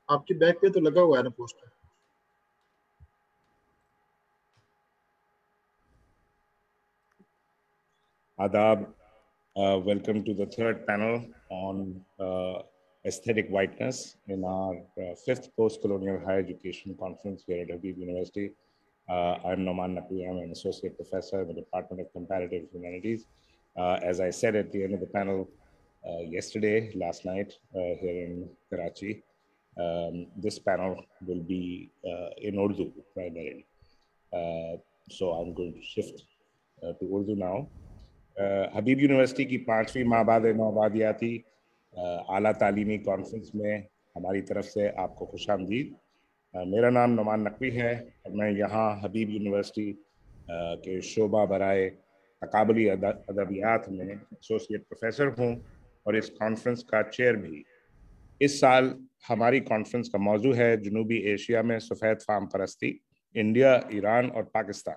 آپ کی بیک پہ تو لگا ہوا ہے نا poster. Adab, welcome to the third panel on aesthetic whiteness in our fifth post-colonial higher education conference here at Habib University. I'm Noman Naqvi. I'm an associate professor in the Department of Comparative Humanities. As I said at the end of the panel last night here in Karachi, this panel will be in Urdu primarily. So I'm going to shift to Urdu now. Habib university کی 5ویں مابعد نوآبادیاتی اعلیٰ تعلیمی conference میں ہماری طرف سے آپ کو خوش آمدید. میرا نام نعمان نقوی ہے اور میں یہاں حبیب یونیورسٹی کے شعبہ برائے تقابلی ادبیات میں ایسوسیٹ پروفیسر ہوں اور اس کانفرنس کا چیئر بھی. اس سال ہماری کانفرنس کا موضوع ہے جنوبی ایشیا میں سفید فام پرستی، انڈیا، ایران اور پاکستان.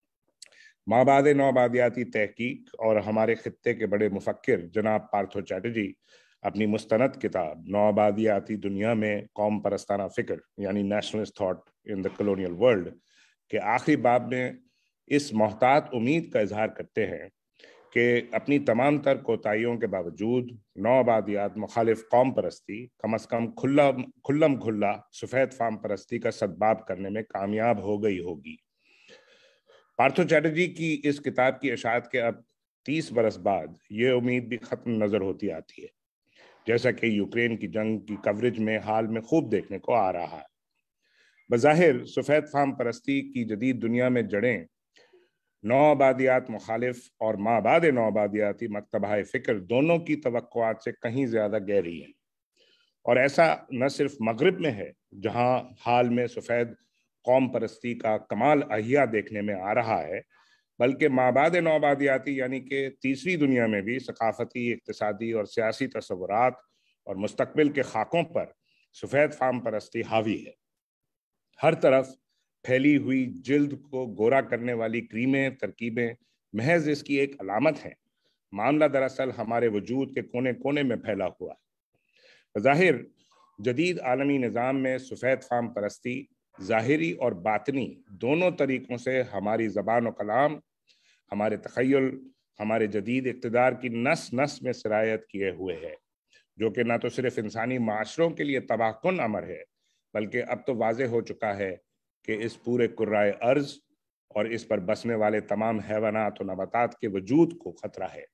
مابعد نوآبادیاتی تحقیق اور ہمارے خطے کے بڑے مفکر جناب پارتھو چیٹرجی اپنی مستند کتاب نوآبادیاتی دنیا میں قوم پرستانہ فکر یعنی nationalist thought in the colonial world کے آخری باب میں اس محتاط امید کا اظہار کرتے ہیں کہ اپنی تمام تر کوتاہیوں کے باوجود نوآبادیات مخالف قوم پرستی کم از کم کھلم کھلا سفید فام پرستی کا سدباب کرنے میں کامیاب ہو گئی ہوگی. پارتھو چیٹرجی کی اس کتاب کی اشاعت کے اب 30 برس بعد یہ امید بھی ختم نظر ہوتی آتی ہے، جیسا کہ یوکرین کی جنگ کی کوریج میں حال میں خوب دیکھنے کو آ رہا ہے. بظاہر سفید فام پرستی کی جدید دنیا میں جڑیں نوآبادیات مخالف اور مابعد نوآبادیاتی مکتبہ فکر دونوں کی توقعات سے کہیں زیادہ گہری ہیں، اور ایسا نہ صرف مغرب میں ہے جہاں حال میں سفید قوم پرستی کا کمال احیا دیکھنے میں آ رہا ہے، بلکہ مابعد نوآبادیاتی یعنی کہ تیسری دنیا میں بھی ثقافتی، اقتصادی اور سیاسی تصورات اور مستقبل کے خاکوں پر سفید فام پرستی حاوی ہے. ہر طرف پھیلی ہوئی جلد کو گورا کرنے والی کریمیں ترکیبیں محض اس کی ایک علامت ہیں. معاملہ دراصل ہمارے وجود کے کونے کونے میں پھیلا ہوا ہے. بظاہر جدید عالمی نظام میں سفید فام پرستی ظاہری اور باطنی دونوں طریقوں سے ہماری زبان و کلام، ہمارے تخیل، ہمارے جدید اقتدار کی نس نس میں سرایت کیے ہوئے ہے، جو کہ نہ تو صرف انسانی معاشروں کے لیے تباہ کن امر ہے بلکہ اب تو واضح ہو چکا ہے کہ اس پورے کرۂ ارض اور اس پر بسنے والے تمام حیوانات و نباتات کے وجود کو خطرہ ہے.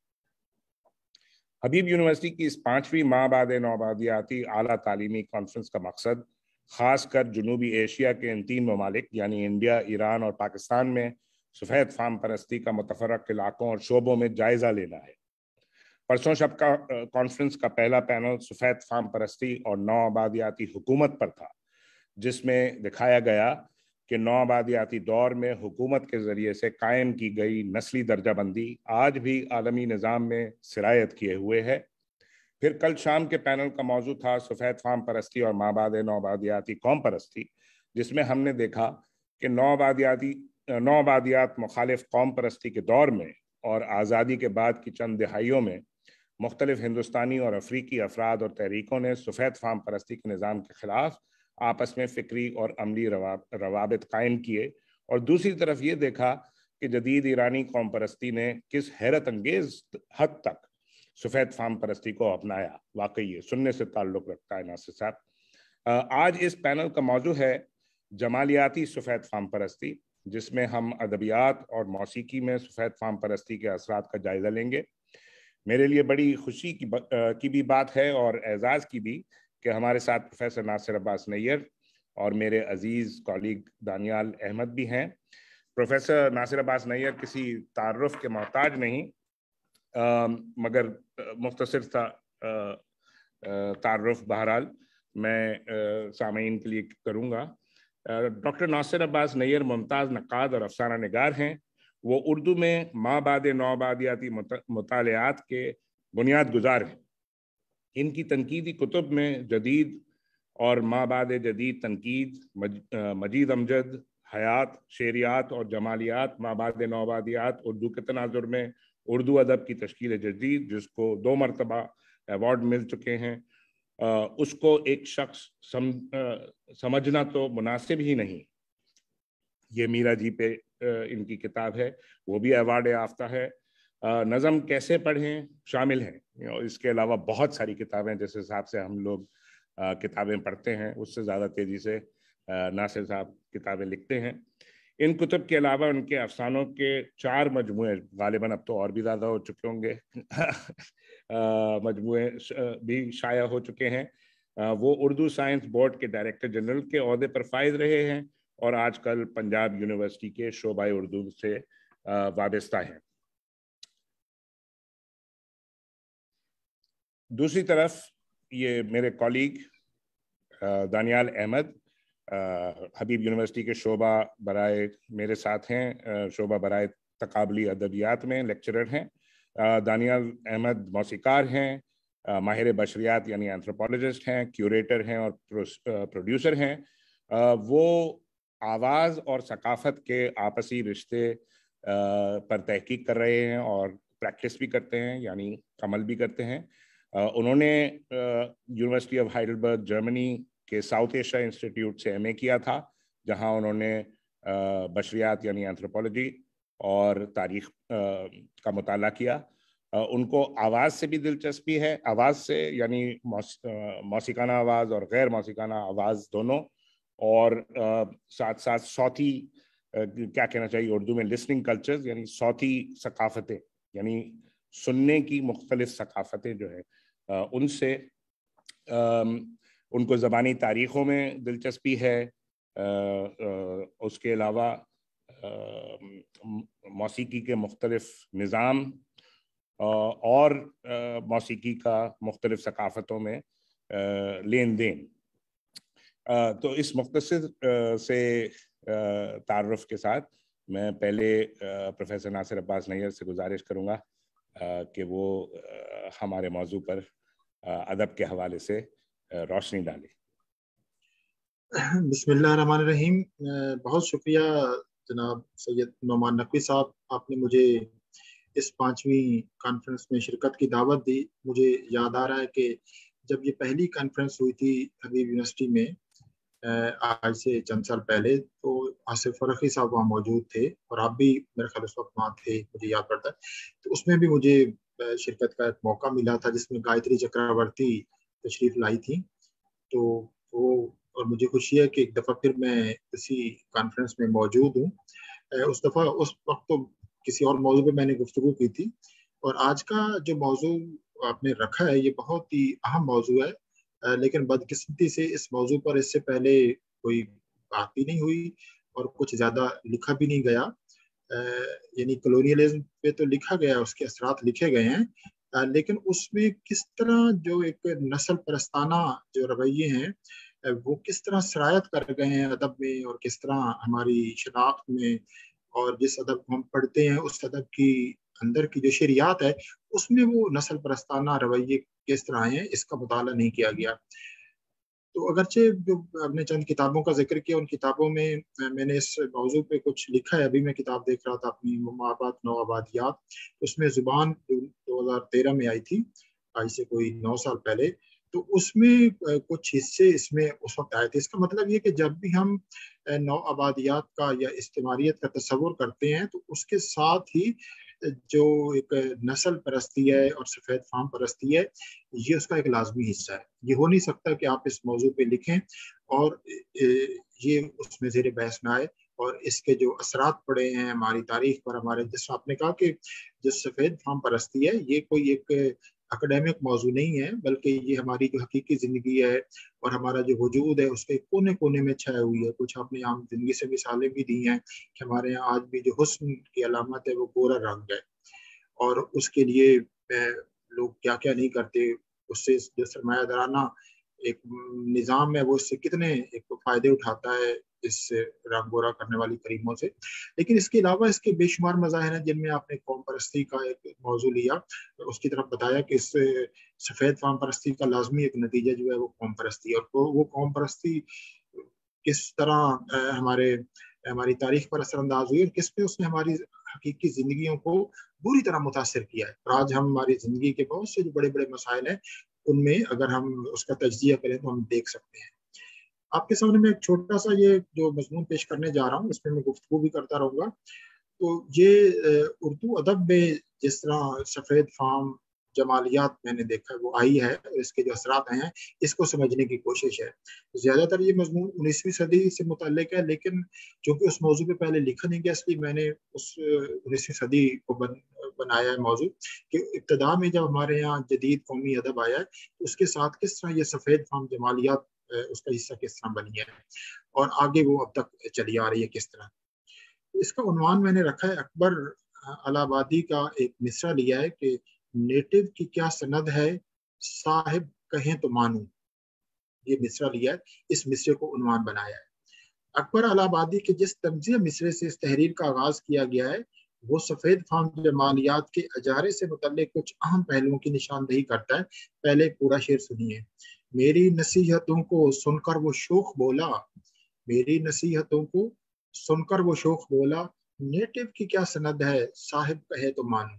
حبیب یونیورسٹی کی اس 5ویں مابعد نوآبادیاتی اعلیٰ تعلیمی کانفرنس کا مقصد خاص کر جنوبی ایشیا کے ان 3 ممالک یعنی انڈیا، ایران اور پاکستان میں سفید فام پرستی کا متفرق علاقوں اور شعبوں میں جائزہ لینا ہے. پرسوں شب کا کانفرنس کا پہلا پینل سفید فام پرستی اور نوآبادیاتی حکومت پر تھا، جس میں دکھایا گیا کہ نوآبادیاتی دور میں حکومت کے ذریعے سے قائم کی گئی نسلی درجہ بندی آج بھی عالمی نظام میں سرایت کیے ہوئے ہے. پھر کل شام کے پینل کا موضوع تھا سفید فام پرستی اور مابعد نوآبادیاتی قوم پرستی، جس میں ہم نے دیکھا کہ نوآبادیات مخالف قوم پرستی کے دور میں اور آزادی کے بعد کی چند دہائیوں میں مختلف ہندوستانی اور افریقی افراد اور تحریکوں نے سفید فام پرستی کے نظام کے خلاف آپس میں فکری اور عملی روابط قائم کیے، اور دوسری طرف یہ دیکھا کہ جدید ایرانی قوم پرستی نے کس حیرت انگیز حد تک سفید فام پرستی کو اپنایا. واقعی یہ سننے سے تعلق رکھتا ہے ناصر صاحب. آج اس پینل کا موضوع ہے جمالیاتی سفید فام پرستی، جس میں ہم ادبیات اور موسیقی میں سفید فام پرستی کے اثرات کا جائزہ لیں گے. میرے لیے بڑی خوشی کی بھی بات ہے اور اعزاز کی بھی کہ ہمارے ساتھ پروفیسر ناصر عباس نیّر اور میرے عزیز کولیگ دانیال احمد بھی ہیں. پروفیسر ناصر عباس نیّر کسی تعارف کے محتاج نہیں، مگر مختصر تھا تعارف بہرحال میں سامعین کے لیے کروں گا. ڈاکٹر ناصر عباس نیّر ممتاز نقاد اور افسانہ نگار ہیں. وہ اردو میں مابعد نوآبادیاتی مطالعات کے بنیاد گزار ہیں. ان کی تنقیدی کتب میں جدید اور مابعد جدید تنقید، مجید امجد، حیات، شعریات اور جمالیات، مابعد نوآبادیات اردو کے تناظر میں، اردو ادب کی تشکیل جدید جس کو 2 مرتبہ ایوارڈ مل چکے ہیں، اس کو ایک شخص سمجھنا تو مناسب ہی نہیں. یہ میرا جی پہ ان کی کتاب ہے, وہ بھی ایوارڈ یافتہ ہے. نظم کیسے پڑھیں شامل ہیں. اس کے علاوہ بہت ساری کتابیں جس حساب سے ہم لوگ کتابیں پڑھتے ہیں اس سے زیادہ تیزی سے ناصر صاحب کتابیں لکھتے ہیں. ان کتب کے علاوہ ان کے افسانوں کے 4 مجموعے, غالباً اب تو اور بھی زیادہ ہو چکے ہوں گے, مجموعے بھی شائع ہو چکے ہیں. وہ اردو سائنس بورڈ کے ڈائریکٹر جنرل کے عہدے پر فائز رہے ہیں اور آج کل پنجاب یونیورسٹی کے شعبہ اردو سے وابستہ ہیں. دوسری طرف یہ میرے کولیگ دانیال احمد حبیب یونیورسٹی کے شعبہ برائے میرے ساتھ ہیں, شعبہ برائے تقابلی ادبیات میں لیکچرر ہیں. دانیال احمد موسیقار ہیں, ماہر بشریات یعنی اینتھروپولوجسٹ ہیں, کیوریٹر ہیں اور پروڈیوسر ہیں. وہ آواز اور ثقافت کے آپسی رشتے پر تحقیق کر رہے ہیں اور پریکٹس بھی کرتے ہیں, یعنی عمل بھی کرتے ہیں. انہوں نے یونیورسٹی آف ہائیڈلبرگ جرمنی کے ساؤتھ ایشیا انسٹیٹیوٹ سے ایم اے کیا تھا, جہاں انہوں نے بشریات یعنی اینتھروپولوجی اور تاریخ کا مطالعہ کیا. ان کو آواز سے بھی دلچسپی ہے, آواز سے یعنی موسیقانہ آواز اور غیر موسیقانہ آواز دونوں, اور ساتھ ساتھ صوتی کیا کہنا چاہیے اردو میں لسننگ کلچرز یعنی صوتی ثقافتیں, یعنی سننے کی مختلف ثقافتیں جو ہے ان سے. ان کو زبانی تاریخوں میں دلچسپی ہے. اس کے علاوہ موسیقی کے مختلف نظام اور موسیقی کا مختلف ثقافتوں میں لین دین. تو اس مختصر سے تعارف کے ساتھ میں پہلے پروفیسر ناصر عباس نیّر سے گزارش کروں گا کہ وہ ہمارے موضوع پر ادب کے حوالے سے روشنی ڈالے. بسم اللہ الرحمن الرحیم. بہت شکریہ جناب سید نعمان نقوی صاحب, آپ نے مجھے اس 5ویں کانفرنس میں شرکت کی دعوت دی. مجھے یاد آ رہا ہے کہ جب یہ پہلی کانفرنس ہوئی تھی حبیب یونیورسٹی میں آج سے چند سال پہلے, تو آصف فرخی صاحب وہاں موجود تھے اور آپ بھی میرے خیال اس وقت وہاں تھے, مجھے یاد پڑتا ہے. تو اس میں بھی مجھے شرکت کا ایک موقع ملا تھا جس میں گایتری چکرورتی تشریف لائی تھی. تو وہ اور مجھے خوشی ہے کہ ایک دفعہ پھر میں اسی کانفرنس میں موجود ہوں. اس دفعہ اس وقت تو کسی اور موضوع پہ میں نے گفتگو کی تھی, اور آج کا جو موضوع آپ نے رکھا ہے یہ بہت ہی اہم موضوع ہے, لیکن بدقسمتی سے اس موضوع پر اس سے پہلے کوئی بات بھی نہیں ہوئی اور کچھ زیادہ لکھا بھی نہیں گیا. یعنی کلونیلزم پہ تو لکھا گیا, اس کے اثرات لکھے گئے ہیں, لیکن اس میں کس طرح جو ایک نسل پرستانہ جو رویے ہیں وہ کس طرح سرایت کر گئے ہیں ادب میں, اور کس طرح ہماری شناخت میں, اور جس ادب کو ہم پڑھتے ہیں اس ادب کی اندر کی جو شعریات ہے اس میں وہ نسل پرستانہ رویے کس طرح ہیں, اس کا مطالعہ نہیں کیا گیا. تو اگرچہ جو آپ نے چند کتابوں کا ذکر کیا, ان کتابوں میں میں نے اس موضوع پہ کچھ لکھا ہے. ابھی میں کتاب دیکھ رہا تھا اپنی مآبات نو آبادیات, اس میں زبان 2013 میں آئی تھی, آج سے کوئی 9 سال پہلے. تو اس میں کچھ حصے اس میں اس وقت آئے تھے. اس کا مطلب یہ کہ جب بھی ہم نو آبادیات کا یا استعماریت کا تصور کرتے ہیں تو اس کے ساتھ ہی جو ایک نسل پرستی ہے اور سفید فام پرستی ہے, یہ اس کا ایک لازمی حصہ ہے. یہ ہو نہیں سکتا کہ آپ اس موضوع پہ لکھیں اور یہ اس میں زیر بحث نہ آئے, اور اس کے جو اثرات پڑے ہیں ہماری تاریخ پر, ہمارے جس آپ نے کہا کہ جو سفید فام پرستی ہے یہ کوئی ایک اکیڈیمک موضوع نہیں ہے, بلکہ یہ ہماری جو حقیقی زندگی ہے اور ہمارا جو وجود ہے اس کے کونے کونے میں چھائے ہوئی ہے. کچھ آپ نے عام زندگی سے مثالیں بھی دی ہیں کہ ہمارے یہاں آج بھی جو حسن کی علامت ہے وہ گورا رنگ ہے, اور اس کے لیے لوگ کیا کیا نہیں کرتے. اس سے جو سرمایہ دارانہ ایک نظام ہے وہ اس سے کتنے ایک فائدے اٹھاتا ہے اس رنگ گورا کرنے والی کریموں سے. لیکن اس کے علاوہ اس کے بے شمار مظاہر ہیں جن میں آپ نے قوم پرستی کا ایک موضوع لیا, اس کی طرف بتایا کہ اس سفید فام پرستی کا لازمی ایک نتیجہ جو ہے وہ قوم پرستی, اور وہ قوم پرستی کس طرح ہماری تاریخ پر اثر انداز ہوئی اور کس پہ اس نے ہماری حقیقی زندگیوں کو بری طرح متاثر کیا ہے. اور آج ہم ہماری زندگی کے بہت سے جو بڑے بڑے مسائل ہیں ان میں اگر ہم اس کا تجزیہ کریں تو ہم دیکھ سکتے ہیں۔ آپ کے سامنے میں ایک چھوٹا سا یہ جو مضمون پیش کرنے جا رہا ہوں اس میں گفتگو بھی کرتا رہوں گا۔ تو یہ اردو ادب میں جس طرح سفید فام جمالیات میں نے دیکھا وہ آئی ہے، اس کے جو اثرات آئے ہیں اس کو سمجھنے کی کوشش ہے۔ زیادہ تر یہ مضمون 19ویں صدی سے متعلق ہے، لیکن چونکہ اس موضوع پہ پہلے لکھا نہیں گیا اس لیے میں نے اس 19ویں صدی کو بنایا ہے موضوع کہ ابتدا میں جب ہمارے یہاں جدید قومی ادب آیا ہے تو اس کے ساتھ کس طرح یہ سفید فام جمالیات اس کا حصہ کس طرح بنی ہے اور آگے وہ اب تک چلی آ رہی ہے کس طرح۔ اس کا عنوان میں نے رکھا ہے اکبر الہ آبادی کا ایک مصرع لیا ہے کہ نیٹو کی کیا سند ہے صاحب کہیں تو مانوں۔ یہ مصرع لیا ہے، اس مصرے کو عنوان بنایا ہے۔ اکبر الہ آبادی کے جس طنزیہ مصرے سے اس تحریر کا آغاز کیا گیا ہے وہ سفید فام جمالیات کے اجارے سے متعلق کچھ اہم پہلوؤں کی نشاندہی کرتا ہے۔ پہلے پورا شعر سنیے۔ میری نصیحتوں کو سن کر وہ شوخ بولا، میری نصیحتوں کو سن کر وہ شوخ بولا، نیٹو کی کیا سند ہے صاحب کہے تو مانو۔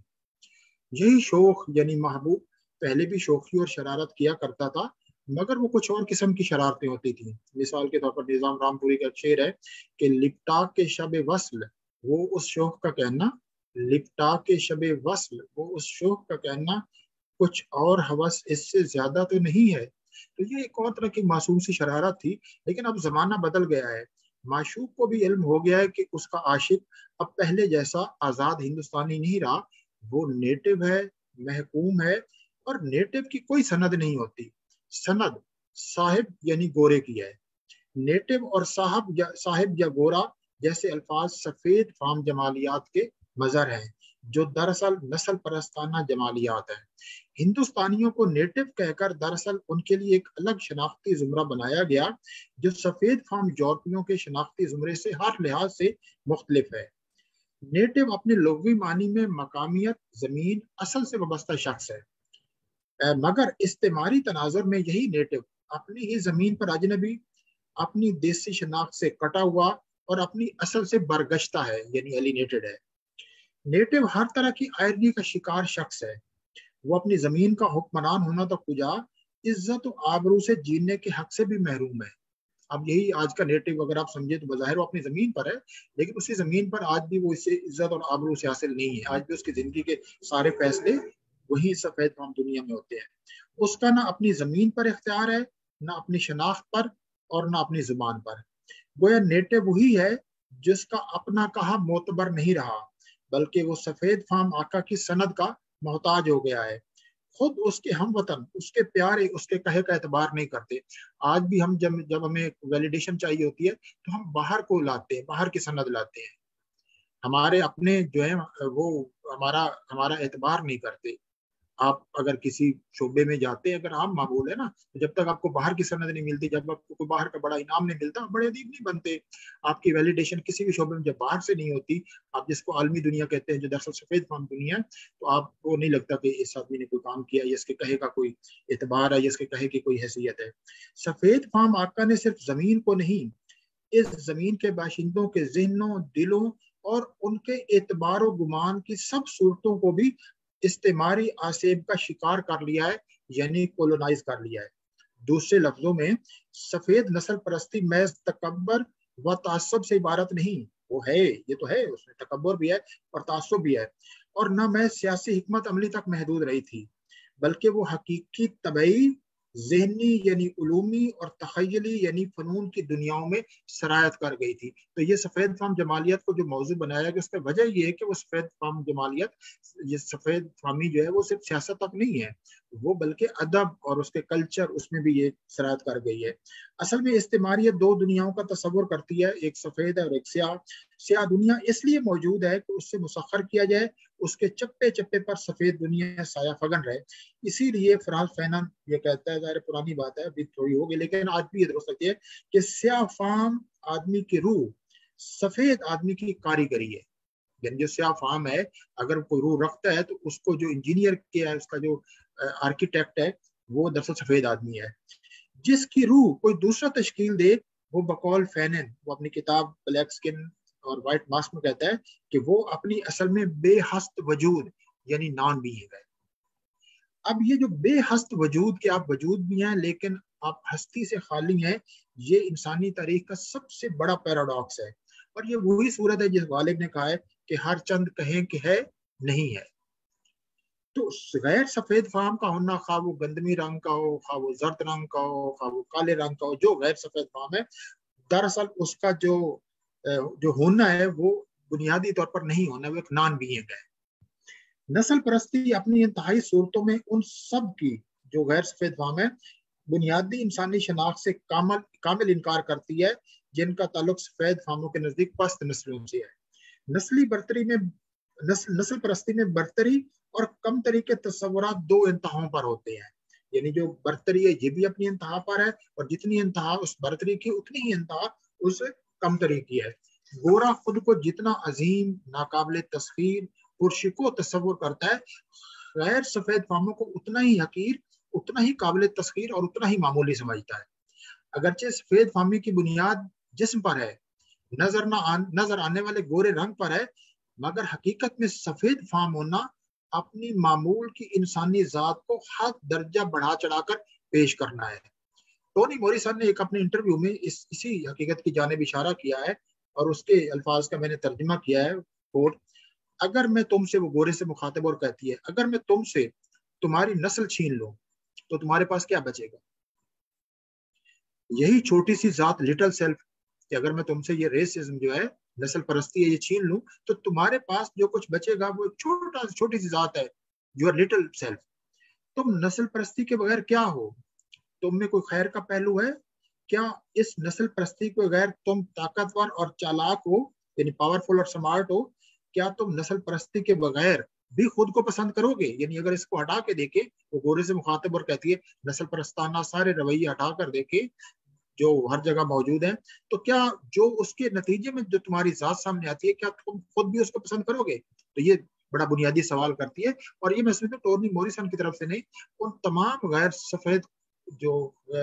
یہی شوخ یعنی محبوب پہلے بھی شوخی اور شرارت کیا کرتا تھا، مگر وہ کچھ اور قسم کی شرارتیں ہوتی تھیں۔ مثال کے طور پر نظام رام پوری کا شعر ہے کہ لپٹا کے شب وصل وہ اس شوخ کا کہنا، لپٹا کے شب وصل وہ اس شوخ کا کہنا، کچھ اور ہوس اس سے زیادہ تو نہیں ہے۔ تو یہ ایک اور طرح کی معصوم سی شرارت تھی، لیکن اب زمانہ بدل گیا ہے۔ معشوق کو بھی علم ہو گیا ہے کہ اس کا عاشق اب پہلے جیسا آزاد ہندوستانی نہیں رہا، وہ نیٹو ہے، محکوم ہے، اور نیٹو کی کوئی سند نہیں ہوتی۔ سند صاحب یعنی گورے کی ہے۔ نیٹو اور صاحب یا گورا جیسے الفاظ سفید فام جمالیات کے مظہر ہیں، جو دراصل نسل پرستانہ جمالیات ہیں۔ ہندوستانیوں کو نیٹو کہہ کر دراصل ان کے لیے ایک الگ شناختی زمرہ بنایا گیا جو سفید فام یورپیوں کے شناختی زمرے سے ہر لحاظ سے مختلف ہے۔ نیٹو اپنے لغوی معنی میں مقامیت، زمین، اصل سے وابستہ شخص ہے، مگر استعماری تناظر میں یہی نیٹو اپنی ہی زمین پر اجنبی، اپنی دیسی شناخت سے کٹا ہوا اور اپنی اصل سے برگشتہ ہے، یعنی ایلینیٹڈ ہے۔ نیٹو ہر طرح کی آئرنی کا شکار شخص ہے۔ وہ اپنی زمین کا حکمران ہونا تو کجا، عزت و آبرو سے جینے کے حق سے بھی محروم ہے۔ اب یہی آج کا نیٹو اگر آپ سمجھے تو بظاہر وہ اپنی زمین پر ہے، لیکن اسی زمین پر آج بھی وہ اسے عزت اور آبرو سے حاصل نہیں ہے۔ آج بھی اس کی زندگی کے سارے فیصلے وہی سفید فام دنیا میں ہوتے ہیں۔ اس کا نہ اپنی زمین پر اختیار ہے، نہ اپنی شناخت پر، اور نہ اپنی زبان پر۔ گویا نیٹو وہی ہے جس کا اپنا کہا معتبر نہیں رہا، بلکہ وہ سفید فام آقا کی سند کا محتاج ہو گیا ہے۔ خود اس کے ہم وطن، اس کے پیارے اس کے کہے کا اعتبار نہیں کرتے۔ آج بھی ہم جب ہمیں ویلیڈیشن چاہیے ہوتی ہے تو ہم باہر کو لاتے ہیں، باہر کی سند لاتے ہیں۔ ہمارے اپنے جو ہے وہ ہمارا اعتبار نہیں کرتے۔ آپ اگر کسی شعبے میں جاتے ہیں، اگر عام معمول ہے نا، تو جب تک آپ کو باہر کی سند نہیں ملتی، جب آپ کو کوئی باہر کا بڑا انعام نہیں ملتا، بڑے ادیب نہیں بنتے۔ آپ کی ویلیڈیشن کسی بھی شعبے میں جب باہر سے نہیں ہوتی، آپ جس کو عالمی دنیا کہتے ہیں جو دراصل سفید فام دنیا ہے، تو آپ کو نہیں لگتا کہ اس آدمی نے کوئی کام کیا، یا اس کے کہے کا کوئی اعتبار ہے، یا اس کے کہے کی کوئی حیثیت ہے۔ سفید فام آقا نے صرف زمین کو نہیں، اس زمین کے باشندوں کے ذہنوں، دلوں اور ان کے اعتبار و گمان کی سب صورتوں کو بھی استعماری آسیب کا شکار کر لیا ہے، یعنی کولونائز کر لیا ہے۔ دوسرے لفظوں میں سفید نسل پرستی محض تکبر و تعصب سے عبارت نہیں، وہ ہے، یہ تو ہے، اس میں تکبر بھی ہے اور تعصب بھی ہے، اور نہ محض سیاسی حکمت عملی تک محدود رہی تھی، بلکہ وہ حقیقی طبعی، ذہنی یعنی علومی اور تخیلی یعنی فنون کی دنیاؤں میں سرایت کر گئی تھی۔ تو یہ سفید فام جمالیت کو جو موضوع بنایا گیا، اس کا وجہ یہ ہے کہ وہ سفید فام جمالیت، یہ سفید فامی جو ہے وہ صرف سیاست تک نہیں ہے، وہ بلکہ ادب اور اس کے کلچر، اس میں بھی یہ سرایت کر گئی ہے۔ اصل میں استعماریت دو دنیاؤں کا تصور کرتی ہے، ایک سفید ہے اور ایک سیاہ۔ سیاہ دنیا اس لیے موجود ہے کہ اس سے مسخر کیا جائے، اس کے چپے چپے پر سفید دنیا سایہ فگن رہے۔ اسی لیے فرانس فینن یہ کہتا ہے، ظاہر پرانی بات ہے، ابھی تھوڑی ہوگی لیکن آج بھی یہ درست ہوتی ہے، کہ سیاہ فام آدمی کی روح، سفید آدمی کی کاریگری ہے۔ یعنی جو سیاہ فام ہے اگر کوئی روح رکھتا ہے تو اس کو جو انجینئر کیا ہے، اس کا جو آرکیٹیکٹ ہے، وہ دراصل سفید آدمی ہے۔ جس کی روح کوئی دوسرا تشکیل دے، وہ بقول فینن، وہ اپنی کتاب بلیک سکن اور وائٹ ماسک میں کہتا ہے کہ وہ اپنی اصل میں بے ہست وجود یعنی نان بینگ ہے۔ اب یہ جو بے ہست وجود کہ آپ وجود بھی ہیں لیکن آپ ہستی سے خالی ہیں، یہ انسانی تاریخ کا سب سے بڑا پیراڈاکس ہے، اور یہ وہی صورت ہے جس غالب نے کہا ہے کہ ہر چند کہیں کہ ہے نہیں ہے۔ تو غیر سفید فام کا ہونا، خواہ وہ گندمی رنگ کا ہو، خواہ وہ زرد رنگ کا ہو، خواہ وہ کالے رنگ کا ہو، جو غیر سفید فام ہے، دراصل اس کا جو ہونا ہے وہ بنیادی طور پر نہیں ہونا، وہ ایک نان بینگ ہے۔ نسل پرستی اپنی انتہائی صورتوں میں ان سب کی جو غیر سفید فام ہے بنیادی انسانی شناخت سے کامل انکار کرتی ہے، جن کا تعلق سفید فاموں کے نزدیک پست نسلوں سے ہے۔ نسل پرستی میں برتری اور کم تری کے تصورات دو انتہاؤں پر ہوتے ہیں، یعنی جو برتری ہے یہ بھی اپنی انتہا پر ہے، اور جتنی انتہا اس برتری کی اتنی ہی انتہا اس کم تری کی ہے۔ گورا خود کو جتنا عظیم، ناقابل تسخیر، پرشکو تصور کرتا ہے، غیر سفید فاموں کو اتنا ہی حقیر، اتنا ہی قابل تسخیر اور اتنا ہی معمولی سمجھتا ہے۔ اگرچہ سفید فامی کی بنیاد جسم پر ہے، نظر آنے والے گورے رنگ پر ہے، مگر حقیقت میں سفید فام ہونا اپنی معمول کی انسانی ذات کو حد درجہ بڑھا چڑھا کر پیش کرنا ہے۔ ٹونی موریسن نے ایک اپنے انٹرویو میں اسی حقیقت کی جانب اشارہ کیا ہے، اور اس کے الفاظ کا میں نے ترجمہ کیا ہے، کوٹ: اگر میں تم سے، وہ گورے سے مخاطب اور کہتی ہے، اگر میں تم سے تمہاری نسل چھین لوں تو تمہارے پاس کیا بچے گا؟ یہی چھوٹی سی ذات، لٹل سیلف، کہ اگر میں تم سے یہ ریسزم جو ہے، نسل پرستی ہے، یہ چھین لوں تو تمہارے پاس جو کچھ بچے گا وہ چھوٹی سی ذات ہے، یور لٹل سیلف۔ تم نسل پرستی کے بغیر کیا ہو؟ تم میں کوئی خیر کا پہلو ہے؟ کیا اس نسل پرستی کے بغیر تم طاقتور اور چالاک ہو، یعنی پاورفل اور سمارٹ ہو؟ کیا تم نسل پرستی کے بغیر بھی خود کو پسند کرو گے؟ یعنی اگر اس کو ہٹا کے دیکھے، وہ گورے سے مخاطب اور کہتی ہے نسل پرستانہ سارے رویے ہٹا کر دیکھے جو ہر جگہ موجود ہیں، تو کیا جو اس کے نتیجے میں جو تمہاری ذات سامنے آتی ہے، کیا تم خود بھی اس کو پسند کرو گے؟ تو یہ بڑا بنیادی سوال کرتی ہے، اور یہ میں سمجھتا ہوں ٹونی موریسن کی طرف سے نہیں، ان تمام غیر سفید جو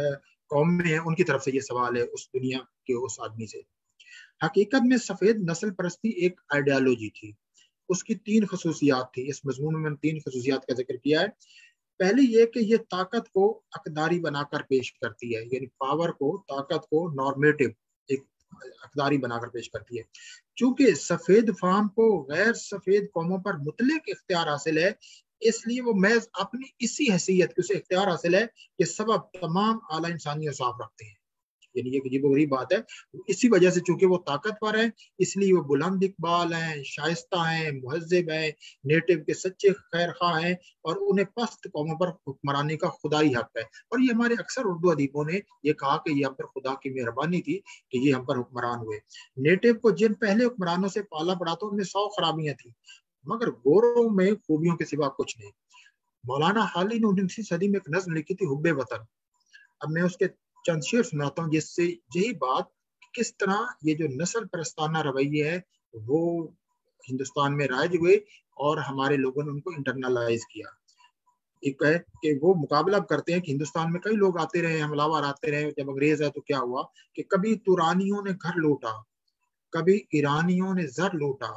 قوم میں ہیں ان کی طرف سے یہ سوال ہے، اس دنیا کے اس آدمی سے۔ حقیقت میں سفید نسل پرستی ایک آئیڈیالوجی تھی، اس کی 3 خصوصیات تھی۔ اس مضمون میں 3 خصوصیات کا ذکر کیا ہے۔ پہلی یہ کہ یہ طاقت کو اقداری بنا کر پیش کرتی ہے، یعنی پاور کو، طاقت کو نارمیٹو، ایک اقداری بنا کر پیش کرتی ہے۔ چونکہ سفید فام کو غیر سفید قوموں پر مطلق اختیار حاصل ہے، اس لیے وہ محض اپنی اسی حیثیت کے اسے اختیار حاصل ہے کہ سبب تمام اعلیٰ انسانی اوصاف رکھتے ہیں، یعنی یہ عجیب و غریب بات ہے۔ اسی وجہ سے چونکہ وہ طاقتور ہیں، اس لیے وہ بلند اقبال ہیں، شائستہ ہیں، مہذب ہیں، نیٹو کے سچے خیر خواہ ہیں، اور انہیں پست قوموں پر حکمرانی کا خدائی حق ہے۔ اور یہ ہمارے اکثر اردو ادیبوں نے یہ کہا کہ یہ ہم پر خدا کی مہربانی تھی کہ یہ ہم پر حکمران ہوئے۔ نیٹو کو جن پہلے حکمرانوں سے پالا پڑا تھا ان میں 100 خرابیاں تھیں، مگر گوروں میں خوبیوں کے سوا کچھ نہیں۔ مولانا حالی نے 19ویں صدی میں ایک نظم لکھی تھی، حب وطن۔ اب میں اس کے چند شعر سناتا ہوں جس سے یہی بات کس طرح یہ جو نسل پرستانہ رویے ہے وہ ہندوستان میں رائج ہوئے اور ہمارے لوگوں نے ان کو انٹرنلائز کیا۔ ایک ہے کہ وہ مقابلہ کرتے ہیں کہ ہندوستان میں کئی لوگ آتے رہے، حملہ آور آتے رہے، جب انگریز ہے تو کیا ہوا کہ کبھی تورانیوں نے گھر لوٹا، کبھی ایرانیوں نے زر لوٹا،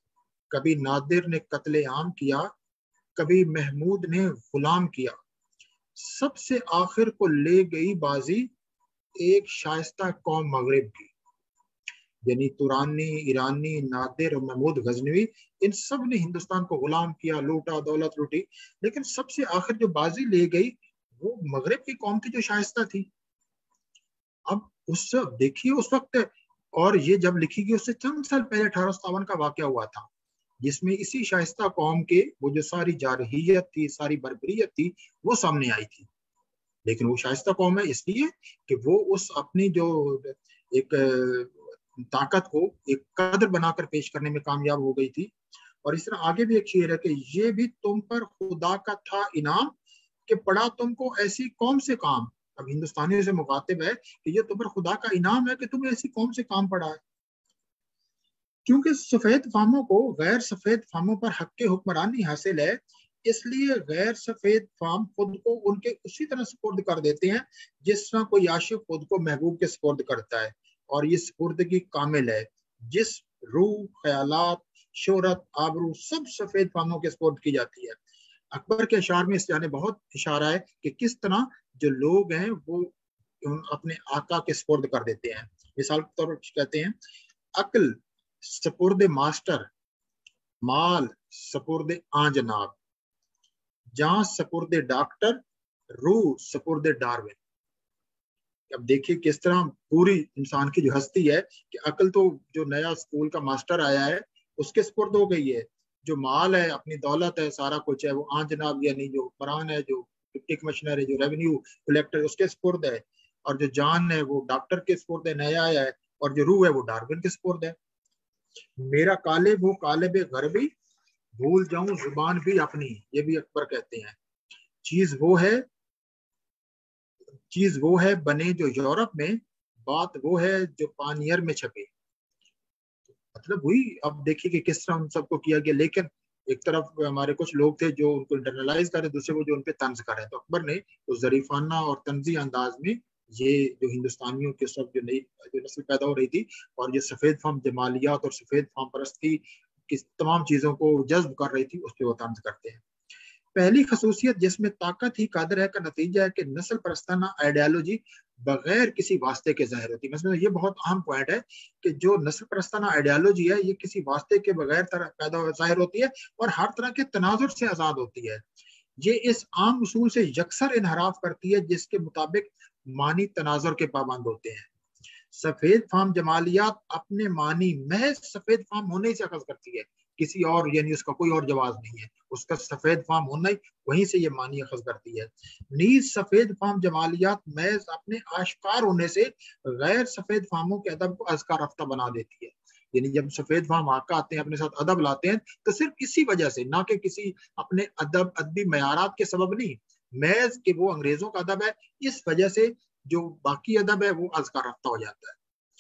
کبھی نادر نے قتل عام کیا، کبھی محمود نے غلام کیا، سب سے آخر کو لے گئی بازی ایک شائستہ قوم مغرب کی۔ یعنی تورانی، ایرانی، نادر اور محمود غزنوی، ان سب نے ہندوستان کو غلام کیا، لوٹا، دولت لوٹی، لیکن سب سے آخر جو بازی لے گئی وہ مغرب کی قوم تھی جو شائستہ تھی۔ اب اس سے دیکھیے اس وقت، اور یہ جب لکھی گئی اس سے چند سال پہلے 1857 کا واقعہ ہوا تھا، جس میں اسی شائستہ قوم کے وہ جو ساری جارحیت تھی، ساری بربریت تھی، وہ سامنے آئی تھی۔ لیکن وہ شائستہ قوم ہے اس لیے کہ وہ اس اپنی جو ایک طاقت کو ایک قدر بنا کر پیش کرنے میں کامیاب ہو گئی تھی۔ اور اس طرح آگے بھی ایک شعر ہے کہ یہ بھی تم پر خدا کا تھا انعام کہ پڑا تم کو ایسی قوم سے کام۔ اب ہندوستانیوں سے مخاطب ہے کہ یہ تم پر خدا کا انعام ہے کہ تمہیں ایسی قوم سے کام پڑا ہے۔ کیونکہ سفید فاموں کو غیر سفید فاموں پر حق کے حکمرانی حاصل ہے، اس لیے غیر سفید فام خود کو ان کے اسی طرح سپرد کر دیتے ہیں جس طرح کوئی عاشق خود کو محبوب کے سپرد کرتا ہے، اور یہ سپردگی کامل ہے۔ جس روح، خیالات، شہرت، آبرو سب سفید فاموں کے سپرد کی جاتی ہے۔ اکبر کے اشعار میں اس جانے بہت اشارہ ہے کہ کس طرح جو لوگ ہیں وہ اپنے آقا کے سپرد کر دیتے ہیں. مثال کے طور پر کہتے ہیں عقل سپرد ماسٹر، مال سپرد آن جناب، جان سپرد ڈاکٹر، روح سپرد ڈاروین. اب دیکھیے کس طرح پوری انسان کی جو ہستی ہے کہ عقل تو جو نیا اسکول کا ماسٹر آیا ہے اس کے سپرد ہو گئی ہے، جو مال ہے اپنی دولت ہے سارا کچھ ہے وہ آن جناب یعنی جو حکمران ہے، جو ڈپٹی کمشنر ہے، جو ریونیو کلیکٹر اس کے سپرد ہے، اور جو جان ہے وہ ڈاکٹر کے سپرد ہے نیا آیا ہے، اور جو روح ہے وہ ڈاروین کے سپرد ہے. میرا کالب وہ کالب غربی، بھول جاؤں زبان بھی اپنی، یہ بھی اکبر کہتے ہیں. چیز وہ ہے بنے جو یورپ میں، بات وہ ہے جو پانیر میں چھپے. مطلب وہی اب دیکھیے کہ کس طرح ان سب کو کیا گیا، لیکن ایک طرف ہمارے کچھ لوگ تھے جو ان کو انٹرنلائز کرے، دوسرے وہ جو ان پہ طنز کرے. تو اکبر نے اس ظریفانہ اور طنزی انداز میں یہ جو ہندوستانیوں کے سب جو نئی جو نسل پیدا ہو رہی تھی اور یہ سفید فام جمالیات اور سفید فام پرستی کی تمام چیزوں کو جذب کر رہی تھی، اس پہ وہ طنز کرتے ہیں. پہلی خصوصیت جس میں طاقت ہی قادر ہے کا نتیجہ ہے کہ نسل پرستانہ آئیڈیالوجی بغیر کسی واسطے کے ظاہر ہوتی ہے. مثلا یہ بہت اہم پوائنٹ ہے کہ جو نسل پرستانہ آئیڈیالوجی ہے یہ کسی واسطے کے بغیر پیدا ظاہر ہوتی ہے اور ہر طرح کے تناظر سے آزاد ہوتی ہے. یہ اس عام اصول سے یکسر انحراف کرتی ہے جس کے مطابق معنی تناظر کے پابند ہوتے ہیں. سفید فام جمالیات اپنے معنی محض سفید فام ہونے سے اخذ کرتی ہے، کسی اور یعنی اس کا کوئی اور جواز نہیں ہے، اس کا سفید فام ہونا ہی وہیں سے یہ معنی اخذ کرتی ہے. نیز سفید فام جمالیات محض اپنے آشکار ہونے سے غیر سفید فاموں کے ادب کو ازکا رفتہ بنا دیتی ہے. یعنی جب سفید فام آقا آتے ہیں اپنے ساتھ ادب لاتے ہیں تو صرف اسی وجہ سے، نہ کہ کسی اپنے ادبی معیارات کے سبب نہیں، محض کہ وہ انگریزوں کا ادب ہے اس وجہ سے جو باقی ادب ہے وہ ازکا رفتہ ہو جاتا ہے.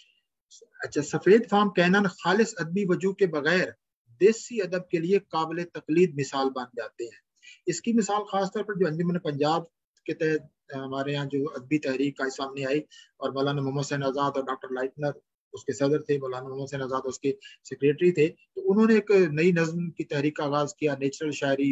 اچھا، سفید فام کینن خالص ادبی وجوہ کے بغیر دیسی ادب کے لیے قابل تقلید مثال بن جاتے ہیں. اس کی مثال خاص طور پر جو انجمن پنجاب کے تحت ہمارے یہاں جو ادبی تحریک کا سامنے آئی اور مولانا محمد حسین آزاد اور ڈاکٹر لائٹنر اس کے صدر تھے، مولانا محمد حسین آزاد اس کے سیکریٹری تھے، تو انہوں نے ایک نئی نظم کی تحریک کا آغاز کیا. نیچرل شاعری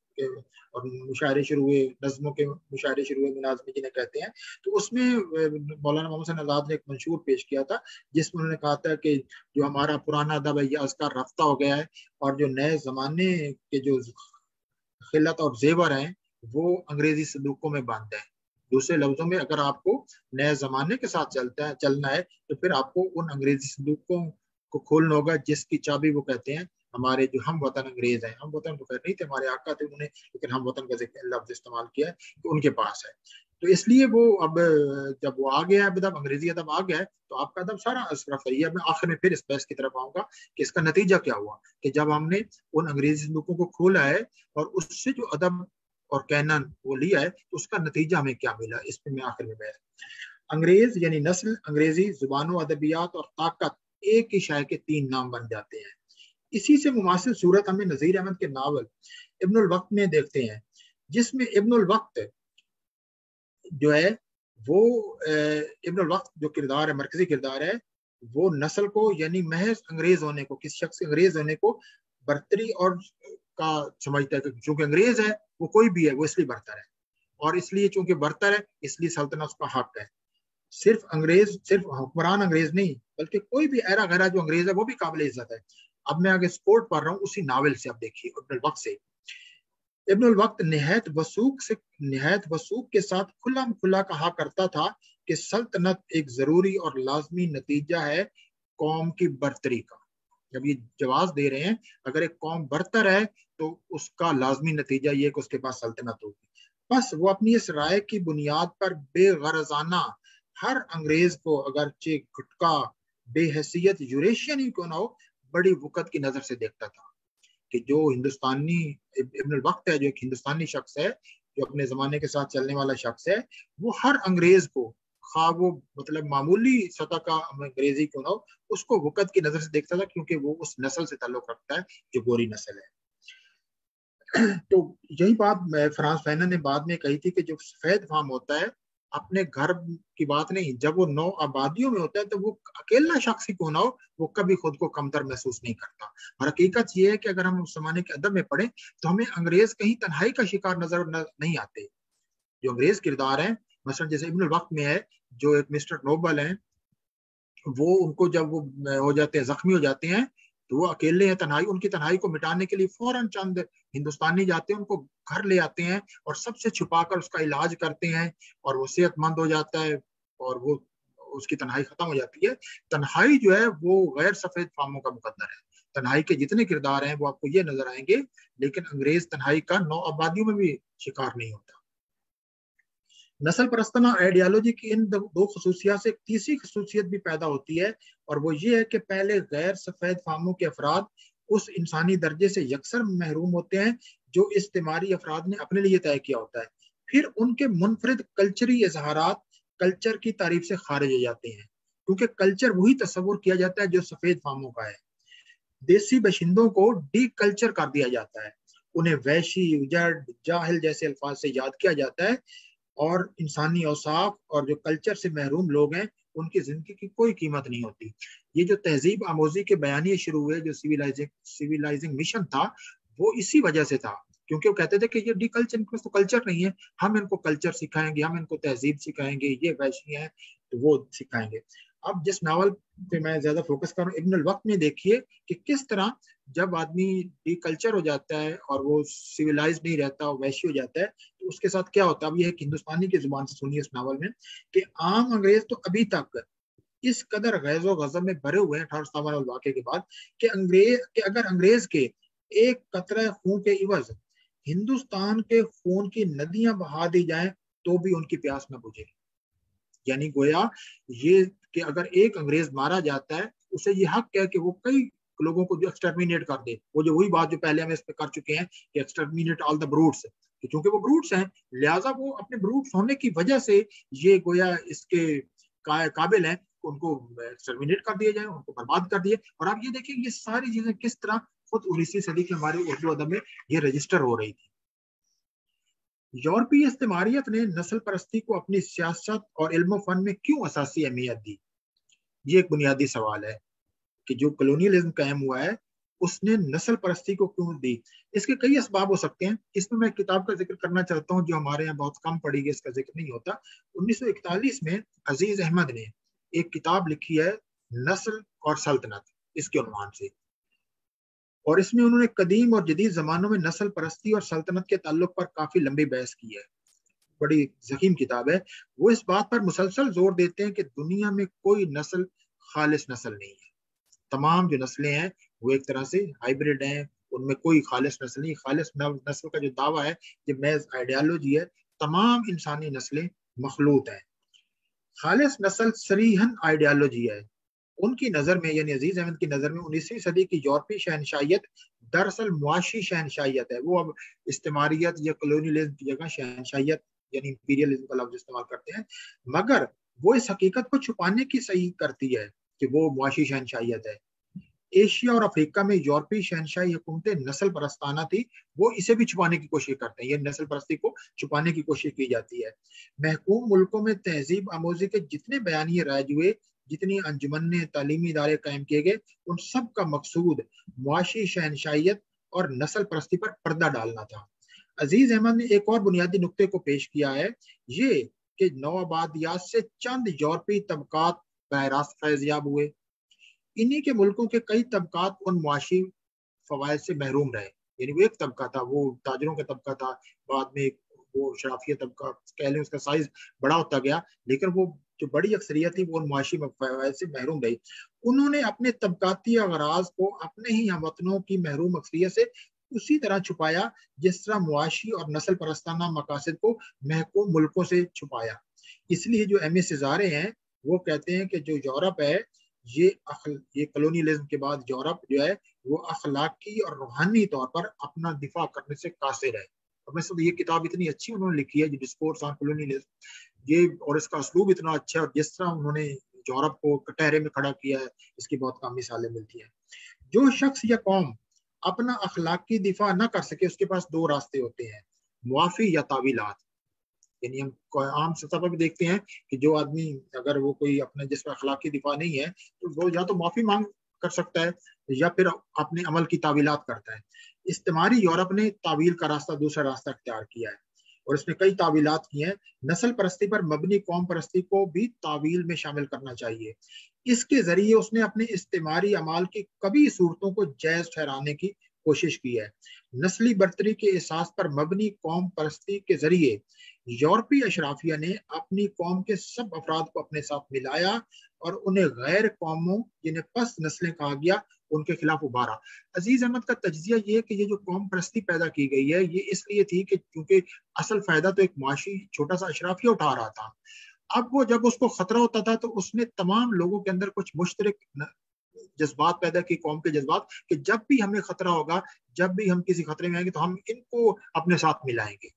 اور مشاعرے شروع ہوئے، نظموں کے مشاعرے شروع ہوئے، مناظمی جنہیں کہتے ہیں. تو اس میں مولانا محمد حسین آزاد نے ایک منشور پیش کیا تھا جس میں انہوں نے کہا تھا کہ جو ہمارا پرانا ادب ہے یہ ازکار رفتہ ہو گیا ہے اور جو نئے زمانے کے جو خلت اور زیور ہیں وہ انگریزی صندوقوں میں بند ہیں. دوسرے لفظوں میں اگر آپ کو نئے زمانے کے ساتھ چلنا ہے تو پھر آپ کو ان انگریزی صندوقوں کو کھولنا ہوگا جس کی چابی وہ کہتے ہیں ہمارے جو ہم وطن انگریز ہیں. ہم وطن تو خیر نہیں تھے، ہمارے آقا تھے، انہوں نے لیکن ہم وطن کا لفظ استعمال کیا ہے تو ان کے پاس ہے. تو اس لیے وہ اب جب وہ آ گیا ہے ادب، انگریزی ادب آ گیا ہے تو آپ کا ادب سارا اصرف ہے. میں آخر میں پھر اس بحث کی طرف آؤں گا کہ اس کا نتیجہ کیا ہوا کہ جب ہم نے ان انگریزی صندوقوں کو کھولا ہے اور اس سے جو ادب اور کینن وہ لیا ہے تو اس کا نتیجہ ہمیں کیا ملا، اس پہ میں آخر میں بحث. انگریز یعنی نسل، انگریزی زبان و ادبیات اور طاقت ایک ہی شے کے تین نام بن جاتے ہیں. اسی سے مماثل صورت ہمیں نذیر احمد کے ناول ابن الوقت میں دیکھتے ہیں جس میں ابن الوقت جو ہے وہ ابن الوقت جو کردار ہے، مرکزی کردار ہے، وہ نسل کو یعنی محض انگریز ہونے کو، کسی شخص انگریز ہونے کو برتری اور کا سمجھتا ہے کہ چونکہ انگریز ہے وہ کوئی بھی ہے وہ اس لیے برتر ہے، اور اس لیے چونکہ برتر ہے اس لیے سلطنت اس کا حق ہے. صرف انگریز، صرف حکمران انگریز نہیں بلکہ کوئی بھی ایرا غیرہ جو انگریز ہے وہ بھی قابل عزت ہے. اب میں آگے سپورٹ پڑھ رہا ہوں اسی ناول سے. اب دیکھیے ابن الوقت سے. ابن الوقت نہایت وثوق کے ساتھ کھلا کہا کرتا تھا کہ سلطنت ایک ضروری اور لازمی نتیجہ ہے قوم کی برتری کا. جب یہ جواز دے رہے ہیں اگر ایک قوم برتر ہے تو اس کا لازمی نتیجہ یہ کہ اس کے پاس سلطنت ہوگی. بس وہ اپنی اس رائے کی بنیاد پر بے غرضانہ ہر انگریز کو اگرچہ گھٹکا بے حیثیت یوریشین ہی کیوں نہ ہو بڑی وقت کی نظر سے دیکھتا تھا کہ جو ہندوستانی ابن الوقت ہے، جو ایک ہندوستانی شخص ہے جو اپنے زمانے کے ساتھ چلنے والا شخص ہے، وہ ہر انگریز کو خواہ وہ مطلب معمولی سطح کا انگریزی کیوں نہ ہو اس کو وقت کی نظر سے دیکھتا تھا کیونکہ وہ اس نسل سے تعلق رکھتا ہے جو گوری نسل ہے. تو یہی بات فرانس فینن نے بعد میں کہی تھی کہ جو سفید فام ہوتا ہے اپنے گھر کی بات نہیں، جب وہ 9 آبادیوں میں ہوتا ہے تو وہ اکیلا شخص ہی کیوں نہ ہو، وہ کبھی خود کو کمتر محسوس نہیں کرتا. اور حقیقت یہ ہے کہ اگر ہم اس زمانے کے ادب میں پڑھیں تو ہمیں انگریز کہیں تنہائی کا شکار نظر نہیں آتے. جو انگریز کردار ہیں، مثلا جیسے ابن الوقت میں ہے، جو ایک مسٹر نوبل ہیں، وہ ان کو جب وہ ہو جاتے ہیں، زخمی ہو جاتے ہیں، تو وہ اکیلے ہیں، تنہائی، ان کی تنہائی کو مٹانے کے لیے فوراً چند ہندوستانی جاتے ہیں، ان کو گھر لے آتے ہیں اور سب سے چھپا کر اس کا علاج کرتے ہیں اور وہ صحت مند ہو جاتا ہے اور وہ اس کی تنہائی ختم ہو جاتی ہے. تنہائی جو ہے وہ غیر سفید فاموں کا مقدر ہے. تنہائی کے جتنے کردار ہیں وہ آپ کو یہ نظر آئیں گے، لیکن انگریز تنہائی کا 9 آبادیوں میں بھی شکار نہیں ہوتا. نسل پرستانہ آئیڈیالوجی کی ان 2 خصوصیات سے ایک تیسری خصوصیت بھی پیدا ہوتی ہے، اور وہ یہ ہے کہ پہلے غیر سفید فاموں کے افراد اس انسانی درجے سے یکسر محروم ہوتے ہیں جو استعماری افراد نے اپنے لیے طے کیا ہوتا ہے. پھر ان کے منفرد کلچری اظہارات کلچر کی تعریف سے خارج ہو جاتے ہیں، کیونکہ کلچر وہی تصور کیا جاتا ہے جو سفید فاموں کا ہے. دیسی باشندوں کو ڈی کلچر کر دیا جاتا ہے، انہیں وحشی، اجڑ، جاہل جیسے الفاظ سے یاد کیا جاتا ہے، اور انسانی اوصاف اور جو کلچر سے محروم لوگ ہیں ان کی زندگی کی کوئی قیمت نہیں ہوتی. یہ جو تہذیب آموزی کے بیانیے شروع ہوئے، جو سیویلائزنگ مشن تھا، وہ اسی وجہ سے تھا، کیونکہ وہ کہتے تھے کہ یہ ڈی کلچر، ان کو تو کلچر نہیں ہے، ہم ان کو کلچر سکھائیں گے، ہم ان کو تہذیب سکھائیں گے، یہ وحشی ہیں تو وہ سکھائیں گے. اب جس ناول پہ میں زیادہ فوکس کر رہا ہوں، ابن الوقت میں دیکھیے کہ کس طرح جب آدمی ڈی کلچر ہو جاتا ہے اور وہ سیویلائز نہیں رہتا، وحشی ہو جاتا ہے، تو اس کے ساتھ کیا ہوتا ہے. اب یہ ہے کہ ہندوستانی کی زبان سے سنیے اس ناول میں کہ عام انگریز تو ابھی تک اس قدر غیظ و غضب میں بھرے ہوئے ہیں 1857 واقعے کے بعد کہ اگر انگریز کے ایک قطرہ خون کے عوض ہندوستان کے خون کی ندیاں بہا دی جائیں تو بھی ان کی پیاس نہ بجھے. یعنی گویا یہ کہ اگر ایک انگریز مارا جاتا ہے، اسے یہ حق ہے کہ وہ کئی لوگوں کو جو ایکسٹرمینیٹ کر دے. وہ جو وہی بات جو پہلے ہم اس پہ کر چکے ہیں کہ ایکسٹرمینیٹ آل دا بروٹس، چونکہ وہ بروٹس ہیں لہٰذا وہ اپنے بروٹس ہونے کی وجہ سے یہ گویا اس کے قابل ہیں ان کو ایکسٹرمینیٹ کر دیا جائے، ان کو برباد کر دیے. اور آپ یہ دیکھیں یہ ساری چیزیں کس طرح خود 19ویں صدی کے ہمارے اردو ادب میں یہ رجسٹر ہو رہی تھی. یورپی استعماریت نے نسل پرستی کو اپنی سیاست اور علم و فن میں کیوں اساسی اہمیت دی؟ یہ ایک بنیادی سوال ہے کہ جو کلونیلزم قائم ہوا ہے اس نے نسل پرستی کو کیوں دی. اس کے کئی اسباب ہو سکتے ہیں. اس میں میں کتاب کا ذکر کرنا چاہتا ہوں جو ہمارے یہاں بہت کم پڑھی گئی، اس کا ذکر نہیں ہوتا. 1941 میں عزیز احمد نے ایک کتاب لکھی ہے نسل اور سلطنت، اس کے عنوان سے، اور اس میں انہوں نے قدیم اور جدید زمانوں میں نسل پرستی اور سلطنت کے تعلق پر کافی لمبی بحث کی ہے. بڑی ضخیم کتاب ہے. وہ اس بات پر مسلسل زور دیتے ہیں کہ دنیا میں کوئی نسل خالص نسل نہیں ہے. تمام جو نسلیں ہیں وہ ایک طرح سے ہائیبرڈ ہیں، ان میں کوئی خالص نسل نہیں. خالص نسل کا جو دعویٰ ہے یہ محض آئیڈیالوجی ہے. تمام انسانی نسلیں مخلوط ہیں. خالص نسل صریحاً آئیڈیالوجی ہے. ان کی نظر میں، یعنی عزیز احمد کی نظر میں، 19ویں صدی کی یورپی شہنشاہیت دراصل معاشی شہنشاہیت ہے. وہ اب استعماریت یا کلونیلزم کی جگہ شہنشاہیت یعنی امپیریلزم کا لفظ استعمال کرتے ہیں، مگر وہ اس حقیقت کو چھپانے کی صحیح کرتی ہے کہ وہ معاشی شہنشاہیت ہے. ایشیا اور افریقہ میں یورپی شہنشاہی حکومتیں نسل پرستانہ تھی، وہ اسے بھی چھپانے کی کوشش کرتے ہیں. یہ نسل پرستی کو چھپانے کی کوشش کی جاتی ہے. محکوم ملکوں میں تہذیب آموزی کے جتنے بیانیے رائج ہوئے، جتنی انجمنیں، تعلیمی ادارے قائم کیے گئے، ان سب کا مقصود معاشی شہنشاہیت اور نسل پرستی پر پردہ ڈالنا تھا. عزیز احمد نے ایک اور بنیادی نقطے کو پیش کیا ہے، یہ کہ نوآبادیات سے چند یورپی طبقات براہ راست فیضیاب ہوئے. انہی کے ملکوں کے کئی طبقات ان معاشی فوائد سے محروم رہے. یعنی وہ ایک طبقہ تھا، وہ تاجروں کا طبقہ تھا، بعد میں وہ شرافیہ طبقہ کہہ لیں، اس کا سائز بڑا ہوتا گیا، لیکن وہ جو بڑی اکثریت تھی وہ ان معاشی فوائد سے محروم رہی. انہوں نے اپنے طبقاتی اغراض کو اپنے ہی ہم وطنوں کی محروم اکثریت سے اسی طرح چھپایا جس طرح معاشی اور نسل پرستانہ مقاصد کو محکوم ملکوں سے چھپایا. اس لیے جو ایم ایس ادارے ہیں وہ کہتے ہیں کہ جو یورپ ہے یہ کلونیلزم کے بعد یورپ جو ہے وہ اخلاقی اور روحانی طور پر اپنا دفاع کرنے سے قاصر ہے. یہ کتاب اتنی اچھی انہوں نے لکھی ہے، ڈسکورس آن کلونیلزم، یہ اور اس کا اسلوب اتنا اچھا ہے، اور جس طرح انہوں نے یورپ کو کٹہرے میں کھڑا کیا ہے اس کی بہت کم مثالیں ملتی ہیں. جو شخص یا قوم اپنا اخلاقی دفاع نہ کر سکے اس کے پاس 2 راستے ہوتے ہیں، معافی یا تعویلات. یعنی ہم عام سطح پر بھی دیکھتے ہیں کہ جو آدمی اگر وہ کوئی اپنے جس پر اخلاقی دفاع نہیں ہے تو وہ یا تو معافی مانگ کر سکتا ہے یا پھر اپنے عمل کی تعویلات کرتا ہے. استعماری یورپ نے تعویل کا راستہ دوسرا راستہ اختیار کیا ہے اور اس نے کئی تعویلات کی ہیں. نسل پرستی پر مبنی قوم پرستی کو بھی تعویل میں شامل کرنا چاہیے. اس کے ذریعے اس نے اپنے استعماری اعمال کی کبھی صورتوں کو جائز ٹھہرانے کی کوشش کی ہے. نسلی برتری کے احساس پر مبنی قوم پرستی کے ذریعے یورپی اشرافیہ نے اپنی قوم کے سب افراد کو اپنے ساتھ ملایا اور انہیں غیر قوموں جنہیں پس نسلیں کہا گیا ان کے خلاف ابھارا. عزیز احمد کا تجزیہ یہ ہے کہ یہ جو قوم پرستی پیدا کی گئی ہے یہ اس لیے تھی کہ کیونکہ اصل فائدہ تو ایک معاشی چھوٹا سا اشرافیہ اٹھا رہا تھا. اب وہ جب اس کو خطرہ ہوتا تھا تو اس نے تمام لوگوں کے اندر کچھ مشترک جذبات پیدا کی، قوم کے جذبات، کہ جب بھی ہمیں خطرہ ہوگا، جب بھی ہم کسی خطرے میں آئیں گے تو ہم ان کو اپنے ساتھ ملائیں گے،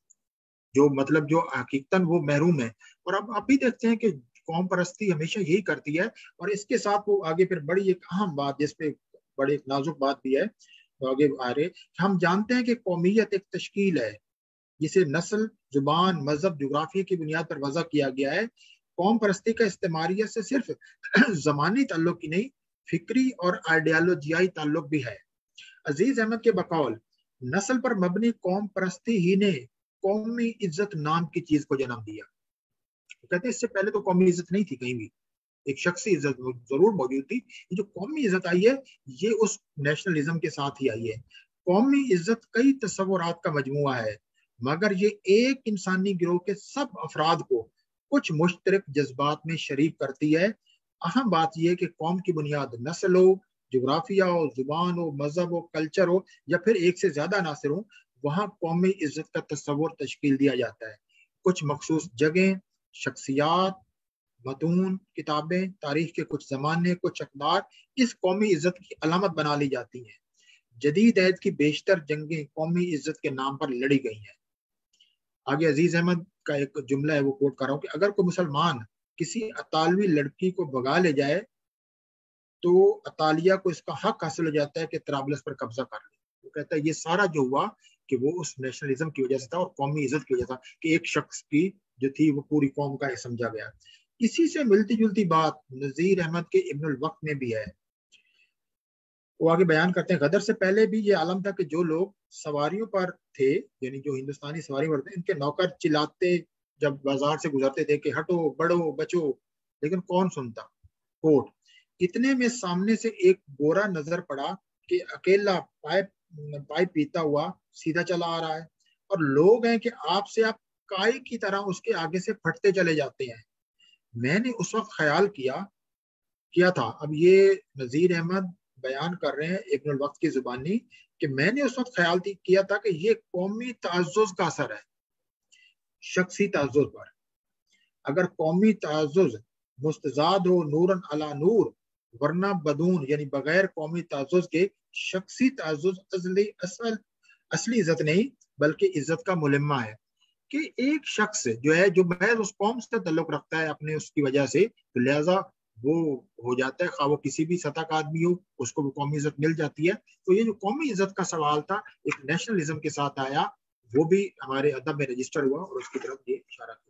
جو مطلب جو حقیقتاً وہ محروم ہے. اور اب بھی دیکھتے ہیں کہ قوم پرستی ہمیشہ یہی کرتی ہے. اور اس کے ساتھ وہ آگے پھر بڑی ایک اہم بات جس پہ بڑی ایک نازک بات بھی ہے آگے آ رہے، ہم جانتے ہیں کہ قومیت ایک تشکیل ہے جسے نسل، زبان، مذہب، جغرافیہ کی بنیاد پر وضع کیا گیا ہے. قوم پرستی کا استعماریت سے صرف زمانی تعلق ہی نہیں، فکری اور آئیڈیالوجیائی تعلق بھی ہے. عزیز احمد کے بقول نسل پر مبنی قوم پرستی ہی نے قومی عزت نام کی چیز کو جنم دیا. کہتے ہیں اس سے پہلے تو قومی عزت نہیں تھی، کہیں بھی ایک شخصی عزت ضرور موجود تھی. یہ جو قومی عزت آئی ہے یہ اس نیشنلزم کے ساتھ ہی آئی ہے. قومی عزت کئی تصورات کا مجموعہ ہے مگر یہ ایک انسانی گروہ کے سب افراد کو کچھ مشترک جذبات میں شریک کرتی ہے. اہم بات یہ ہے کہ قوم کی بنیاد نسل ہو، جغرافیہ ہو، زبان ہو، مذہب ہو، کلچر ہو یا پھر ایک سے زیادہ عناصر ہوں، وہاں قومی عزت کا تصور تشکیل دیا جاتا ہے. کچھ مخصوص جگہیں، شخصیات، متون، کتابیں، تاریخ کے کچھ زمانے، کچھ اقدار اس قومی عزت کی علامت بنا لی جاتی ہیں. جدید عہد کی بیشتر جنگیں قومی عزت کے نام پر لڑی گئی ہیں. آگے عزیز احمد کا ایک جملہ ہے وہ کوٹ کر رہا ہوں کہ اگر کوئی مسلمان کسی اطالوی لڑکی کو بھگا لے جائے تو اطالیہ کو اس کا حق حاصل ہو جاتا ہے کہ طرابلس پر قبضہ کر لے. وہ کہتا ہے یہ سارا جو ہوا کہ وہ اس نیشنلزم کی وجہ سے تھا اور قومی عزت کی وجہ سے تھا کہ ایک شخص کی جو تھی وہ پوری قوم کا سمجھا گیا. اسی سے ملتی جلتی بات نذیر احمد کے ابن الوقت میں بھی ہے. وہ آگے بیان کرتے ہیں غدر سے پہلے بھی یہ عالم تھا کہ جو لوگ سواریوں پر تھے، یعنی جو ہندوستانی سواری پر تھے، ان کے نوکر چلاتے جب بازار سے گزرتے تھے کہ ہٹو، بڑھو، بچو، لیکن کون سنتا. کوٹ اتنے میں سامنے سے ایک گورا نظر پڑا کہ اکیلا پائپ پیتا ہوا سیدھا چلا آ رہا ہے اور لوگ ہیں کہ آپ سے آپ کائی کی طرح اس کے آگے سے پھٹتے چلے جاتے ہیں. میں نے اس وقت خیال کیا تھا، اب یہ نذیر احمد بیان کر رہے ہیں ابن الوقت کی زبانی، کہ میں نے اس وقت خیال کیا تھا کہ یہ قومی تعزز کا اثر ہے شخصی تعزز پر. اگر قومی تعزز مستزاد ہو نورن علی نور، ورنہ بدون یعنی بغیر قومی تعزز کے شخصی تعزز اصلی عزت نہیں بلکہ عزت کا ملمہ ہے. کہ ایک شخص جو ہے جو محض اس قوم سے تعلق رکھتا ہے اپنے اس کی وجہ سے، تو لہذا وہ ہو جاتا ہے، خواہ وہ کسی بھی سطح کا آدمی ہو، اس کو وہ قومی عزت مل جاتی ہے. تو یہ جو قومی عزت کا سوال تھا ایک نیشنلزم کے ساتھ آیا، وہ بھی ہمارے ادب میں رجسٹر ہوا اور اس کی طرف یہ اشارہ کیا.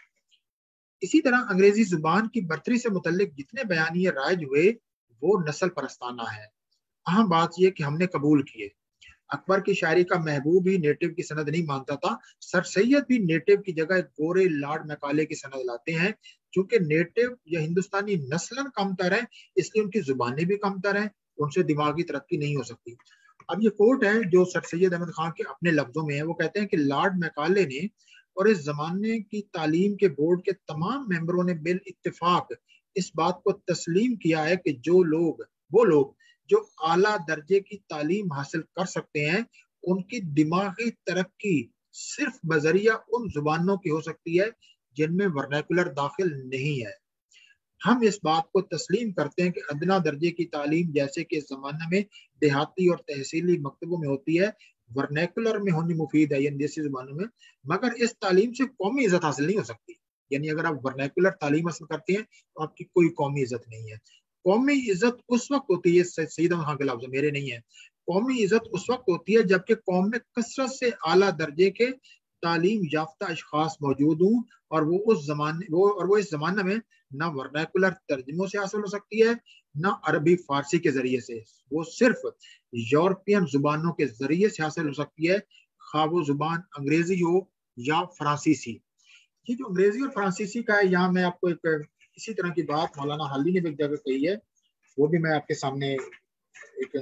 اسی طرح انگریزی زبان کی برتری سے متعلق جتنے بیانیے رائج ہوئے وہ نسل پرستانہ ہے. اہم بات یہ کہ ہم نے قبول کیے. اکبر کی شاعری کا محبوب ہی نیٹو کی سند نہیں مانتا تھا. سر سید بھی نیٹو کی جگہ ایک گورے لارڈ میکالے کی سند لاتے ہیں. چونکہ نیٹو یا ہندوستانی نسلاً کم تر ہے اس لیے ان کی زبانیں بھی کم تر ہیں، ان سے دماغی ترقی نہیں ہو سکتی. اب یہ کوٹ ہے جو سر سید احمد خان کے اپنے لفظوں میں ہے. وہ کہتے ہیں کہ لارڈ میکالے نے اور اس زمانے کی تعلیم کے بورڈ کے تمام ممبروں نے بالاتفاق اس بات کو تسلیم کیا ہے کہ وہ لوگ جو اعلیٰ درجے کی تعلیم حاصل کر سکتے ہیں ان کی دماغی ترقی صرف بذریعہ ان زبانوں کی ہو سکتی ہے جن میں ورنیکولر داخل نہیں ہے. ہم اس بات کو تسلیم کرتے ہیں کہ ادنا درجے کی تعلیم جیسے کہ اس زمانے میں دیہاتی اور تحصیلی مکتبوں میں ہوتی ہے ورنیکولر میں ہونی مفید ہے، یعنی دیسی زبانوں میں، مگر اس تعلیم سے قومی عزت حاصل نہیں ہو سکتی. یعنی اگر آپ ورنیکولر تعلیم حاصل کرتے ہیں تو آپ کی کوئی قومی عزت نہیں ہے. قومی عزت اس وقت ہوتی ہے، سید احمد خان کے لفظ میرے نہیں ہیں، قومی عزت اس وقت ہوتی ہے جبکہ قوم میں کثرت سے اعلیٰ درجے کے تعلیم یافتہ اشخاص موجود ہوں اور وہ اس زمانے میں نہ ورنیکولر ترجموں سے حاصل ہو سکتی ہے نہ عربی فارسی کے ذریعے سے، وہ صرف یورپین زبانوں کے ذریعے سے حاصل ہو سکتی ہے، خواہ وہ زبان انگریزی ہو یا فرانسیسی۔ یہ جو انگریزی اور فرانسیسی کا ہے، یہاں میں آپ کو ایک اسی طرح کی بات مولانا حالی نے بھی ایک جگہ کہی ہے، وہ بھی میں آپ کے سامنے ایک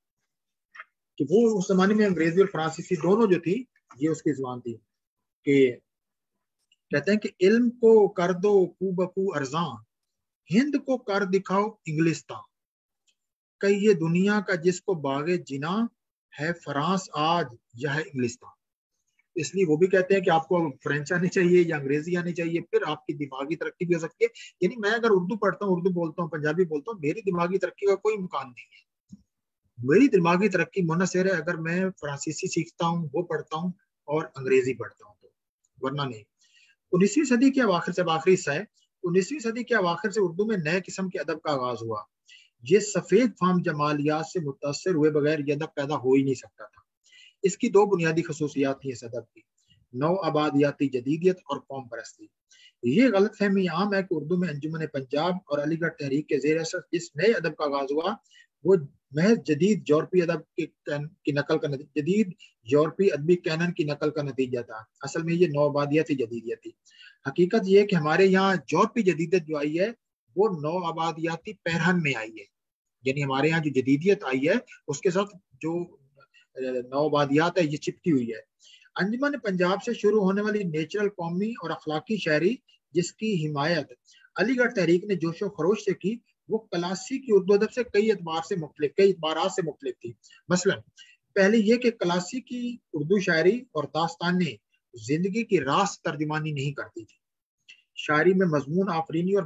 کہ وہ اس زمانے میں انگریزی اور فرانسیسی دونوں جو تھی یہ اس کی زبان تھی، کہ کہتے ہیں کہ علم کو کر دو کو بکو ارزاں، ہند کو کر دکھاؤ انگلستان، کہ یہ دنیا کا جس کو باغ جنا ہے فرانس آج یہ ہے انگلستان۔ اس لیے وہ بھی کہتے ہیں کہ آپ کو فرینچ آنی چاہیے یا انگریزی آنی چاہیے، پھر آپ کی دماغی ترقی بھی ہو سکتی ہے۔ یعنی میں اگر اردو پڑھتا ہوں، اردو بولتا ہوں، پنجابی بولتا ہوں، میری دماغی ترقی کا کوئی امکان نہیں ہے۔ میری دماغی ترقی منحصر ہے اگر میں فرانسیسی سیکھتا ہوں، وہ پڑھتا ہوں اور انگریزی پڑھتا ہوں، تو ورنہ نہیں۔ 19ویں صدی کے اواخر سے، آخری حصہ ہے، 19ویں صدی کے اواخر سے اردو میں نئے قسم کے ادب کا آغاز ہوا۔ یہ سفید فام جمالیات سے متاثر ہوئے بغیر یہ ادب پیدا ہو ہی نہیں سکتا تھا۔ اس کی دو بنیادی خصوصیات تھیں اس ادب کی، نو آبادیاتی جدیدیت اور قوم پرستی۔ یہ غلط فہمی عام ہے کہ اردو میں انجمن پنجاب اور علی گڑھ تحریک کے زیر اثر جس نئے ادب کا آغاز ہوا وہ محض جدید یورپی ادب کی نقل کا جدید یورپی ادبی کینن کی نقل کا نتیجہ تھا۔ اصل میں یہ نو آبادیاتی جدیدیت تھی۔ حقیقت یہ ہے کہ ہمارے یہاں یورپی جدیدیت جو آئی ہے وہ نو آبادیاتی پیرہن میں آئی ہے، یعنی ہمارے یہاں جو جدیدیت آئی ہے اس کے ساتھ جو نو آبادیات ہے یہ چپکی ہوئی ہے۔ انجمن پنجاب سے شروع ہونے والی نیچرل قومی اور اخلاقی شاعری جس کی حمایت علی گڑھ تحریک نے جوش و خروش سے کی، وہ کلاسیکی اردو ادب سے کئی اعتبارات سے مختلف تھی۔ مثلا پہلے یہ کہ کلاسیکی اردو شاعری اور داستانیں زندگی کی راست ترجمانی نہیں کرتی تھی۔ شاعری میں مضمون آفرینی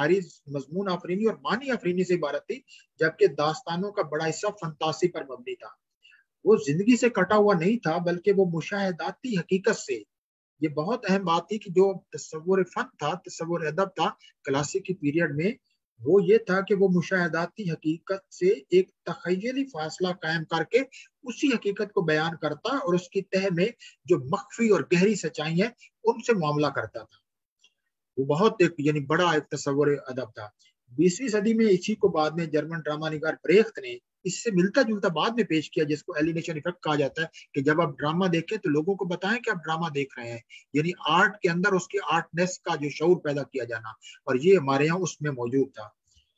اور معنی آفرینی سے عبارت تھی، جبکہ داستانوں کا بڑا حصہ فنتاسی پر مبنی تھا۔ وہ زندگی سے کٹا ہوا نہیں تھا بلکہ وہ مشاہداتی حقیقت سے، یہ بہت اہم بات تھی کہ جو تصور فن تھا، تصور ادب تھا کلاسیکی پیریڈ میں، وہ یہ تھا کہ وہ مشاہداتی حقیقت سے ایک تخیلی فاصلہ قائم کر کے اسی حقیقت کو بیان کرتا اور اس کی تہ میں جو مخفی اور گہری سچائی ہیں ان سے معاملہ کرتا تھا۔ وہ بہت یعنی بڑا ایک تصور ادب تھا۔ 20ویں صدی میں اسی کو بعد میں جرمن ڈرامہ نگار بریخت نے اس سے ملتا جلتا بعد میں پیش کیا، جس کو ایلینیشن ایفیکٹ کہا جاتا ہے، کہ جب آپ ڈرامہ دیکھیں تو لوگوں کو بتائیں کہ آپ ڈرامہ دیکھ رہے ہیں، یعنی آرٹ کے اندر اس کی آرٹنیس کا جو شعور پیدا کیا جانا، اور یہ ہمارے یہاں اس میں موجود تھا۔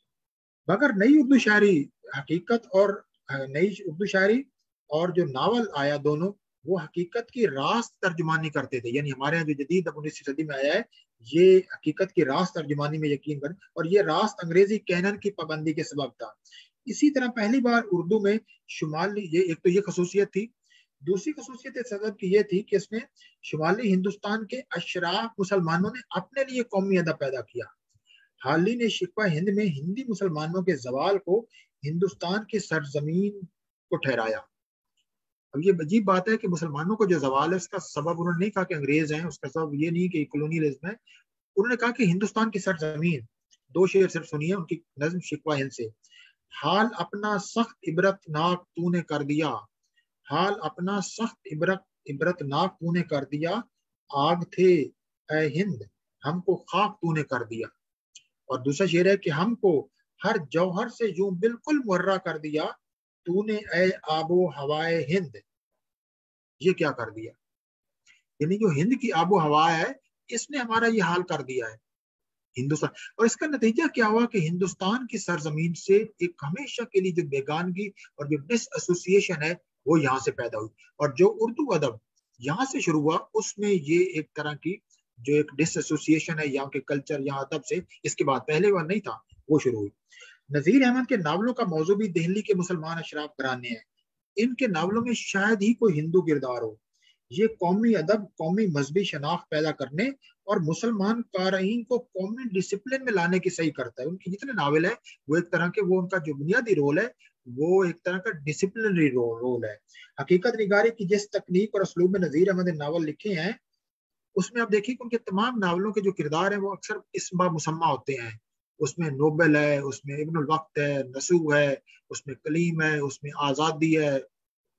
مگر نئی اردو شاعری حقیقت اور نئی اردو شاعری اور جو ناول آیا دونوں وہ حقیقت کی راست ترجمانی کرتے تھے، یعنی ہمارے یہاں جو جدید 19ویں صدی میں آیا ہے یہ حقیقت کی راست ترجمانی میں یقین کر، اور یہ راست انگریزی کینن کی پابندی کے سبب تھا۔ اسی طرح پہلی بار اردو میں شمالی، یہ ایک تو یہ خصوصیت تھی، دوسری خصوصیت اس ادب کی یہ تھی کہ اس میں شمالی ہندوستان کے اشراف مسلمانوں نے اپنے لیے قومی ادب پیدا کیا۔ حالی نے شکوہ ہند میں ہندی مسلمانوں کے زوال کو ہندوستان کی سرزمین کو ٹھہرایا۔ اب یہ عجیب بات ہے کہ مسلمانوں کو جو زوال ہے اس کا سبب انہوں نے نہیں کہا کہ انگریز ہیں، اس کا سبب یہ نہیں کہ کولونیلزم ہے، انہوں نے کہا کہ ہندوستان کی سرزمین۔ دو شعر صرف سنیے ان کی نظم شکوہ ہند سے۔ حال اپنا سخت عبرت ناک تو نے کر دیا، حال اپنا سخت عبرت ناک تو نے کر دیا، آگ تھے اے ہند ہم کو خاک تو نے کر دیا۔ اور دوسرا شعر ہے کہ ہم کو ہر جوہر سے یوں بالکل مرہ کر دیا، تو نے اے آب و ہوائے ہند یہ کیا کر دیا، یعنی جو ہند کی آب و ہوا ہے اس نے ہمارا یہ حال کر دیا ہے ہندوستان۔ اور اس کا نتیجہ کیا ہوا کہ ہندوستان کی سرزمین سے ایک ہمیشہ کے لیے جو بیگانگی اور جو ڈس ایسوسیشن ہے وہ یہاں سے پیدا ہوئی، اور جو اردو ادب یہاں سے شروع ہوا اس میں یہ ایک طرح کی جو ایک ڈس ایسوسیشن ہے یہاں کے کلچر، یہاں ادب سے، اس کے بعد پہلے بار نہیں تھا وہ شروع ہوئی۔ نذیر احمد کے ناولوں کا موضوع بھی دہلی کے مسلمان اشراف گھرانے ہیں۔ ان کے ناولوں میں شاید ہی کوئی ہندو کردار ہو۔ یہ قومی ادب، قومی مذہبی شناخت پیدا کرنے اور مسلمان قارئین کو قومی ڈسپلن میں لانے کی صحیح کرتا ہے۔ ان کے جتنے ناول ہیں وہ ایک طرح کے، وہ ان کا جو بنیادی رول ہے وہ ایک طرح کا ڈسپلنری رول ہے۔ حقیقت نگاری کی جس تکنیک اور اسلوب میں نذیر احمد نے ناول لکھے ہیں اس میں آپ دیکھیے کہ ان کے تمام ناولوں کے جو کردار ہیں وہ اکثر اسم مسمى ہوتے ہیں۔ اس میں نوبل ہے، اس میں ابن الوقت ہے، نسوح ہے، اس میں کلیم ہے، اس میں آزادی ہے،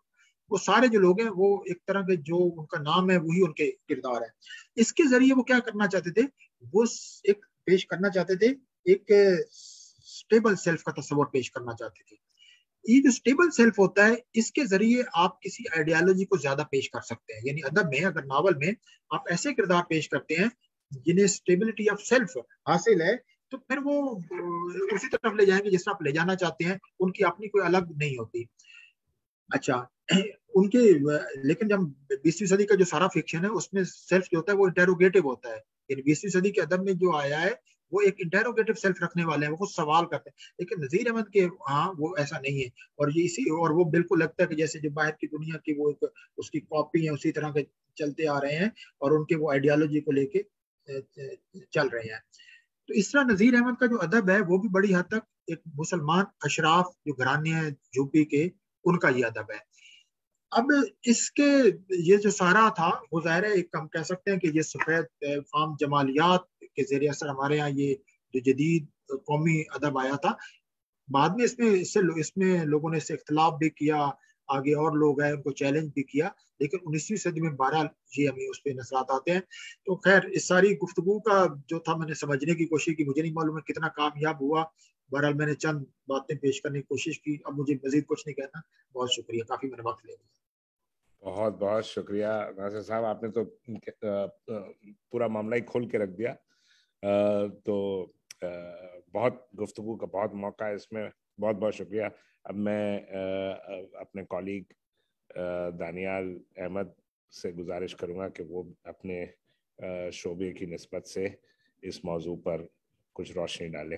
وہ سارے جو لوگ ہیں وہ ایک طرح کے جو ان کا نام ہے وہی ان کے کردار ہے. اس کے ذریعے وہ کیا کرنا چاہتے تھے, وہ ایک پیش کرنا چاہتے تھے, ایک اسٹیبل سیلف کا تصور پیش کرنا چاہتے تھے. یہ جو اسٹیبل سیلف ہوتا ہے, اس کے ذریعے آپ کسی آئیڈیالوجی کو زیادہ پیش کر سکتے ہیں. یعنی ادب میں, اگر ناول میں آپ ایسے کردار پیش کرتے ہیں جنہیں اسٹیبلٹی آف سیلف حاصل ہے, تو پھر وہ اسی طرف لے جائیں گے جس طرح آپ لے جانا چاہتے ہیں. ان کی اپنی کوئی الگ نہیں ہوتی. اچھا, ان کے لیکن جب 20ویں صدی کا جو سارا فکشن ہے اس میں سیلف جو ہوتا ہے وہ انٹیروگیٹو ہوتا ہے. یعنی 20ویں صدی کے ادب میں جو آیا ہے وہ ایک انٹیروگیٹو سیلف رکھنے والے ہیں, وہ خود سوال کرتے ہیں. لیکن نذیر احمد کے ہاں وہ ایسا نہیں ہے, اور یہ اسی اور وہ بالکل لگتا ہے کہ جیسے جو باہر کی دنیا کی وہ ایک اس کی کاپی ہے, اسی طرح کے چلتے آ رہے ہیں اور ان کے وہ آئیڈیالوجی کو لے کے چل رہے ہیں. تو اس طرح نذیر احمد کا جو ادب ہے وہ بھی بڑی حد تک ایک مسلمان اشراف جو گھرانے ہیں یوپی کے, ان کا یہ ادب ہے. اب اس کے یہ جو سارا تھا وہ ظاہر ہے ایک ہم کہہ سکتے ہیں کہ یہ سفید فام جمالیات کے زیر اثر ہمارے ہاں یہ جو جدید قومی ادب آیا تھا. بعد میں اس میں لوگوں نے اس سے اختلاف بھی کیا, آگے اور لوگ ہیں ان کو چیلنج بھی کیا, لیکن 19ویں صدی میں بہرحال یہ ہمیں اس پہ نظرات آتے ہیں. تو خیر, اس ساری گفتگو کا جو تھا میں نے سمجھنے کی کوشش کی, مجھے نہیں معلوم ہے کتنا کامیاب ہوا. بہرحال میں نے چند باتیں پیش کرنے کی کوشش کی. اب مجھے مزید کچھ نہیں کہنا. بہت شکریہ, کافی میں نے وقت لے لیا. بہت بہت شکریہ ناصر صاحب, آپ نے تو پورا معاملہ ہی کھول کے رکھ دیا. تو بہت گفتگو کا بہت موقع ہے اس میں. بہت بہت شکریہ. اب میں اپنے کولیگ دانیال احمد سے گزارش کروں گا کہ وہ اپنے شعبے کی نسبت سے اس موضوع پر کچھ روشنی ڈالیں.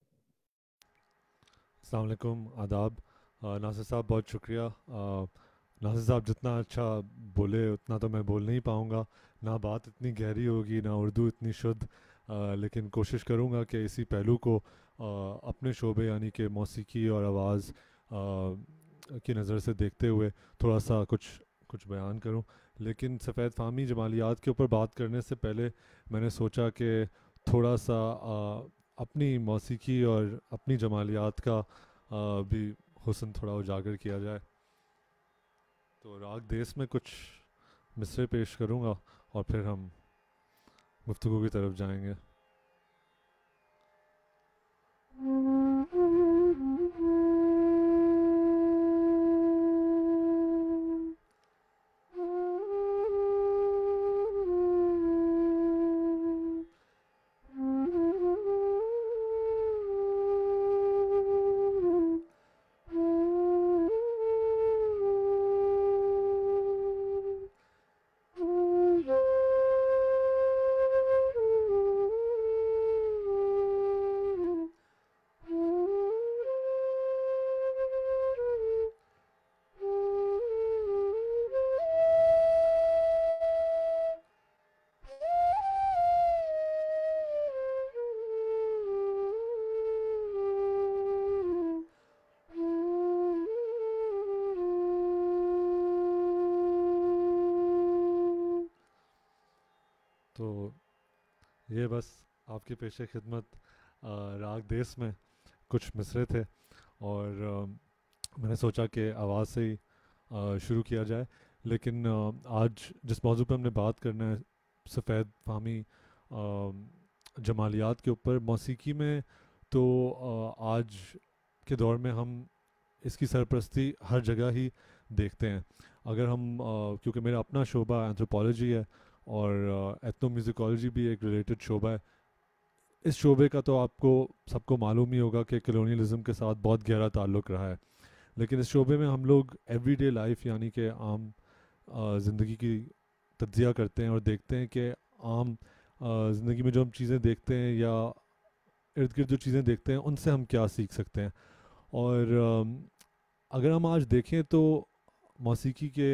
السلام علیکم, آداب. ناصر صاحب بہت شکریہ. ناصر صاحب جتنا اچھا بولے اتنا تو میں بول نہیں پاؤں گا, نہ بات اتنی گہری ہوگی نہ اردو اتنی شدھ, لیکن کوشش کروں گا کہ اسی پہلو کو اپنے شعبے یعنی کہ موسیقی اور آواز کی نظر سے دیکھتے ہوئے تھوڑا سا کچھ بیان کروں. لیکن سفید فہمی جمالیات کے اوپر بات کرنے سے پہلے میں نے سوچا کہ تھوڑا سا اپنی موسیقی اور اپنی جمالیات کا بھی حسن تھوڑا اجاگر کیا جائے. تو راگ دیس میں کچھ مصرے پیش کروں گا اور پھر ہم گفتگو کی طرف جائیں گے. تو یہ بس آپ کی پیش خدمت راگ دیس میں کچھ مصرے تھے, اور میں نے سوچا کہ آواز سے ہی شروع کیا جائے. لیکن آج جس موضوع پہ ہم نے بات کرنا ہے سفید فہمی جمالیات کے اوپر موسیقی میں, تو آج کے دور میں ہم اس کی سرپرستی ہر جگہ ہی دیکھتے ہیں. اگر ہم کیونکہ میرا اپنا شعبہ اینتھروپولوجی ہے اور ایتھنو میوزیکالوجی بھی ایک ریلیٹڈ شعبہ ہے. اس شعبے کا تو آپ کو سب کو معلوم ہی ہوگا کہ کلونیلزم کے ساتھ بہت گہرا تعلق رہا ہے. لیکن اس شعبے میں ہم لوگ ایوری ڈے لائف یعنی کہ عام زندگی کی تجزیہ کرتے ہیں اور دیکھتے ہیں کہ عام زندگی میں جو ہم چیزیں دیکھتے ہیں یا ارد گرد جو چیزیں دیکھتے ہیں ان سے ہم کیا سیکھ سکتے ہیں. اور اگر ہم آج دیکھیں تو موسیقی کے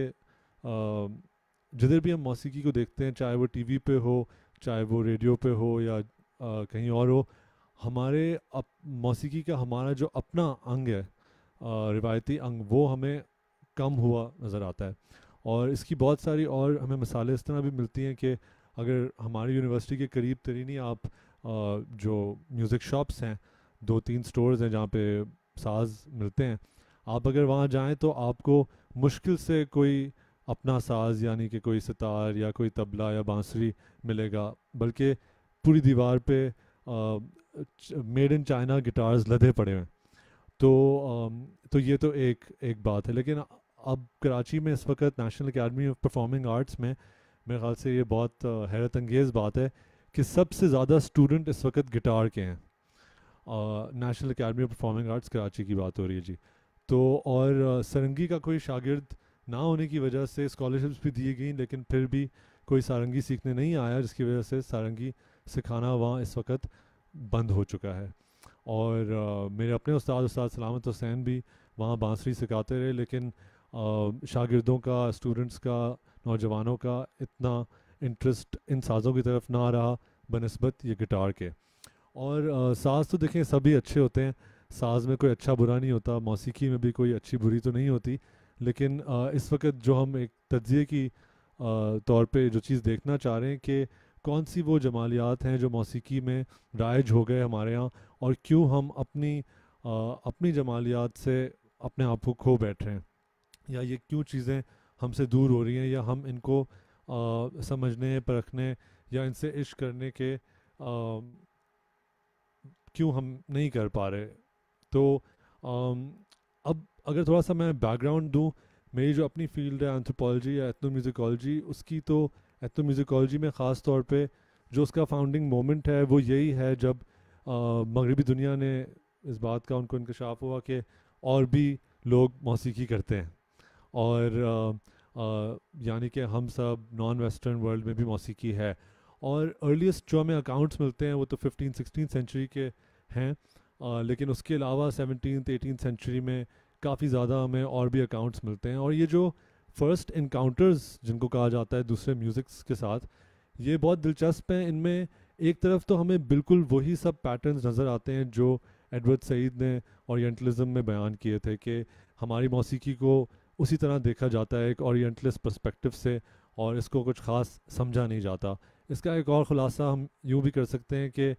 جدھر بھی ہم موسیقی کو دیکھتے ہیں, چاہے وہ ٹی وی پہ ہو, چاہے وہ ریڈیو پہ ہو یا کہیں اور ہو, ہمارے موسیقی کا ہمارا جو اپنا انگ ہے, روایتی انگ, وہ ہمیں کم ہوا نظر آتا ہے. اور اس کی بہت ساری اور ہمیں مثالیں اس طرح بھی ملتی ہیں کہ اگر ہماری یونیورسٹی کے قریب ترین ہی آپ جو میوزک شاپس ہیں, 2-3 سٹورز ہیں جہاں پہ ساز ملتے ہیں, آپ اگر وہاں جائیں تو آپ کو مشکل سے کوئی اپنا ساز یعنی کہ کوئی ستار یا کوئی طبلہ یا بانسری ملے گا، بلکہ پوری دیوار پہ میڈ ان چائنا گٹارز لدے پڑے ہیں. تو یہ تو ایک بات ہے. لیکن اب کراچی میں اس وقت national academy of performing arts میں میرے خیال سے یہ بہت حیرت انگیز بات ہے کہ سب سے زیادہ اسٹوڈنٹ اس وقت گٹار کے ہیں. National academy of performing arts Karachi کی بات ہو رہی ہے جی. تو اور سارنگی کا کوئی شاگرد نہ ہونے کی وجہ سے اسکالرشپس بھی دی گئیں، لیکن پھر بھی کوئی سارنگی سیکھنے نہیں آیا، جس کی وجہ سے سارنگی سکھانا وہاں اس وقت بند ہو چکا ہے. اور میرے اپنے استاد سلامت حسین بھی وہاں بانسری سکھاتے رہے، لیکن شاگردوں کا، اسٹوڈنٹس کا، نوجوانوں کا اتنا انٹرسٹ ان سازوں کی طرف نہ رہا بنسبت یہ گٹار کے. اور ساز تو دیکھیں سبھی اچھے ہوتے ہیں، ساز میں کوئی اچھا برا نہیں ہوتا، موسیقی میں بھی کوئی اچھی بری تو نہیں ہوتی. لیکن اس وقت جو ہم ایک تجزیے کی طور پہ جو چیز دیکھنا چاہ رہے ہیں کہ کون سی وہ جمالیات ہیں جو موسیقی میں رائج ہو گئے ہمارے ہاں، اور کیوں ہم اپنی جمالیات سے اپنے آپ کو کھو بیٹھ رہے ہیں، یا یہ کیوں چیزیں ہم سے دور ہو رہی ہیں، یا ہم ان کو سمجھنے، پرکھنے یا ان سے عشق کرنے کے کیوں ہم نہیں کر پا رہے. تو اب اگر تھوڑا سا میں بیک گراؤنڈ دوں، میری جو اپنی فیلڈ ہے اینتھروپولوجی یا ایتھنو میوزیکالوجی، اس کی تو ایتھنو میوزیکالوجی میں خاص طور پہ جو اس کا فاؤنڈنگ مومنٹ ہے وہ یہی ہے جب مغربی دنیا نے اس بات کا ان کو انکشاف ہوا کہ اور بھی لوگ موسیقی کرتے ہیں، اور یعنی کہ ہم سب نان ویسٹرن ورلڈ میں بھی موسیقی ہے. اور ارلیسٹ جو ہمیں اکاؤنٹس ملتے ہیں وہ تو 15-16 سینچری کے ہیں، لیکن اس کے علاوہ 17th-18th سینچری میں کافی زیادہ ہمیں اور بھی اکاؤنٹس ملتے ہیں. اور یہ جو فرسٹ انکاؤنٹرز جن کو کہا جاتا ہے دوسرے میوزکس کے ساتھ، یہ بہت دلچسپ ہیں. ان میں ایک طرف تو ہمیں بالکل وہی سب پیٹرنز نظر آتے ہیں جو ایڈورڈ سعید نے اورینٹلزم میں بیان کیے تھے، کہ ہماری موسیقی کو اسی طرح دیکھا جاتا ہے ایک اورینٹلسٹ پرسپیکٹو سے، اور اس کو کچھ خاص سمجھا نہیں جاتا. اس کا ایک اور خلاصہ ہم یوں بھی کر سکتے ہیں کہ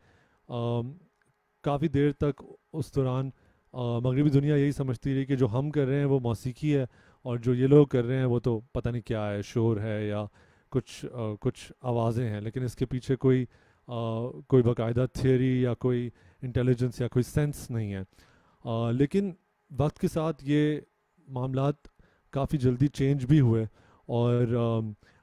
کافی دیر تک اس دوران مغربی دنیا یہی سمجھتی رہی کہ جو ہم کر رہے ہیں وہ موسیقی ہے، اور جو یہ لوگ کر رہے ہیں وہ تو پتہ نہیں کیا ہے، شور ہے یا کچھ آوازیں ہیں، لیکن اس کے پیچھے کوئی باقاعدہ تھیوری یا کوئی انٹیلیجنس یا کوئی سینس نہیں ہے. لیکن وقت کے ساتھ یہ معاملات کافی جلدی چینج بھی ہوئے، اور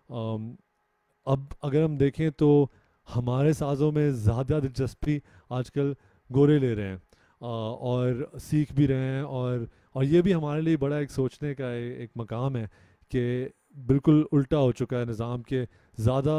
اب اگر ہم دیکھیں تو ہمارے سازوں میں زیادہ دلچسپی آج کل گورے لے رہے ہیں اور سیکھ بھی رہے ہیں، اور یہ بھی ہمارے لیے بڑا ایک سوچنے کا ایک مقام ہے کہ بالکل الٹا ہو چکا ہے نظام، کے زیادہ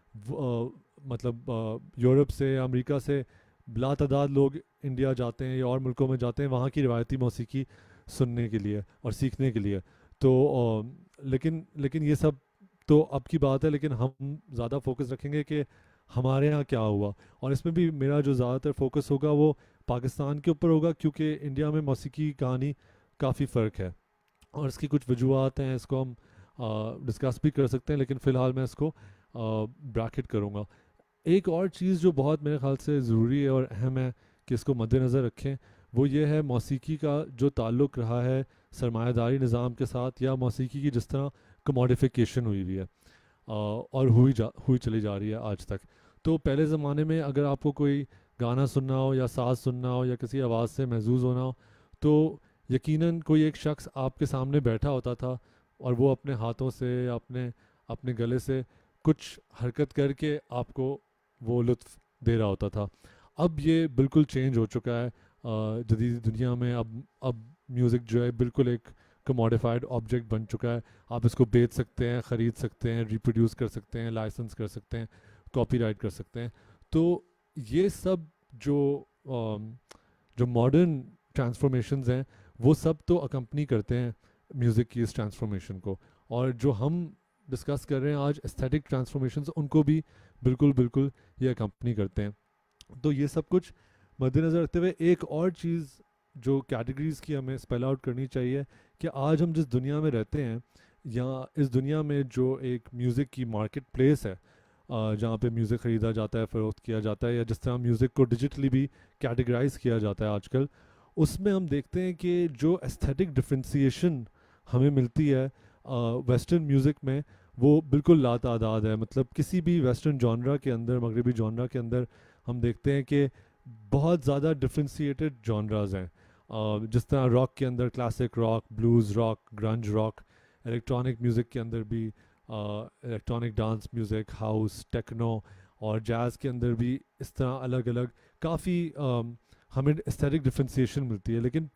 مطلب یورپ سے یا امریکہ سے بلا تعداد لوگ انڈیا جاتے ہیں یا اور ملکوں میں جاتے ہیں وہاں کی روایتی موسیقی سننے کے لیے اور سیکھنے کے لیے. تو لیکن یہ سب تو اب کی بات ہے، لیکن ہم زیادہ فوکس رکھیں گے کہ ہمارے ہاں کیا ہوا، اور اس میں بھی میرا جو زیادہ تر فوکس ہوگا وہ پاکستان کے اوپر ہوگا، کیونکہ انڈیا میں موسیقی کی کہانی کافی فرق ہے اور اس کی کچھ وجوہات ہیں، اس کو ہم ڈسکس بھی کر سکتے ہیں، لیکن فی الحال میں اس کو بریکٹ کروں گا. ایک اور چیز جو بہت میرے خیال سے ضروری ہے اور اہم ہے کہ اس کو مد نظر رکھیں، وہ یہ ہے موسیقی کا جو تعلق رہا ہے سرمایہ داری نظام کے ساتھ، یا موسیقی کی جس طرح کموڈیفیکیشن ہوئی ہے اور ہوئی چلی جا رہی ہے آج تک. تو پہلے زمانے میں اگر آپ کو کوئی گانا سننا ہو یا ساز سننا ہو یا کسی آواز سے محظوظ ہونا ہو، تو یقیناً کوئی ایک شخص آپ کے سامنے بیٹھا ہوتا تھا اور وہ اپنے ہاتھوں سے یا اپنے گلے سے کچھ حرکت کر کے آپ کو وہ لطف دے رہا ہوتا تھا. اب یہ بالکل چینج ہو چکا ہے جدید دنیا میں. اب میوزک جو ہے بالکل ایک کموڈیفائڈ آبجیکٹ بن چکا ہے. آپ اس کو بیچ سکتے ہیں، خرید سکتے ہیں، ریپروڈیوس کر سکتے ہیں، لائسنس کر سکتے ہیں، کاپی رائٹ کر سکتے ہیں. تو یہ سب جو ماڈرن ٹرانسفارمیشنز ہیں وہ سب تو اکمپنی کرتے ہیں میوزک کی اس ٹرانسفارمیشن کو، اور جو ہم ڈسکس کر رہے ہیں آج ایستھیٹک ٹرانسفارمیشنز، ان کو بھی بالکل یہ اکمپنی کرتے ہیں. تو یہ سب کچھ مد نظر رکھتے ہوئے ایک اور چیز جو کیٹیگریز کی ہمیں اسپیل آؤٹ کرنی چاہیے کہ آج ہم جس دنیا میں رہتے ہیں، یا اس دنیا میں جو ایک میوزک کی مارکیٹ پلیس ہے جہاں پہ میوزک خریدا جاتا ہے، فروخت کیا جاتا ہے، یا جس طرح میوزک کو ڈیجیٹلی بھی کیٹیگرائز کیا جاتا ہے آج کل، اس میں ہم دیکھتے ہیں کہ جو ایستھیٹک ڈفرینسیشن ہمیں ملتی ہے ویسٹرن میوزک میں وہ بالکل لاتعداد ہے. مطلب کسی بھی ویسٹرن جانرا کے اندر, مغربی جانرا کے اندر ہم دیکھتے ہیں کہ بہت زیادہ ڈفرینسیٹڈ جانراز ہیں. جس طرح راک کے اندر classic rock, blues rock, grunge rock, electronic music کے اندر بھی electronic dance music, house, techno, اور جاز کے اندر بھی اس طرح الگ الگ کافی ہمیں ایستھیٹک ڈفرینسیشن ملتی ہے. لیکن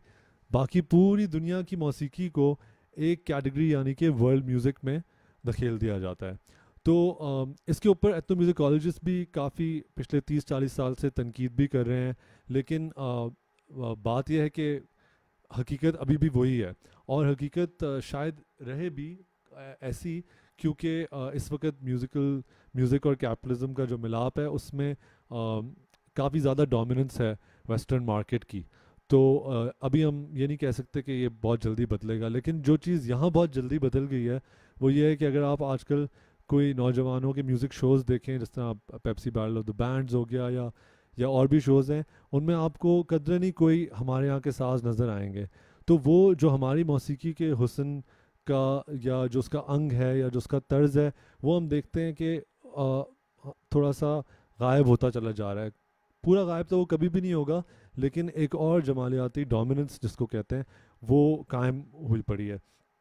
پوری دنیا کی موسیقی کو ایک کیٹیگری یعنی کہ ورلڈ میوزک میں دھکیل دیا جاتا ہے. تو اس کے اوپر ایتھنو میوزیکالوجسٹ بھی کافی پچھلے 30-40 سال سے تنقید بھی کر رہے ہیں, لیکن بات یہ ہے کہ حقیقت ابھی بھی وہی ہے, اور حقیقت شاید رہے بھی ایسی, کیونکہ اس وقت میوزک اور کیپٹلزم کا جو ملاپ ہے اس میں کافی زیادہ ڈومیننس ہے ویسٹرن مارکیٹ کی. تو ابھی ہم یہ نہیں کہہ سکتے کہ یہ بہت جلدی بدلے گا, لیکن جو چیز یہاں بہت جلدی بدل گئی ہے وہ یہ ہے کہ اگر آپ آج کل کوئی نوجوانوں کے میوزک شوز دیکھیں, جس طرح Pepsi battle of the bands ہو گیا یا اور بھی شوز ہیں, ان میں آپ کو قدرے نہیں کوئی ہمارے یہاں کے ساز نظر آئیں گے. تو وہ جو ہماری موسیقی کے حسن کا یا جو اس کا انگ ہے یا جو اس کا طرز ہے وہ ہم دیکھتے ہیں کہ تھوڑا سا غائب ہوتا چلا جا رہا ہے. پورا غائب تو وہ کبھی بھی نہیں ہوگا, لیکن ایک اور جمالیاتی ڈومیننس جس کو کہتے ہیں وہ قائم ہوئی پڑی ہے.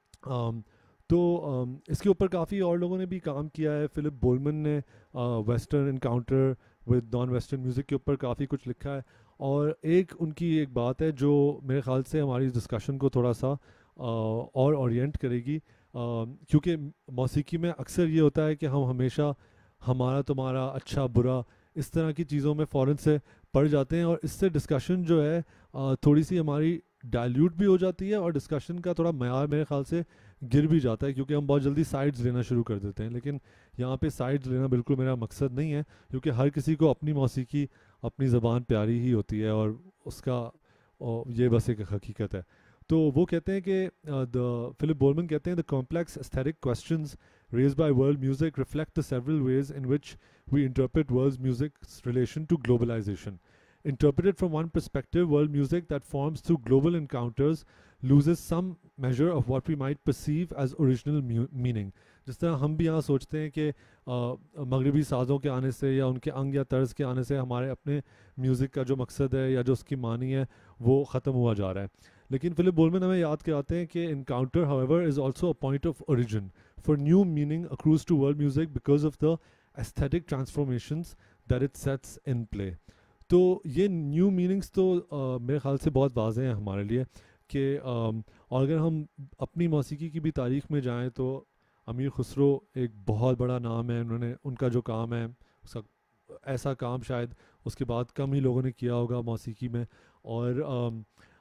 تو اس کے اوپر کافی اور لوگوں نے بھی کام کیا ہے. فلپ بولمن نے western encounter with non western music کے اوپر کافی کچھ لکھا ہے, اور ان کی ایک بات ہے جو میرے خیال سے ہماری اس ڈسکشن کو تھوڑا سا اور اورینٹ کرے گی, کیونکہ موسیقی میں اکثر یہ ہوتا ہے کہ ہم ہمیشہ ہمارا تمہارا, اچھا برا, اس طرح کی چیزوں میں فوراً سے پڑ جاتے ہیں, اور اس سے ڈسکشن جو ہے تھوڑی سی ہماری ڈائلیوٹ بھی ہو جاتی ہے, اور ڈسکشن کا تھوڑا معیار میرے خیال سے گر بھی جاتا ہے, کیونکہ ہم بہت جلدی سائڈز لینا شروع کر دیتے ہیں. لیکن یہاں پہ سائڈز لینا بالکل میرا مقصد نہیں ہے, کیونکہ ہر کسی کو اپنی موسیقی, اپنی زبان پیاری ہی ہوتی ہے, اور اس کا یہ بس ایک حقیقت ہے. تو وہ کہتے ہیں کہ فلپ بولمن کہتے ہیں the complex aesthetic questions raised by world music reflect the several ways in which we interpret world music's relation to globalization. Interpreted from one perspective, world music that forms through global encounters loses some measure of what we might perceive as original meaning. جس طرح ہم بھی یہاں سوچتے ہیں کہ مغربی سازوں کے آنے سے یا ان کے انگ یا طرز کے آنے سے ہمارے اپنے میوزک کا جو مقصد ہے یا جو اس کی معنی ہے وہ ختم ہوا جا رہا ہے. لیکن فلپ بولمن ہمیں یاد کراتے ہیں کہ encounter however is also a point of origin for new meaning accrues to world music because of the aesthetic transformations that it sets in play. تو یہ نیو میننگز تو میرے خیال سے بہت واضح ہیں ہمارے لیے کہ اور اگر ہم اپنی موسیقی کی بھی تاریخ میں جائیں تو امیر خسرو ایک بہت بڑا نام ہے. ان کا جو کام ہے اس کا ایسا کام شاید اس کے بعد کم ہی لوگوں نے کیا ہوگا موسیقی میں. اور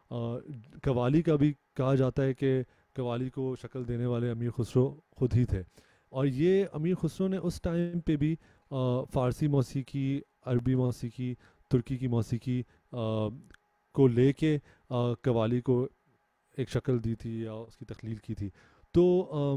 قوالی کا بھی کہا جاتا ہے کہ قوالی کو شکل دینے والے امیر خسرو خود ہی تھے. اور یہ امیر خسرو نے اس ٹائم پہ بھی فارسی موسیقی, عربی موسیقی, ترکی کی موسیقی کو لے کے قوالی کو ایک شکل دی تھی یا اس کی تخلیل کی تھی. تو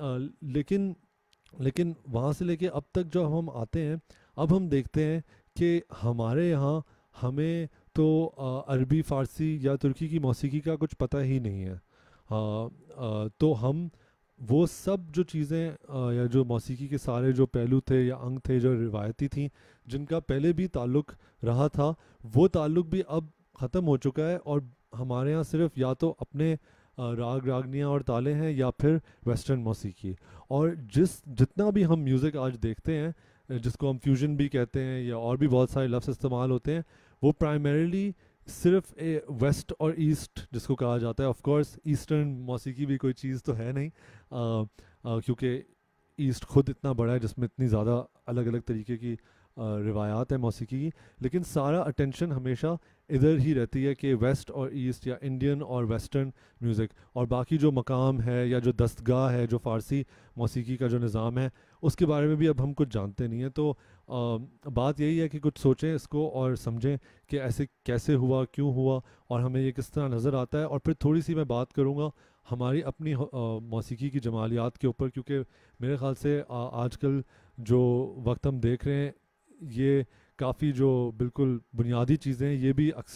لیکن وہاں سے لے کے اب تک جو ہم آتے ہیں, اب ہم دیکھتے ہیں کہ ہمارے یہاں ہمیں تو عربی, فارسی یا ترکی کی موسیقی کا کچھ پتہ ہی نہیں ہے. تو ہم وہ سب جو چیزیں یا جو موسیقی کے سارے جو پہلو تھے یا انگ تھے جو روایتی تھیں, جن کا پہلے بھی تعلق رہا تھا, وہ تعلق بھی اب ختم ہو چکا ہے. اور ہمارے یہاں صرف یا تو اپنے راگ راگنیاں اور تالے ہیں یا پھر ویسٹرن موسیقی. اور جتنا بھی ہم میوزک آج دیکھتے ہیں, جس کو ہم فیوژن بھی کہتے ہیں یا اور بھی بہت سارے لفظ استعمال ہوتے ہیں, وہ پرائمریلی صرف ویسٹ اور ایسٹ جس کو کہا جاتا ہے. آف کورس ایسٹرن موسیقی بھی کوئی چیز تو ہے نہیں, کیونکہ ایسٹ خود اتنا بڑا ہے جس میں اتنی زیادہ الگ الگ طریقے کی روایات ہیں موسیقی کی. لیکن سارا اٹینشن ہمیشہ ادھر ہی رہتی ہے کہ ویسٹ اور ایسٹ یا انڈین اور ویسٹرن میوزک, اور باقی جو مقام ہے یا جو دستگاہ ہے, جو فارسی موسیقی کا جو نظام ہے, اس کے بارے میں بھی اب ہم کچھ جانتے نہیں ہیں. تو بات یہی ہے کہ کچھ سوچیں اس کو اور سمجھیں کہ ایسے کیسے ہوا, کیوں ہوا, اور ہمیں یہ کس طرح نظر آتا ہے. اور پھر تھوڑی سی میں بات کروں گا ہماری اپنی موسیقی کی جمالیات کے اوپر, کیونکہ میرے خیال سے آج کل جو وقت ہم دیکھ رہے ہیں یہ کافی جو بالکل بنیادی چیزیں ہیں یہ بھی اکثر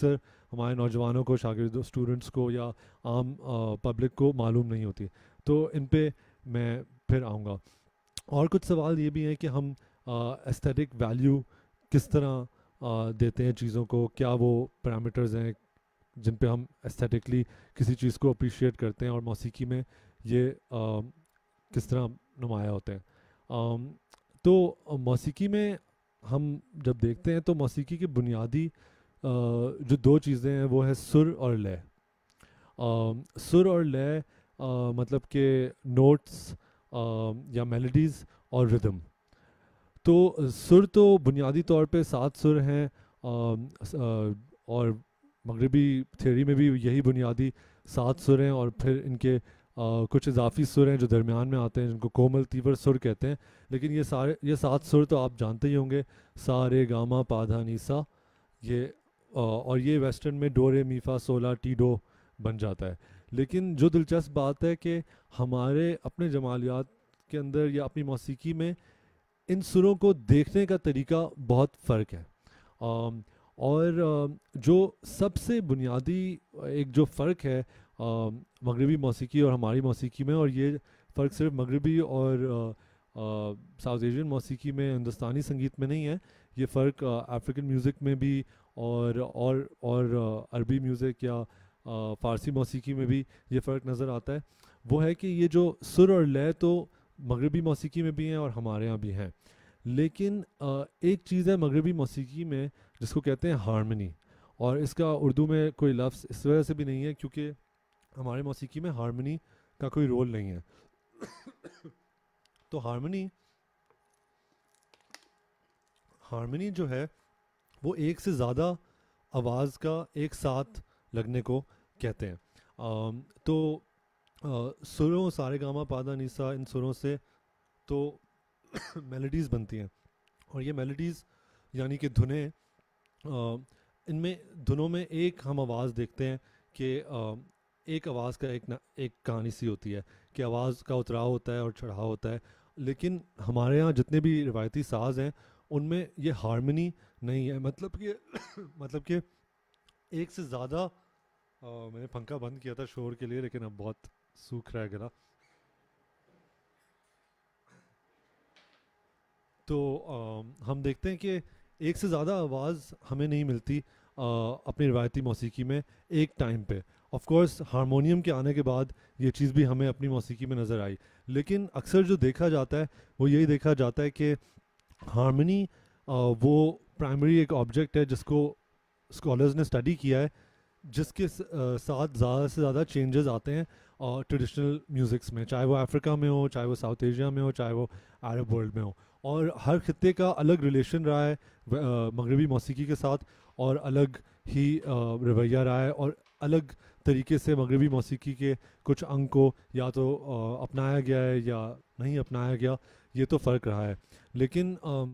ہمارے نوجوانوں کو، شاگردوں، اسٹوڈنٹس کو یا عام پبلک کو معلوم نہیں ہوتی. تو ان پہ میں پھر آؤں گا. اور کچھ سوال یہ بھی ہیں کہ ہم ایستھیٹک ویلیو کس طرح دیتے ہیں چیزوں کو، کیا وہ پیرامیٹرز ہیں جن پہ ہم ایستھیٹکلی کسی چیز کو اپریشیٹ کرتے ہیں، اور موسیقی میں یہ کس طرح نمایاں ہوتے ہیں. تو موسیقی میں ہم جب دیکھتے ہیں تو موسیقی کے بنیادی جو دو چیزیں ہیں وہ ہے سر اور لے. سر اور لے مطلب کہ نوٹس یا میلڈیز اور ردم. تو سر تو بنیادی طور پہ 7 سر ہیں، اور مغربی تھیوری میں بھی یہی بنیادی 7 سر ہیں، اور پھر ان کے کچھ اضافی سر ہیں جو درمیان میں آتے ہیں جن کو کومل تیور سر کہتے ہیں. لیکن یہ 7 سر تو آپ جانتے ہی ہوں گے، سا رے گا ما پا دھا نی سا، یہ اور یہ ویسٹرن میں ڈو رے می فا سولا ٹی ڈو بن جاتا ہے. لیکن جو دلچسپ بات ہے کہ ہمارے اپنے جمالیات کے اندر یا اپنی موسیقی میں ان سروں کو دیکھنے کا طریقہ بہت فرق ہے. اور جو سب سے بنیادی ایک جو فرق ہے مغربی موسیقی اور ہماری موسیقی میں، اور یہ فرق صرف مغربی اور ساؤتھ ایشین موسیقی میں، ہندوستانی سنگیت میں نہیں ہے، یہ فرق افریقن میوزک میں بھی اور عربی میوزک یا فارسی موسیقی میں بھی یہ فرق نظر آتا ہے. وہ ہے کہ یہ جو سر اور لے تو مغربی موسیقی میں بھی ہیں اور ہمارے یہاں بھی ہیں، لیکن ایک چیز ہے مغربی موسیقی میں جس کو کہتے ہیں ہارمنی، اور اس کا اردو میں کوئی لفظ اس وجہ سے بھی نہیں ہے کیونکہ ہمارے موسیقی میں ہارمنی کا کوئی رول نہیں ہے. تو ہارمنی جو ہے وہ ایک سے زیادہ آواز کا ایک ساتھ لگنے کو کہتے ہیں. تو سروں سارے گاما پادا نیسا، ان سروں سے تو میلڈیز بنتی ہیں، اور یہ میلڈیز یعنی کہ دھنیں، ان میں دھنوں میں ایک ہم آواز دیکھتے ہیں کہ ایک آواز کا ایک کہانی سی ہوتی ہے کہ آواز کا اتراؤ ہوتا ہے اور چڑھاؤ ہوتا ہے. لیکن ہمارے ہاں جتنے بھی روایتی ساز ہیں ان میں یہ ہارمنی نہیں ہے، مطلب کہ ایک سے زیادہ میں نے پنکھا بند کیا تھا شور کے لیے لیکن اب بہت سوکھ رہا ہے گلا. تو ہم دیکھتے ہیں کہ ایک سے زیادہ آواز ہمیں نہیں ملتی اپنی روایتی موسیقی میں ایک ٹائم پہ. آف کورس ہارمونیم کے آنے کے بعد یہ چیز بھی ہمیں اپنی موسیقی میں نظر آئی، لیکن اکثر جو دیکھا جاتا ہے وہ یہی دیکھا جاتا ہے کہ ہارمنی وہ پرائمری ایک آبجیکٹ ہے جس کو اسکالرز نے اسٹڈی کیا ہے، جس کے ساتھ زیادہ سے زیادہ چینجز آتے ہیں ٹریڈیشنل میوزکس میں، چاہے وہ افریقہ میں ہو، چاہے وہ ساؤتھ ایشیا میں ہو، چاہے وہ عرب ورلڈ میں ہو. اور ہر خطے کا الگ ریلیشن رہا ہے مغربی موسیقی کے ساتھ، اور الگ ہی رویہ رہا ہے، اور الگ طریقے سے مغربی موسیقی کے کچھ انگ کو یا تو اپنایا گیا ہے یا نہیں اپنایا گیا، یہ تو فرق رہا ہے. لیکن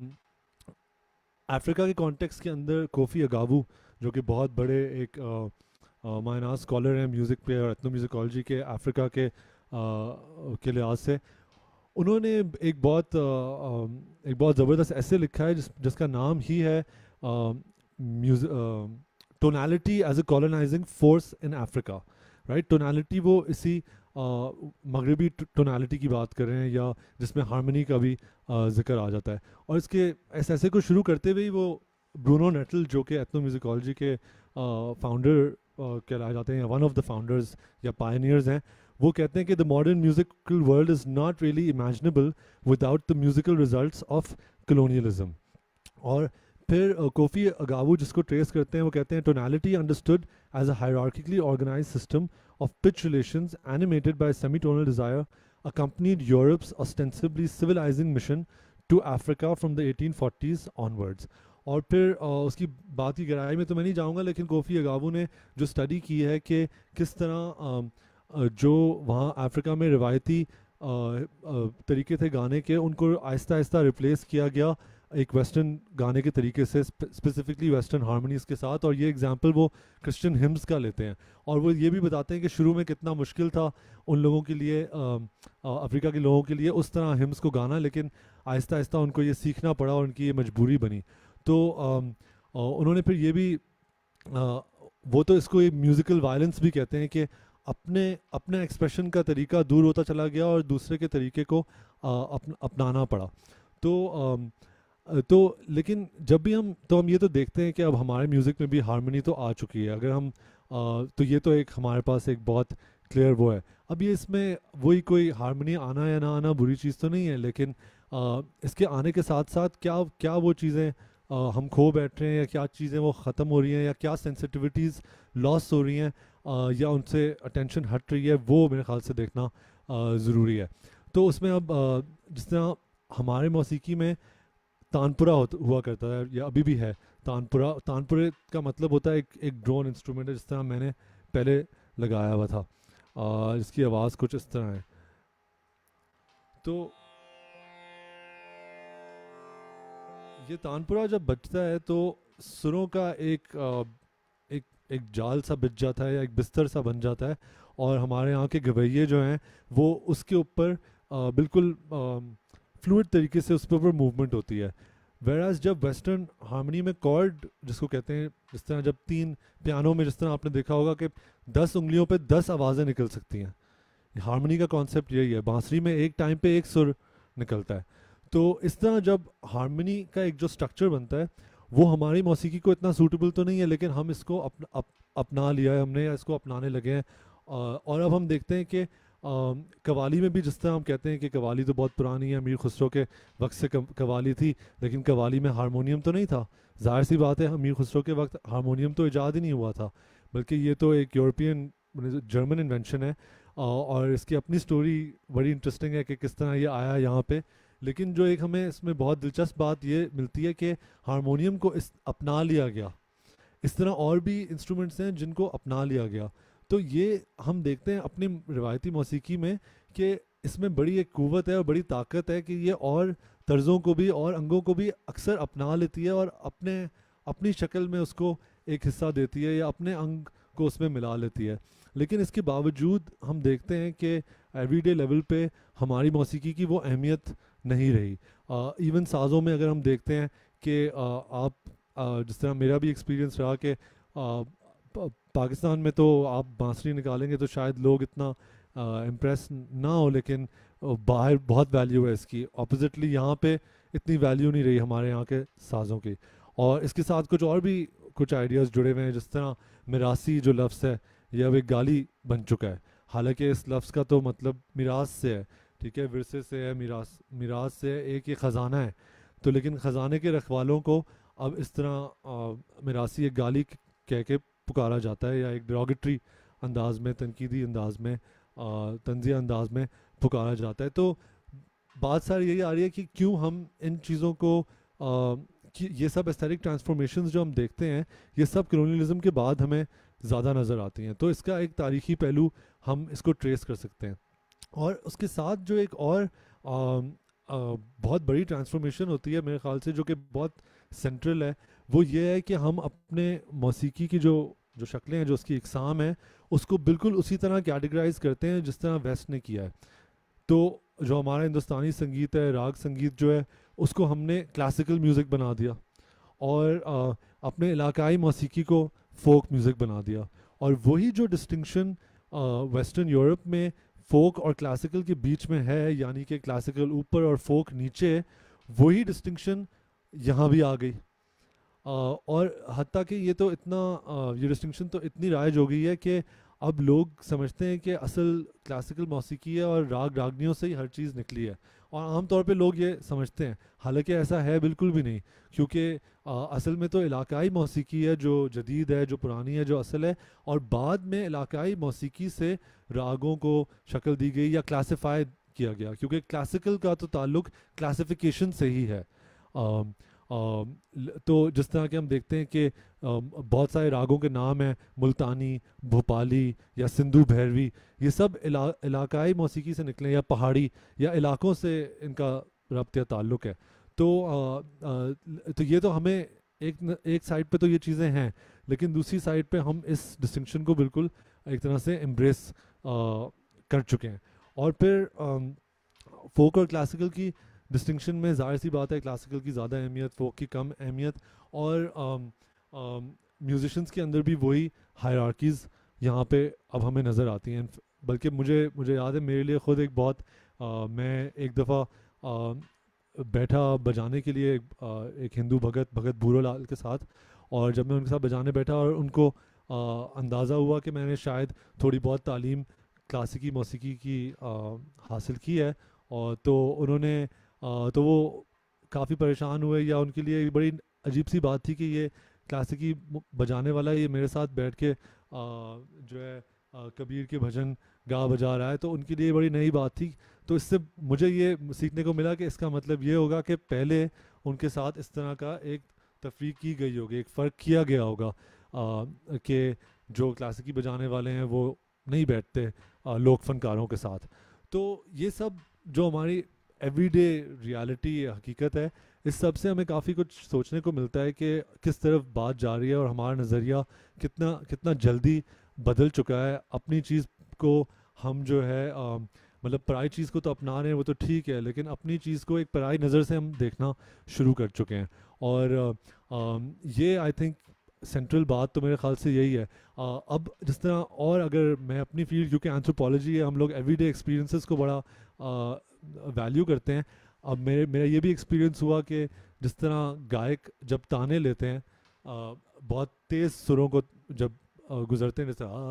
افریقہ کے کانٹیکس کے اندر کوفی اگاوو جو کہ بہت بڑے ایک مایناز اسکالر ہیں میوزک پہ اور ایتھنو میوزیکالوجی کے افریقہ کے لحاظ سے، انہوں نے ایک بہت زبردست ایسے لکھا ہے جس کا نام ہی ہے tonality as a colonising force in Africa. Right, tonality وہ اسی مغربی ٹونالٹی کی بات کر رہے ہیں یا جس میں ہارمنی کا بھی ذکر آ جاتا ہے. اور اس کے ایسے کو شروع کرتے ہوئے وہ برونو نیٹل جو کہ ایتھنو میوزیکالوجی کے فاؤنڈر کہلائے جاتے ہیں، ون آف دا فاؤنڈرز یا پائنیئرز ہیں، وہ کہتے ہیں کہ the modern musical world is not really imaginable without the musical results of colonialism. اور پھر کوفی اگاوو جس کو ٹریس کرتے ہیں وہ کہتے ہیں tonality understood as a hierarchically organised system of pitch relations animated by semi tonal desire accompanied Europe's ostensibly civilizing mission to Africa from the 1840s onwards. اور پھر اس کی بات کی گہرائی میں تو میں نہیں جاؤں گا، لیکن کوفی اگاوو نے جو اسٹڈی کی ہے کہ کس طرح جو وہاں افریقہ میں روایتی طریقے تھے گانے کے، ان کو آہستہ آہستہ ریپلیس کیا گیا ایک ویسٹرن گانے کے طریقے سے، اسپیسیفکلی ویسٹرن ہارمونیز کے ساتھ. اور یہ ایگزامپل وہ کرسچن ہمز کا لیتے ہیں، اور وہ یہ بھی بتاتے ہیں کہ شروع میں کتنا مشکل تھا ان لوگوں کے لیے، افریقہ کے لوگوں کے لیے اس طرح ہمز کو گانا، لیکن آہستہ آہستہ ان کو یہ سیکھنا پڑا اور ان کی یہ مجبوری بنی. تو انہوں نے پھر یہ بھی وہ تو اس کو ایک میوزیکل وائلنس بھی کہتے ہیں کہ اپنے ایکسپریشن کا طریقہ دور ہوتا چلا گیا اور دوسرے کے طریقے کو اپنانا پڑا. تو لیکن جب بھی ہم یہ تو دیکھتے ہیں کہ اب ہمارے میوزک میں بھی ہارمنی تو آ چکی ہے. اگر ہم تو یہ تو ایک ہمارے پاس ایک بہت کلیئر وہ ہے. اب یہ اس میں وہی کوئی ہارمنی آنا یا نہ آنا بری چیز تو نہیں ہے, لیکن اس کے آنے کے ساتھ ساتھ کیا وہ چیزیں ہم کھو بیٹھ رہے ہیں, یا کیا چیزیں وہ ختم ہو رہی ہیں, یا کیا سینسٹیوٹیز لاس ہو رہی ہیں, یا ان سے اٹینشن ہٹ رہی ہے, وہ میرے خیال سے دیکھنا ضروری ہے. تو اس میں اب جس طرح ہمارے موسیقی میں تانپورا ہوا کرتا ہے یا ابھی بھی ہے. تانپورے کا مطلب ہوتا ہے ایک ڈرون انسٹرومنٹ ہے, جس طرح میں نے پہلے لگایا ہوا تھا, جس کی آواز کچھ اس طرح ہے. تو یہ تانپورا جب بجتا ہے تو سروں کا ایک جال سا بچ جاتا ہے, یا ایک بستر سا بن جاتا ہے, اور ہمارے یہاں کے گویے جو ہیں وہ اس کے اوپر بالکل فلوئڈ طریقے سے اس کے اوپر موومنٹ ہوتی ہے. ویراز جب ویسٹرن ہارمنی میں کارڈ جس کو کہتے ہیں, جس طرح جب 3 پیانو میں جس طرح آپ نے دیکھا ہوگا کہ 10 انگلیوں پہ 10 آوازیں نکل سکتی ہیں, ہارمنی کا کانسیپٹ یہی ہے. بانسری میں ایک ٹائم پہ ایک سر نکلتا ہے. تو اس طرح جب ہارمنی کا ایک جو اسٹرکچر بنتا ہے وہ ہماری موسیقی کو اتنا سوٹیبل تو نہیں ہے, لیکن ہم اس کو اپنا لیا ہے ہم نے, یا اس کو اپنانے لگے ہیں. اور اب ہم دیکھتے ہیں کہ قوالی میں بھی جس طرح ہم کہتے ہیں کہ قوالی تو بہت پرانی ہے, امیر خسرو کے وقت سے قوالی تھی, لیکن قوالی میں ہارمونیم تو نہیں تھا. ظاہر سی بات ہے امیر خسرو کے وقت ہارمونیم تو ایجاد ہی نہیں ہوا تھا, بلکہ یہ تو ایک یورپین جرمن انوینشن ہے, اور اس کی اپنی سٹوری بڑی انٹرسٹنگ ہے کہ کس طرح یہ آیا یہاں پہ. لیکن جو ایک ہمیں اس میں بہت دلچسپ بات یہ ملتی ہے کہ ہارمونیم کو اپنا لیا گیا. اس طرح اور بھی انسٹرومنٹس ہیں جن کو اپنا لیا گیا. تو یہ ہم دیکھتے ہیں اپنی روایتی موسیقی میں کہ اس میں بڑی ایک قوت ہے اور بڑی طاقت ہے کہ یہ اور طرزوں کو بھی اور انگوں کو بھی اکثر اپنا لیتی ہے, اور اپنی شکل میں اس کو ایک حصہ دیتی ہے, یا اپنے انگ کو اس میں ملا لیتی ہے. لیکن اس کے باوجود ہم دیکھتے ہیں کہ ایوری ڈے لیول پہ ہماری موسیقی کی وہ اہمیت نہیں رہی. ایون سازوں میں اگر ہم دیکھتے ہیں کہ آپ جس طرح میرا بھی ایکسپیرینس رہا کہ پاکستان میں تو آپ بانسری نکالیں گے تو شاید لوگ اتنا امپریس نہ ہو, لیکن باہر بہت ویلیو ہے اس کی. اپوزٹلی یہاں پہ اتنی ویلیو نہیں رہی ہمارے یہاں کے سازوں کی. اور اس کے ساتھ کچھ اور بھی کچھ آئیڈیاز جڑے ہوئے ہیں, جس طرح میراثی جو لفظ ہے یہ اب ایک گالی بن چکا ہے, حالانکہ اس لفظ کا تو مطلب میراث سے ہے, ٹھیک ہے, ورثے سے ہے, میراث سے ہے, ایک یہ خزانہ ہے. تو لیکن خزانے کے رکھوالوں کو اب اس طرح میراثی ایک گالی کہہ کے پکارا جاتا ہے, یا ایک ڈیروگیٹری انداز میں, تنقیدی انداز میں, طنزیہ انداز میں پکارا جاتا ہے. تو بات ساری یہی آ رہی ہے کہ کیوں ہم ان چیزوں کو یہ سب ایستھیٹک ٹرانسفارمیشنز جو ہم دیکھتے ہیں یہ سب کلونیلزم کے بعد ہمیں زیادہ نظر آتی ہیں. تو اس کا ایک تاریخی پہلو ہم اس کو ٹریس کر سکتے ہیں. اور اس کے ساتھ جو ایک اور بہت بڑی ٹرانسفارمیشن ہوتی ہے میرے خیال سے, جو کہ بہت سینٹرل ہے, وہ یہ ہے کہ ہم اپنے موسیقی کی جو شکلیں ہیں, جو اس کی اقسام ہیں, اس کو بالکل اسی طرح کیٹیگرائز کرتے ہیں جس طرح ویسٹ نے کیا ہے. تو جو ہمارا ہندوستانی سنگیت ہے, راگ سنگیت جو ہے, اس کو ہم نے کلاسیکل میوزک بنا دیا, اور اپنے علاقائی موسیقی کو فوک میوزک بنا دیا. اور وہی جو ڈسٹنکشن ویسٹرن یورپ میں فوک اور کلاسیکل کے بیچ میں ہے, یعنی کہ کلاسیکل اوپر اور فوک نیچے, وہی ڈسٹنکشن یہاں بھی آ گئی. اور حتیٰ کہ یہ تو یہ ڈسٹنکشن تو اتنی رائج ہو گئی ہے کہ اب لوگ سمجھتے ہیں کہ اصل کلاسیکل موسیقی ہے اور راگ راگنیوں سے ہی ہر چیز نکلی ہے. اور عام طور پہ لوگ یہ سمجھتے ہیں, حالانکہ ایسا ہے بالکل بھی نہیں, کیونکہ اصل میں تو علاقائی موسیقی ہے جو جدید ہے, جو پرانی ہے, جو اصل ہے, اور بعد میں علاقائی موسیقی سے راگوں کو شکل دی گئی یا کلاسیفائی کیا گیا, کیونکہ کلاسیکل کا تو تعلق کلاسیفیکیشن سے ہی ہے. تو جس طرح کہ ہم دیکھتے ہیں کہ بہت سارے راگوں کے نام ہیں, ملتانی, بھوپالی یا سندھو بھیروی, یہ سب علاقائی موسیقی سے نکلے, یا پہاڑی, یا علاقوں سے ان کا ربط یا تعلق ہے. تو یہ تو ہمیں ایک سائڈ پہ تو یہ چیزیں ہیں, لیکن دوسری سائڈ پہ ہم اس ڈسٹنکشن کو بالکل ایک طرح سے امبریس کر چکے ہیں. اور پھر فوک اور کلاسیکل کی ڈسٹنکشن میں ظاہر سی بات ہے کلاسیکل کی زیادہ اہمیت, فوک کی کم اہمیت. اور میوزیشنس کے اندر بھی وہی ہائرارکیز یہاں پہ اب ہمیں نظر آتی ہیں. بلکہ مجھے یاد ہے میرے لیے خود ایک بہت میں ایک دفعہ بیٹھا بجانے کے لیے ایک ہندو بھگت بھورو لال کے ساتھ, اور جب میں ان کے ساتھ بجانے بیٹھا اور ان کو اندازہ ہوا کہ میں نے شاید تھوڑی بہت تعلیم کلاسیکی موسیقی کی حاصل کی ہے, اور تو انہوں نے تو وہ کافی پریشان ہوئے, یا ان کے لیے بڑی عجیب سی بات تھی کہ یہ کلاسیکی بجانے والا یہ میرے ساتھ بیٹھ کے جو ہے کبیر کے بھجن گا بجا رہا ہے. تو ان کے لیے بڑی نئی بات تھی. تو اس سے مجھے یہ سیکھنے کو ملا کہ اس کا مطلب یہ ہوگا کہ پہلے ان کے ساتھ اس طرح کا ایک تفریق کی گئی ہوگی, ایک فرق کیا گیا ہوگا کہ جو کلاسیکی بجانے والے ہیں وہ نہیں بیٹھتے لوک فنکاروں کے ساتھ. تو یہ سب جو ہماری ایوری ڈے ریالٹی حقیقت ہے, اس سب سے ہمیں کافی کچھ سوچنے کو ملتا ہے کہ کس طرف بات جا رہی ہے, اور ہمارا نظریہ کتنا جلدی بدل چکا ہے. اپنی چیز کو ہم جو ہے مطلب پرائی چیز کو تو اپنا رہے ہیں, وہ تو ٹھیک ہے, لیکن اپنی چیز کو ایک پرائی نظر سے ہم دیکھنا شروع کر چکے ہیں. اور یہ آئی تھنک سینٹرل بات تو میرے خیال سے یہی ہے. اب جس طرح, اور اگر میں اپنی فیلڈ کیونکہ اینتھروپولوجی ہے, ہم لوگ ایوری ڈے ایکسپیرینسز کو بڑا ویلیو کرتے ہیں. اب میرا یہ بھی ایکسپیرینس ہوا کہ جس طرح گائک جب تانے لیتے ہیں بہت تیز سروں کو جب گزرتے ہیں,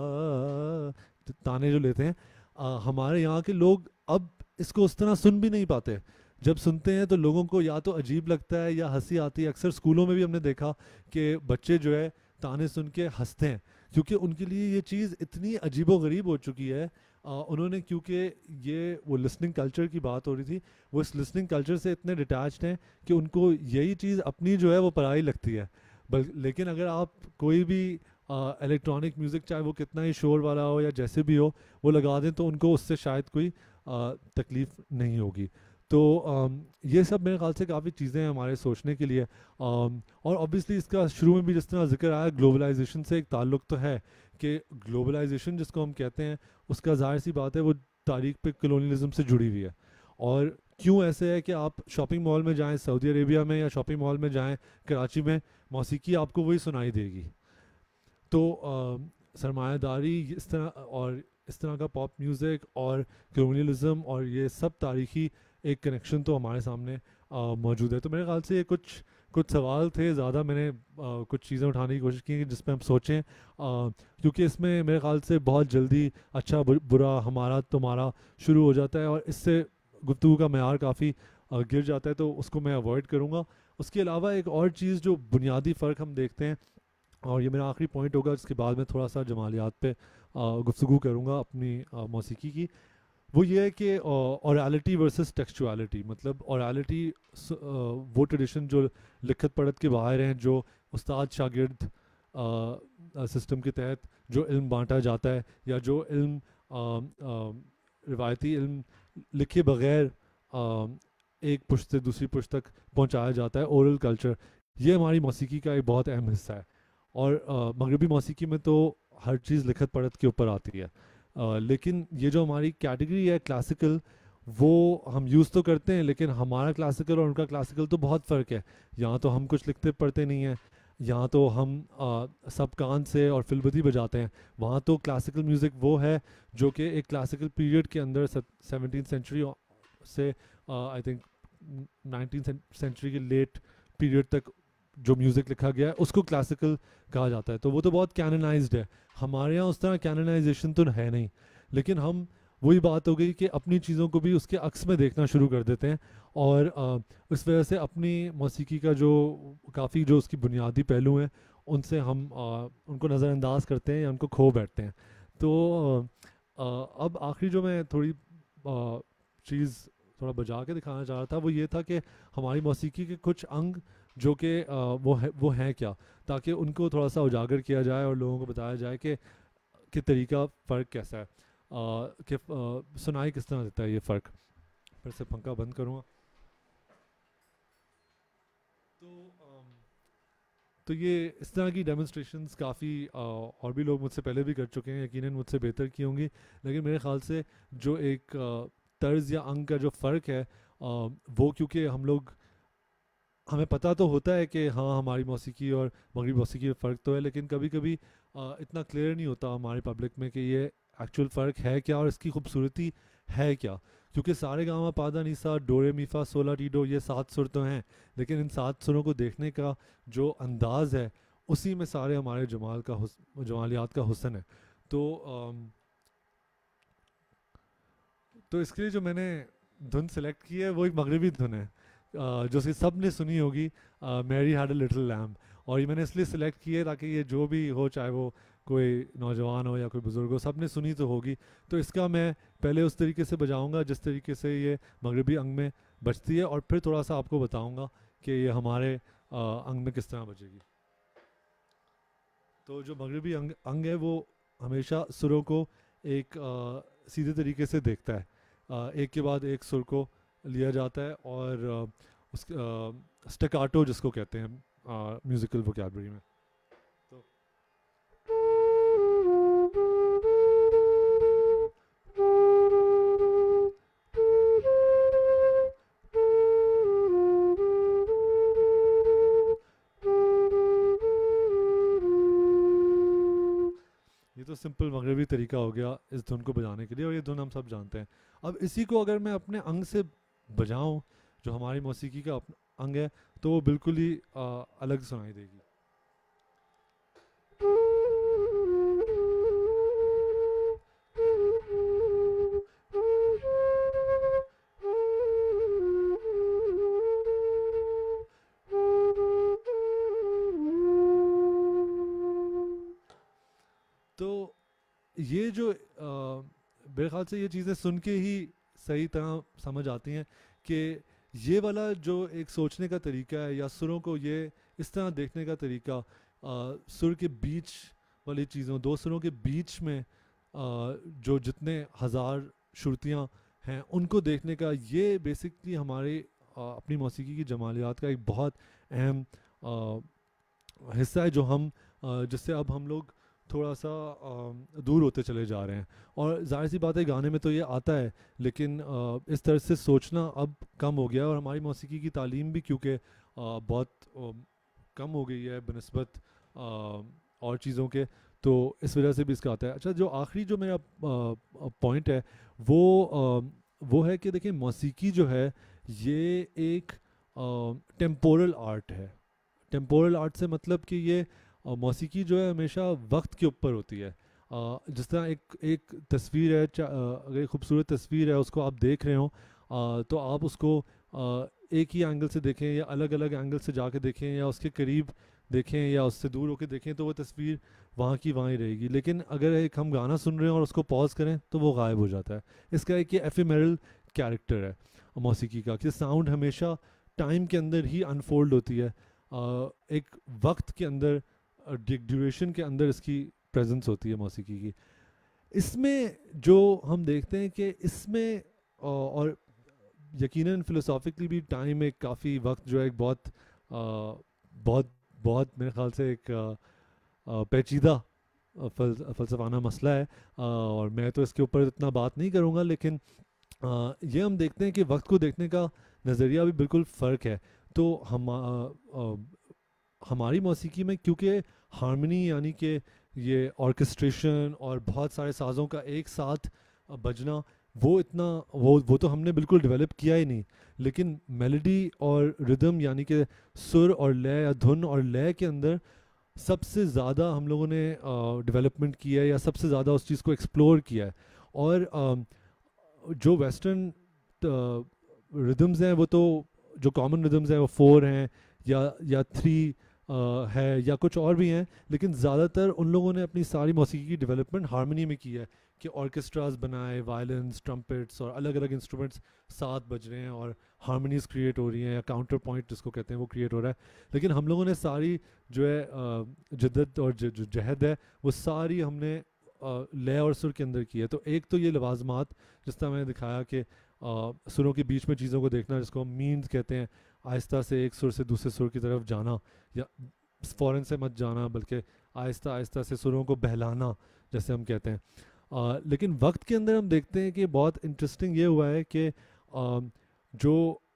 جیسے تانے جو لیتے ہیں, ہمارے یہاں کے لوگ اب اس کو اس طرح سن بھی نہیں پاتے. جب سنتے ہیں تو لوگوں کو یا تو عجیب لگتا ہے یا ہنسی آتی ہے. اکثر اسکولوں میں بھی ہم نے دیکھا کہ بچے جو ہے تانے سن کے ہنستے ہیں, کیونکہ ان کے لیے یہ چیز اتنی عجیب و غریب ہو چکی ہے. انہوں نے, کیونکہ یہ وہ لسننگ کلچر کی بات ہو رہی تھی, وہ اس لسننگ کلچر سے اتنے ڈیٹیچڈ ہیں کہ ان کو یہی چیز اپنی جو ہے وہ پرائی لگتی ہے. لیکن اگر آپ کوئی بھی الیکٹرانک میوزک, چاہے وہ کتنا ہی شور والا ہو یا جیسے بھی ہو, وہ لگا دیں تو ان کو اس سے شاید کوئی تکلیف نہیں ہوگی. تو یہ سب میرے خیال سے کافی چیزیں ہیں ہمارے سوچنے کے لیے. اور اوبیسلی اس کا شروع میں بھی جس طرح ذکر آیا, گلوبلائزیشن سے ایک تعلق تو ہے کہ گلوبلائزیشن جس کو ہم کہتے ہیں اس کا ظاہر سی بات ہے وہ تاریخ پہ کلونیلزم سے جڑی ہوئی ہے. اور کیوں ایسے ہے کہ آپ شاپنگ مال میں جائیں سعودی عربیہ میں, یا شاپنگ مال میں جائیں کراچی میں, موسیقی آپ کو وہی سنائی دے گی. تو سرمایہ داری اس طرح, اور اس طرح کا پاپ میوزک اور کلونیلزم اور یہ سب تاریخی ایک کنیکشن تو ہمارے سامنے موجود ہے. تو میرے خیال سے یہ کچھ سوال تھے, زیادہ میں نے کچھ چیزیں اٹھانے کی کوشش کی جس پہ ہم سوچیں, کیونکہ اس میں میرے خیال سے بہت جلدی اچھا برا ہمارا تمہارا شروع ہو جاتا ہے, اور اس سے گفتگو کا معیار کافی گر جاتا ہے, تو اس کو میں اوائڈ کروں گا. اس کے علاوہ ایک اور چیز جو بنیادی فرق ہم دیکھتے ہیں, اور یہ میرا آخری پوائنٹ ہوگا, جس کے بعد میں تھوڑا سا جمالیات پہ گفتگو کروں گا اپنی موسیقی کی, وہ یہ ہے کہ اورالٹی ورسز ٹیکسچوالٹی. مطلب اورالٹی وہ ٹریڈیشن جو لکھت پڑھت کے باہر ہیں, جو استاد شاگرد سسٹم کے تحت جو علم بانٹا جاتا ہے, یا جو علم روایتی علم لکھے بغیر ایک پشت سے دوسری پشت تک پہنچایا جاتا ہے, اورل کلچر, یہ ہماری موسیقی کا ایک بہت اہم حصہ ہے. اور مغربی موسیقی میں تو ہر چیز لکھت پڑھت کے اوپر آتی ہے, لیکن یہ جو ہماری کیٹیگری ہے کلاسیکل, وہ ہم یوز تو کرتے ہیں, لیکن ہمارا کلاسیکل اور ان کا کلاسیکل تو بہت فرق ہے. یہاں تو ہم کچھ لکھتے پڑھتے نہیں ہیں, یہاں تو ہم سب کان سے اور فلبتی بجاتے ہیں. وہاں تو کلاسیکل میوزک وہ ہے جو کہ ایک کلاسیکل پیریڈ کے اندر 17th سینچری سے آئی تھنک 19th سینچری کے لیٹ پیریڈ تک جو میوزک لکھا گیا ہے اس کو کلاسیکل کہا جاتا ہے. تو وہ تو بہت کیننائزڈ ہے. ہمارے یہاں اس طرح کیننائزیشن تو ہے نہیں, لیکن ہم وہی بات ہو گئی کہ اپنی چیزوں کو بھی اس کے عکس میں دیکھنا شروع کر دیتے ہیں, اور اس وجہ سے اپنی موسیقی کا جو کافی جو اس کی بنیادی پہلو ہیں ان سے ہم ان کو نظر انداز کرتے ہیں یا ان کو کھو بیٹھتے ہیں. تو اب آخری جو میں تھوڑی چیز تھوڑا بجا کے دکھانا چاہ رہا تھا وہ یہ تھا کہ ہماری موسیقی کے کچھ انگ جو کہ وہ ہیں کیا, تاکہ ان کو تھوڑا سا اجاگر کیا جائے اور لوگوں کو بتایا جائے کہ طریقہ فرق کیسا ہے, کہ سنائی کس طرح دیتا ہے یہ فرق. پھر سے پنکھا بند کروں گا. تو یہ اس طرح کی ڈیمونسٹریشنز کافی اور بھی لوگ مجھ سے پہلے بھی کر چکے ہیں, یقیناً مجھ سے بہتر کی ہوں گی, لیکن میرے خیال سے جو ایک طرز یا انگ کا جو فرق ہے وہ کیونکہ ہم لوگ ہمیں پتہ تو ہوتا ہے کہ ہاں ہماری موسیقی اور مغربی موسیقی میں فرق تو ہے، لیکن کبھی کبھی اتنا کلیئر نہیں ہوتا ہماری پبلک میں کہ یہ ایکچوئل فرق ہے کیا اور اس کی خوبصورتی ہے کیا. کیونکہ سارے گاما پادا نیسا ڈو رے می فا سولا ٹی ڈو، یہ 7 سر تو ہیں، لیکن ان 7 سروں کو دیکھنے کا جو انداز ہے اسی میں سارے ہمارے جمالیات کا حسن ہے. تو اس کے لیے جو میں نے دھن سلیکٹ کی ہے وہ ایک مغربی دھن ہے جو سب نے سنی ہوگی، میری ہیڈ اے لٹل لیمب. اور یہ میں نے اس لیے سلیکٹ کی ہے تاکہ یہ جو بھی ہو، چاہے وہ کوئی نوجوان ہو یا کوئی بزرگ ہو، سب نے سنی تو ہوگی. تو اس کا میں پہلے اس طریقے سے بجاؤں گا جس طریقے سے یہ مغربی انگ میں بجتی ہے، اور پھر تھوڑا سا آپ کو بتاؤں گا کہ یہ ہمارے انگ میں کس طرح بجے گی. تو جو مغربی انگ ہے وہ ہمیشہ سروں کو ایک سیدھے طریقے سے دیکھتا ہے، ایک کے بعد ایک سر کو لیا جاتا ہے، اور اس اسٹیکاٹو جس کو کہتے ہیں میوزیکل ووکیبلری میں. تو یہ تو سمپل مغربی طریقہ ہو گیا اس دھن کو بجانے کے لیے، اور یہ دھن ہم سب جانتے ہیں. اب اسی کو اگر میں اپنے انگ سے بجاؤں جو ہماری موسیقی کا انگ ہے تو وہ بالکل ہی الگ سنائی دے گی. تو یہ جو میرے خیال سے یہ چیزیں سن کے ہی صحیح طرح سمجھ آتی ہیں کہ یہ والا جو ایک سوچنے کا طریقہ ہے یا سروں کو یہ اس طرح دیکھنے کا طریقہ، سر کے بیچ والی چیزوں، 2 سروں کے بیچ میں جو جتنے ہزار شرطیاں ہیں ان کو دیکھنے کا، یہ بیسکلی ہمارے اپنی موسیقی کی جمالیات کا ایک بہت اہم حصہ ہے جو ہم جس سے اب ہم لوگ تھوڑا سا دور ہوتے چلے جا رہے ہیں. اور ظاہر سی بات ہے گانے میں تو یہ آتا ہے، لیکن اس طرح سے سوچنا اب کم ہو گیا، اور ہماری موسیقی کی تعلیم بھی کیونکہ بہت کم ہو گئی ہے بنسبت اور چیزوں کے، تو اس وجہ سے بھی اس کا آتا ہے. اچھا، جو آخری جو میرا پوائنٹ ہے وہ ہے کہ دیکھیں موسیقی جو ہے یہ ایک ٹیمپورل آرٹ ہے. ٹیمپورل آرٹ سے مطلب کہ یہ موسیقی جو ہے ہمیشہ وقت کے اوپر ہوتی ہے. جس طرح ایک تصویر ہے، اگر ایک خوبصورت تصویر ہے اس کو آپ دیکھ رہے ہوں تو آپ اس کو ایک ہی اینگل سے دیکھیں یا الگ الگ اینگل سے جا کے دیکھیں یا اس کے قریب دیکھیں یا اس سے دور ہو کے دیکھیں تو وہ تصویر وہاں کی وہاں ہی رہے گی. لیکن اگر ایک ہم گانا سن رہے ہیں اور اس کو پاز کریں تو وہ غائب ہو جاتا ہے. اس کا ایک یہ ایفیمیرل کیریکٹر ہے موسیقی کا کہ ساؤنڈ ہمیشہ ٹائم کے اندر ہی انفولڈ ہوتی ہے، ایک وقت کے اندر، ڈیوریشن کے اندر اس کی پریزنس ہوتی ہے موسیقی کی. اس میں جو ہم دیکھتے ہیں کہ اس میں اور یقیناً فلسافکلی بھی ٹائم ایک کافی وقت جو ہے ایک بہت بہت بہت میرے خیال سے ایک پیچیدہ فلسفانہ مسئلہ ہے، اور میں تو اس کے اوپر اتنا بات نہیں کروں گا، لیکن یہ ہم دیکھتے ہیں کہ وقت کو دیکھنے کا نظریہ بھی بالکل فرق ہے. تو ہماری موسیقی میں کیونکہ ہارمنی یعنی کہ یہ آرکسٹریشن اور بہت سارے سازوں کا ایک ساتھ بجنا وہ تو ہم نے بالکل ڈیولپ کیا ہی نہیں، لیکن میلڈی اور ردم یعنی کہ سر اور لے یا دھن اور لے کے اندر سب سے زیادہ ہم لوگوں نے ڈیولپمنٹ کیا ہے یا سب سے زیادہ اس چیز کو ایکسپلور کیا ہے. اور جو ویسٹرن ردمز ہیں وہ تو جو کامن ردمز ہیں وہ 4 ہیں یا 3 ہے یا کچھ اور بھی ہیں، لیکن زیادہ تر ان لوگوں نے اپنی ساری موسیقی کی ڈیولپمنٹ ہارمنی میں کی ہے کہ آرکیسٹراز بنائے، وائلنس، ٹرمپٹس اور الگ الگ انسٹرومنٹس ساتھ بج رہے ہیں اور ہارمنیز کریٹ ہو رہی ہیں یا کاؤنٹر پوائنٹ جس کو کہتے ہیں وہ کریٹ ہو رہا ہے. لیکن ہم لوگوں نے ساری جو ہے جدت اور جو جہد ہے وہ ساری ہم نے لے اور سر کے اندر کی ہے. تو ایک تو یہ لوازمات جس طرح میں نے دکھایا کہ سروں کے بیچ میں چیزوں کو دیکھنا جس کو ہم مینز کہتے ہیں، آہستہ سے ایک سر سے دوسرے سر کی طرف جانا یا فوراً سے مت جانا بلکہ آہستہ آہستہ سے سروں کو بہلانا جیسے ہم کہتے ہیں. لیکن وقت کے اندر ہم دیکھتے ہیں کہ بہت انٹرسٹنگ یہ ہوا ہے کہ جو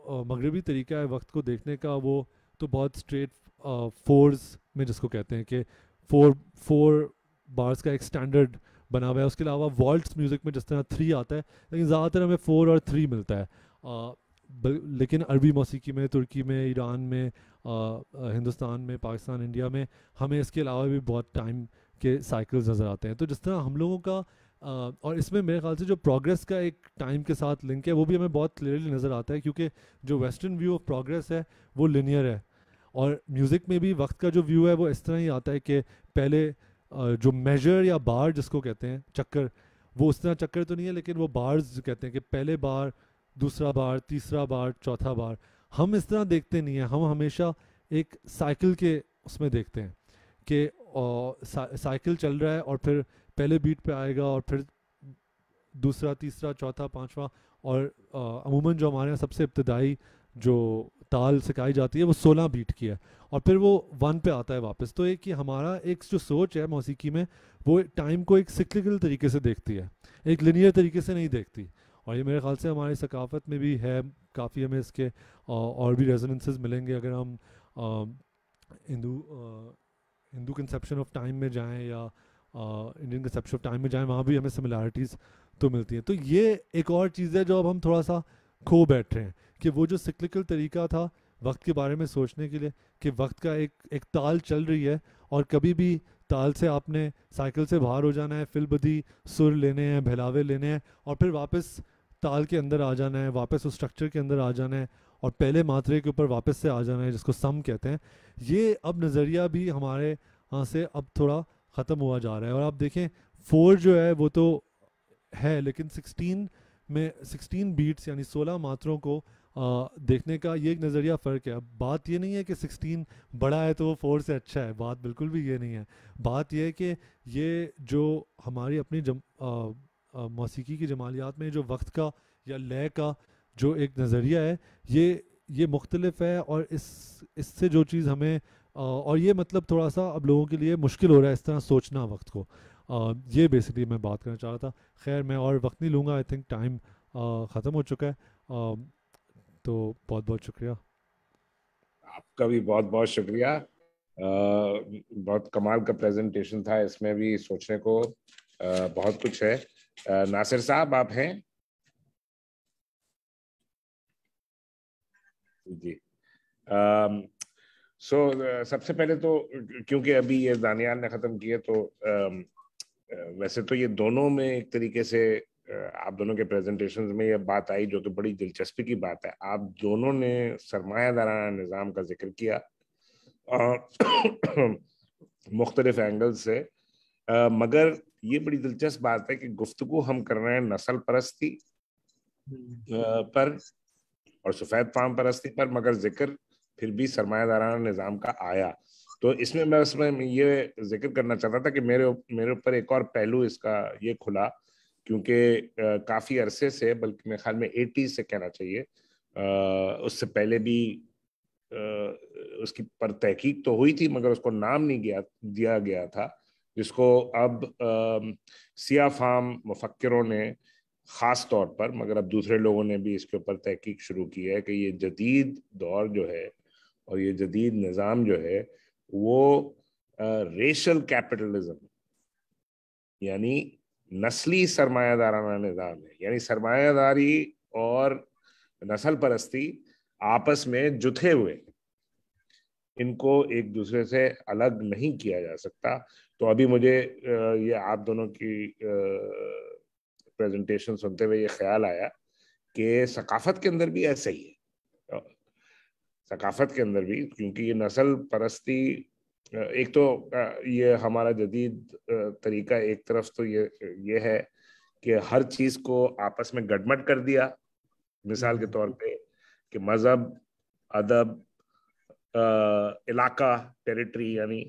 مغربی طریقہ ہے وقت کو دیکھنے کا وہ تو بہت اسٹریٹ فورز میں جس کو کہتے ہیں کہ فور بارس کا ایک اسٹینڈرڈ بنا ہوا ہے. اس کے علاوہ والٹس میوزک میں جس طرح 3 آتا ہے لیکن زیادہ تر ہمیں 4 اور 3 ملتا ہے. لیکن عربی موسیقی میں, ترکی میں, ایران میں, ہندوستان میں, پاکستان, انڈیا میں ہمیں اس کے علاوہ بھی بہت ٹائم کے سائیکلز نظر آتے ہیں. تو جس طرح ہم لوگوں کا اور اس میں میرے خیال سے جو پروگریس کا ایک ٹائم کے ساتھ لنک ہے وہ بھی ہمیں بہت کلیئرلی نظر آتا ہے, کیونکہ جو ویسٹرن ویو آف پروگریس ہے وہ لینئر ہے, اور میوزک میں بھی وقت کا جو ویو ہے وہ اس طرح ہی آتا ہے کہ پہلے جو میجر یا بار جس کو کہتے ہیں چکر, وہ اس طرح چکر تو نہیں ہے لیکن وہ بارز کہتے ہیں کہ پہلے بار, دوسرا بار, تیسرا بار, چوتھا بار. ہم اس طرح دیکھتے نہیں ہیں, ہم ہمیشہ ایک سائیکل کے اس میں دیکھتے ہیں کہ سائیکل چل رہا ہے اور پھر پہلے بیٹ پہ آئے گا اور پھر دوسرا, تیسرا, چوتھا, پانچواں, اور عموماً جو ہمارے یہاں سب سے ابتدائی جو تال سکھائی جاتی ہے وہ 16 بیٹ کی ہے اور پھر وہ 1 پہ آتا ہے واپس. تو ایک کہ ہمارا ایک جو سوچ ہے موسیقی میں وہ ٹائم کو ایک سکلکل طریقے سے دیکھتی ہے, ایک لینئر طریقے سے نہیں دیکھتی, اور یہ میرے خیال سے ہماری ثقافت میں بھی ہے کافی. ہمیں اس کے اور بھی ریزوننسز ملیں گے اگر ہم ہندو کنسیپشن آف ٹائم میں جائیں یا انڈین کنسیپشن آف ٹائم میں جائیں, وہاں بھی ہمیں سملیرٹیز تو ملتی ہیں. تو یہ ایک اور چیز ہے جو اب ہم تھوڑا سا کھو بیٹھ رہے ہیں کہ وہ جو سکلکل طریقہ تھا وقت کے بارے میں سوچنے کے لیے کہ وقت کا ایک تال چل رہی ہے اور کبھی بھی تال سے آپ نے سائیکل سے باہر ہو جانا ہے, فل بدی سر لینے ہیں, بہلاوے لینے ہیں اور پھر واپس تال کے اندر آ جانا ہے, واپس اس اسٹرکچر کے اندر آ جانا ہے اور پہلے ماترے کے اوپر واپس سے آ جانا ہے جس کو سم کہتے ہیں. یہ اب نظریہ بھی ہمارے ہاں سے اب تھوڑا ختم ہوا جا رہا ہے. اور آپ دیکھیں 4 جو ہے وہ تو ہے لیکن 16 بیٹس یعنی 16 ماتروں کو دیکھنے کا یہ ایک نظریہ فرق ہے. اب بات یہ نہیں ہے کہ 16 بڑا ہے تو وہ 4 سے اچھا ہے, بات بالکل بھی یہ نہیں ہے. بات یہ ہے کہ یہ جو ہماری اپنی موسیقی کی جمالیات میں جو وقت کا یا لے کا جو ایک نظریہ ہے یہ مختلف ہے, اور اس سے جو چیز ہمیں اور یہ مطلب تھوڑا سا اب لوگوں کے لیے مشکل ہو رہا ہے اس طرح سوچنا وقت کو. یہ بیسکلی میں بات کرنا چاہ رہا تھا. خیر میں اور وقت نہیں لوں گا, آئی تھنک ٹائم ختم ہو چکا ہے. تو بہت بہت شکریہ. آپ کا بھی بہت بہت شکریہ. بہت کمال کا پریزنٹیشن تھا, اس میں بھی سوچنے کو بہت کچھ ہے. ناصر صاحب آپ ہیں؟ جی. سب سے پہلے تو کیونکہ ابھی یہ دانیال نے ختم کیے تو ویسے تو یہ دونوں میں ایک طریقے سے آپ دونوں کے پریزنٹیشنز میں یہ بات آئی جو کہ بڑی دلچسپی کی بات ہے. آپ دونوں نے سرمایہ دارانہ نظام کا ذکر کیا مختلف اینگل سے, مگر یہ بڑی دلچسپ بات ہے کہ گفتگو ہم کر رہے ہیں نسل پرستی پر اور سفید فام پرستی پر, مگر ذکر پھر بھی سرمایہ دارانہ نظام کا آیا. تو اس میں میں یہ ذکر کرنا چاہتا تھا کہ میرے اوپر ایک اور پہلو اس کا یہ کھلا, کیونکہ کافی عرصے سے, بلکہ میرے خیال میں 80s سے کہنا چاہیے, اس سے پہلے بھی اس کی پر تحقیق تو ہوئی تھی مگر اس کو نام نہیں دیا گیا تھا, جس کو اب سیاہ فام مفکروں نے خاص طور پر, مگر اب دوسرے لوگوں نے بھی اس کے اوپر تحقیق شروع کی ہے کہ یہ جدید دور جو ہے اور یہ جدید نظام جو ہے وہ ریشل کیپٹلزم یعنی نسلی سرمایہ دارانہ نظام ہے. یعنی سرمایہ داری اور نسل پرستی آپس میں جتھے ہوئے, ان کو ایک دوسرے سے الگ نہیں کیا جا سکتا. تو ابھی مجھے یہ آپ دونوں کی پریزنٹیشن سنتے ہوئے یہ خیال آیا کہ ثقافت کے اندر بھی ایسا ہی ہے. ثقافت کے اندر بھی, کیونکہ یہ نسل پرستی ایک تو یہ ہمارا جدید طریقہ ایک طرف تو یہ ہے کہ ہر چیز کو آپس میں گڈمٹ کر دیا. مثال کے طور پہ کہ مذہب, ادب, علاقہ, ٹیریٹری یعنی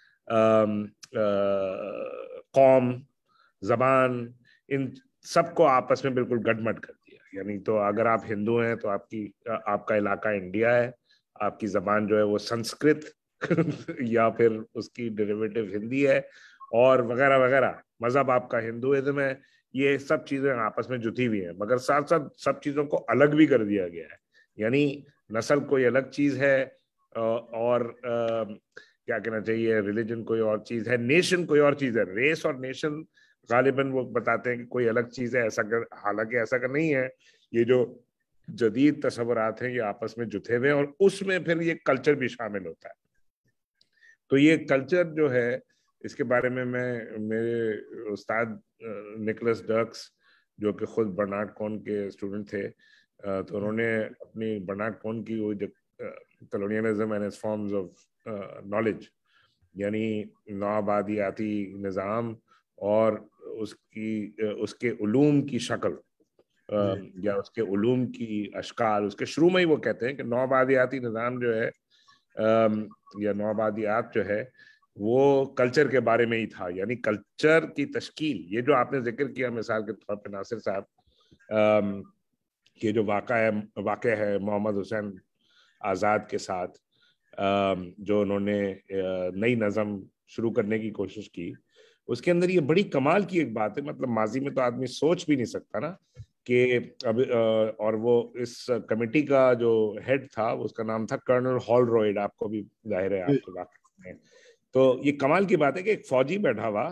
قوم, زبان, ان سب کو آپس میں بالکل گڈمٹ کر دیا. یعنی تو اگر آپ ہندو ہیں تو آپ کا علاقہ انڈیا ہے, آپ کی زبان جو ہے وہ سنسکرت یا پھر اس کی ڈیریویٹو ہندی ہے, اور وغیرہ وغیرہ. مذہب آپ کا ہندوازم ہے. یہ سب چیزیں آپس میں جتی ہوئی ہیں, مگر ساتھ ساتھ سب چیزوں کو الگ بھی کر دیا گیا ہے. یعنی نسل کوئی الگ چیز ہے اور کیا کہنا چاہیے ریلیجن کوئی اور چیز ہے, نیشن کوئی اور چیز ہے. ریس اور نیشن غالباً وہ بتاتے ہیں کہ کوئی الگ چیز ہے, ایسا حالانکہ ایسا کا نہیں ہے. یہ جو جدید تصورات ہیں یہ آپس میں جتے ہوئے ہیں اور اس میں پھر یہ کلچر بھی شامل ہوتا ہے. تو یہ کلچر جو ہے اس کے بارے میں میرے استاد نکولس ڈرکس جو کہ خود برنارڈ کون کے اسٹوڈنٹ تھے, تو انہوں نے اپنی برنارڈ کون کی وہ جو colonialism and its forms of knowledge, یعنی نوآبادیاتی نظام اور اس کے علوم کی شکل یا اس کے علوم کی اشکال, اس کے شروع میں ہی وہ کہتے ہیں کہ نوآبادیاتی نظام جو ہے یا نوآبادیات جو ہے وہ کلچر کے بارے میں ہی تھا. یعنی کلچر کی تشکیل, یہ جو آپ نے ذکر کیا مثال کے طور پہ ناصر صاحب, یہ جو واقع ہے محمد حسین آزاد کے ساتھ جو انہوں نے نئی نظم شروع کرنے کی کوشش کی, اس کے اندر یہ بڑی کمال کی ایک بات ہے. مطلب ماضی میں تو آدمی سوچ بھی نہیں سکتا نا کہ اب اور وہ اس کمیٹی کا جو ہیڈ تھا اس کا نام تھا کرنل ہال روئڈ, آپ کو بھی ظاہر ہے آپ کے واقع میں. تو یہ کمال کی بات ہے کہ ایک فوجی بیٹھا ہوا,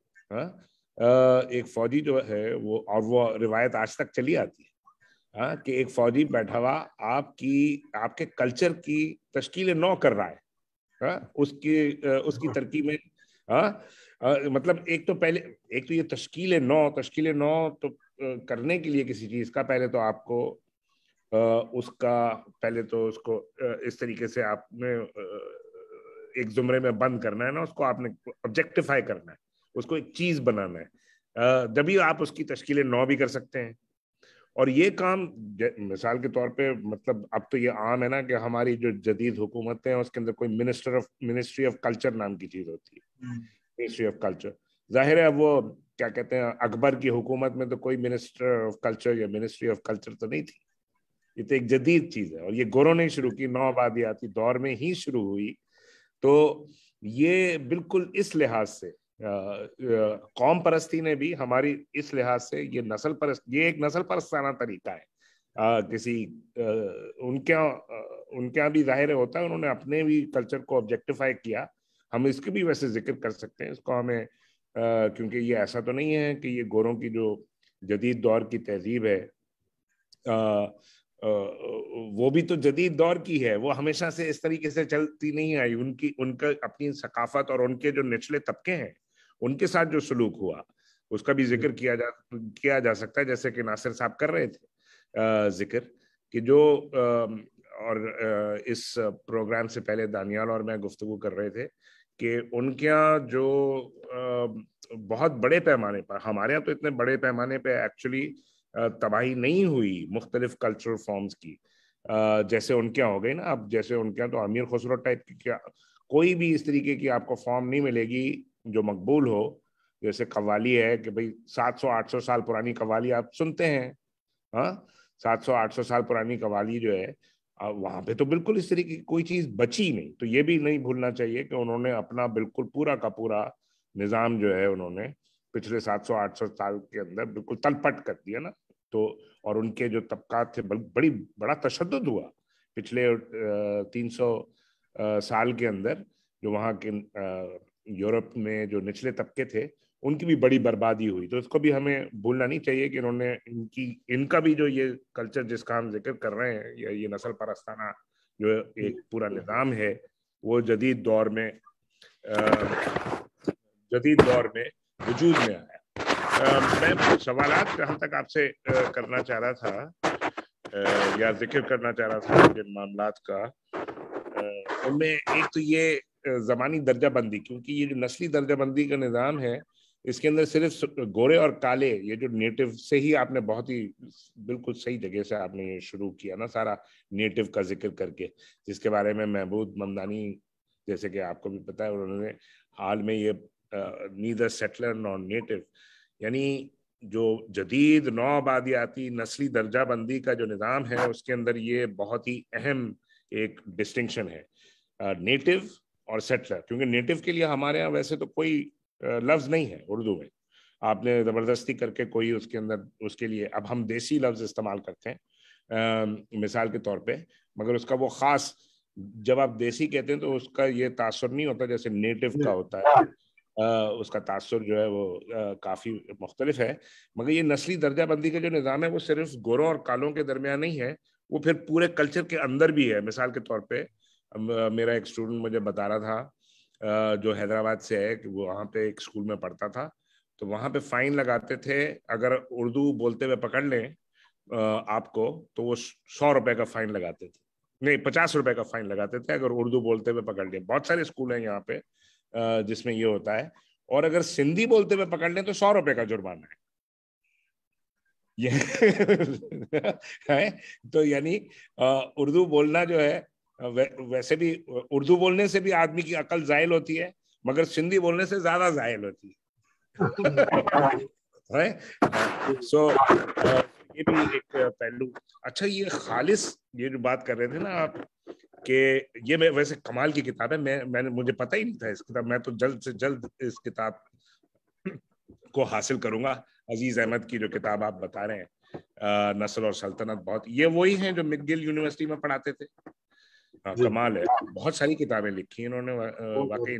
ایک فوجی جو ہے وہ, اور وہ روایت آج تک چلی آتی ہے کہ ایک فوجی بیٹھا ہوا آپ کے کلچر کی تشکیل نو کر رہا ہے, اس کی ترکیب میں. مطلب ایک تو یہ تشکیل نو تو کرنے کے لیے کسی چیز کا پہلے تو آپ کو اس کو اس طریقے سے آپ نے ایک زمرے میں بند کرنا ہے نا, اس کو آپ نے آبجیکٹیفائی کرنا ہے, اس کو ایک چیز بنانا ہے, جبھی آپ اس کی تشکیل نو بھی کر سکتے ہیں. اور یہ کام مثال کے طور پہ مطلب اب تو یہ عام ہے نا کہ ہماری جو جدید حکومتیں ہیں اس کے اندر کوئی منسٹری آف کلچر نام کی چیز ہوتی ہے, منسٹری آف کلچر. ظاہر ہے وہ کیا کہتے ہیں اکبر کی حکومت میں تو کوئی منسٹر آف کلچر یا منسٹری آف کلچر تو نہیں تھی, یہ تو ایک جدید چیز ہے اور یہ گوروں نے شروع کی, نوآبادیاتی دور میں ہی شروع ہوئی. تو یہ بالکل اس لحاظ سے قوم پرستی نے بھی ہماری اس لحاظ سے یہ یہ ایک نسل پرستانہ طریقہ ہے. ان کے بھی ظاہر ہوتا ہے, انہوں نے اپنے بھی کلچر کو آبجیکٹیفائی کیا. ہم اس کے بھی ویسے ذکر کر سکتے ہیں اس کو ہمیں, کیونکہ یہ ایسا تو نہیں ہے کہ یہ گوروں کی جو جدید دور کی تہذیب ہے وہ بھی تو جدید دور کی ہے, وہ ہمیشہ سے اس طریقے سے چلتی نہیں آئی. ان کا اپنی ثقافت اور ان کے جو نچلے طبقے ہیں ان کے ساتھ جو سلوک ہوا اس کا بھی ذکر کیا جا سکتا ہے, جیسے کہ ناصر صاحب کر رہے تھے ذکر کہ جو اور اس پروگرام سے پہلے دانیال اور میں گفتگو کر رہے تھے کہ ان کے یہاں جو بہت بڑے پیمانے پر, ہمارے یہاں تو اتنے بڑے پیمانے پہ ایکچولی تباہی نہیں ہوئی مختلف کلچرل فارمز کی جیسے ان کے یہاں ہو گئی نا. اب جیسے ان کے یہاں تو امیر خسرو ٹائپ کی کیا کوئی بھی اس طریقے کی آپ کو فارم نہیں ملے گی جو مقبول ہو. جیسے قوالی ہے کہ بھئی 700-800 سال پرانی قوالی آپ سنتے ہیں, 700-800 سال پرانی قوالی جو ہے وہاں پہ تو بالکل اس طریقے کی کوئی چیز بچی نہیں. تو یہ بھی نہیں بھولنا چاہیے کہ انہوں نے اپنا بالکل پورا کا پورا نظام جو ہے انہوں نے پچھلے 700-800 سال کے اندر بالکل تلپٹ کر دیا نا. تو اور ان کے جو طبقات تھے بڑا تشدد ہوا پچھلے 300 سال کے اندر, جو وہاں کے یورپ میں جو نچلے طبقے تھے ان کی بھی بڑی بربادی ہوئی. تو اس کو بھی ہمیں بھولنا نہیں چاہیے کہ انہوں نے ان کا بھی جو یہ کلچر جس کا ہم ذکر کر رہے ہیں یا یہ نسل پرستانہ جو ایک پورا نظام ہے وہ جدید دور میں وجود میں آیا. میں سوالات جہاں تک آپ سے کرنا چاہ رہا تھا یا ذکر کرنا چاہ رہا تھا جن معاملات کا, ان میں ایک تو یہ زمانی درجہ بندی, کیونکہ یہ جو نسلی درجہ بندی کا نظام ہے اس کے اندر صرف گورے اور کالے, یہ جو نیٹو سے ہی آپ نے بہت ہی بالکل صحیح جگہ سے آپ نے یہ شروع کیا نا سارا نیٹو کا ذکر کر کے, جس کے بارے میں محمود ممدانی جیسے کہ آپ کو بھی پتا ہے انہوں نے حال میں یہ نیدر سیٹلر نور نیٹو, یعنی جو جدید نوآبادیاتی نسلی درجہ بندی کا جو نظام ہے اس کے اندر یہ بہت ہی اہم ایک ڈسٹنکشن ہے نیٹو اور سیٹلر. کیونکہ نیٹو کے لیے ہمارے یہاں ویسے تو کوئی لفظ نہیں ہے اردو میں, آپ نے زبردستی کر کے کوئی اس کے اندر اس کے لیے اب ہم دیسی لفظ استعمال کرتے ہیں, مثال کے طور پہ, مگر اس کا وہ خاص, جب آپ دیسی کہتے ہیں تو اس کا یہ تاثر نہیں ہوتا جیسے نیٹو کا ہوتا ہے, اس کا تاثر جو ہے وہ کافی مختلف ہے. مگر یہ نسلی درجہ بندی کا جو نظام ہے وہ صرف گوروں اور کالوں کے درمیان نہیں ہے, وہ پھر پورے کلچر کے اندر بھی ہے. مثال کے طور پہ میرا ایک اسٹوڈنٹ مجھے بتا رہا تھا جو حیدرآباد سے ہے کہ وہ وہاں پہ ایک اسکول میں پڑھتا تھا, تو وہاں پہ فائن لگاتے تھے اگر اردو بولتے ہوئے پکڑ لیں آپ کو, تو وہ 100 روپے کا فائن لگاتے تھے, نہیں 50 روپے کا فائن لگاتے تھے اگر اردو بولتے ہوئے پکڑ لیں. بہت سارے اسکول ہیں یہاں پہ جس میں یہ ہوتا ہے, اور اگر سندھی بولتے ہوئے پکڑ لیں تو 100 روپے کا جرمانہ ہے. تو یعنی اردو بولنا جو ہے, ویسے بھی اردو بولنے سے بھی آدمی کی عقل زائل ہوتی ہے, مگر سندھی بولنے سے زیادہ زائل ہوتی ہے. سو یہ بھی ایک پہلو. اچھا, یہ خالص, یہ جو بات کر رہے تھے نا آپ کہ یہ میں ویسے کمال کی کتاب ہے, میں نے مجھے پتہ ہی نہیں تھا اس کتاب, میں تو جلد سے جلد اس کتاب کو حاصل کروں گا. عزیز احمد کی جو کتاب آپ بتا رہے ہیں نسل اور سلطنت, بہت یہ وہی ہیں جو مکگل یونیورسٹی میں پڑھاتے تھے. کمال ہے, بہت ساری کتابیں لکھی انہوں نے واقعی.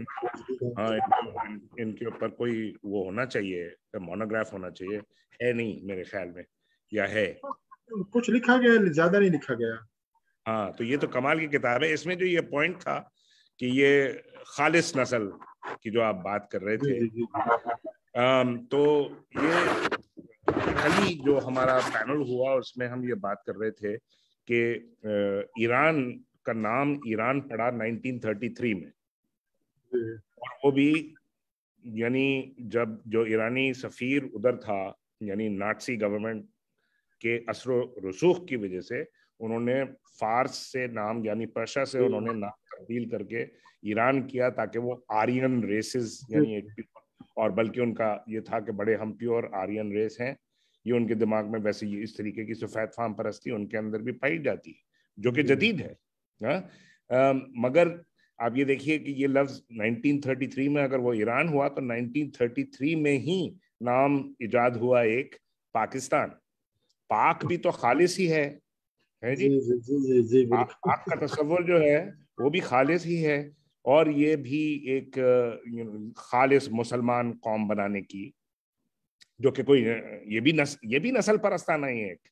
ان کے اوپر کوئی وہ ہونا چاہیے, مونوگراف ہونا چاہیے, ہے نہیں میرے خیال میں, یا ہے کچھ لکھا گیا, زیادہ نہیں لکھا گیا. ہاں, تو یہ تو کمال کی کتاب ہے. اس میں جو یہ پوائنٹ تھا کہ یہ خالص نسل کی جو آپ بات کر رہے تھے, تو یہ خالی جو ہمارا پینل ہوا اس میں ہم یہ بات کر رہے تھے کہ ایران کا نام ایران پڑا 1933 میں, اور وہ بھی یعنی جب جو ایرانی سفیر ادھر تھا, یعنی ناٹسی گورنمنٹ کے اثر و رسوخ کی وجہ سے انہوں نے فارس سے نام, یعنی پرشا سے انہوں نے نام تبدیل کر کے ایران کیا تاکہ وہ آرین ریسز, یعنی ایک, اور بلکہ ان کا یہ تھا کہ بڑے ہم پیور آرین ریس ہیں. یہ ان کے دماغ میں ویسے اس طریقے کی سفید فام پرستی ان کے اندر بھی پائی جاتی ہے جو کہ جدید ہے. مگر آپ یہ دیکھیے کہ یہ لفظ 1933 میں اگر وہ ایران ہوا تو 1933 میں ہی نام ایجاد ہوا ایک پاکستان. پاک بھی تو خالص ہی ہے جی, پاک کا تصور جو ہے وہ بھی خالص ہی ہے, اور یہ بھی ایک خالص مسلمان قوم بنانے کی, جو کہ کوئی یہ بھی نسل پرستانہ ہی ایک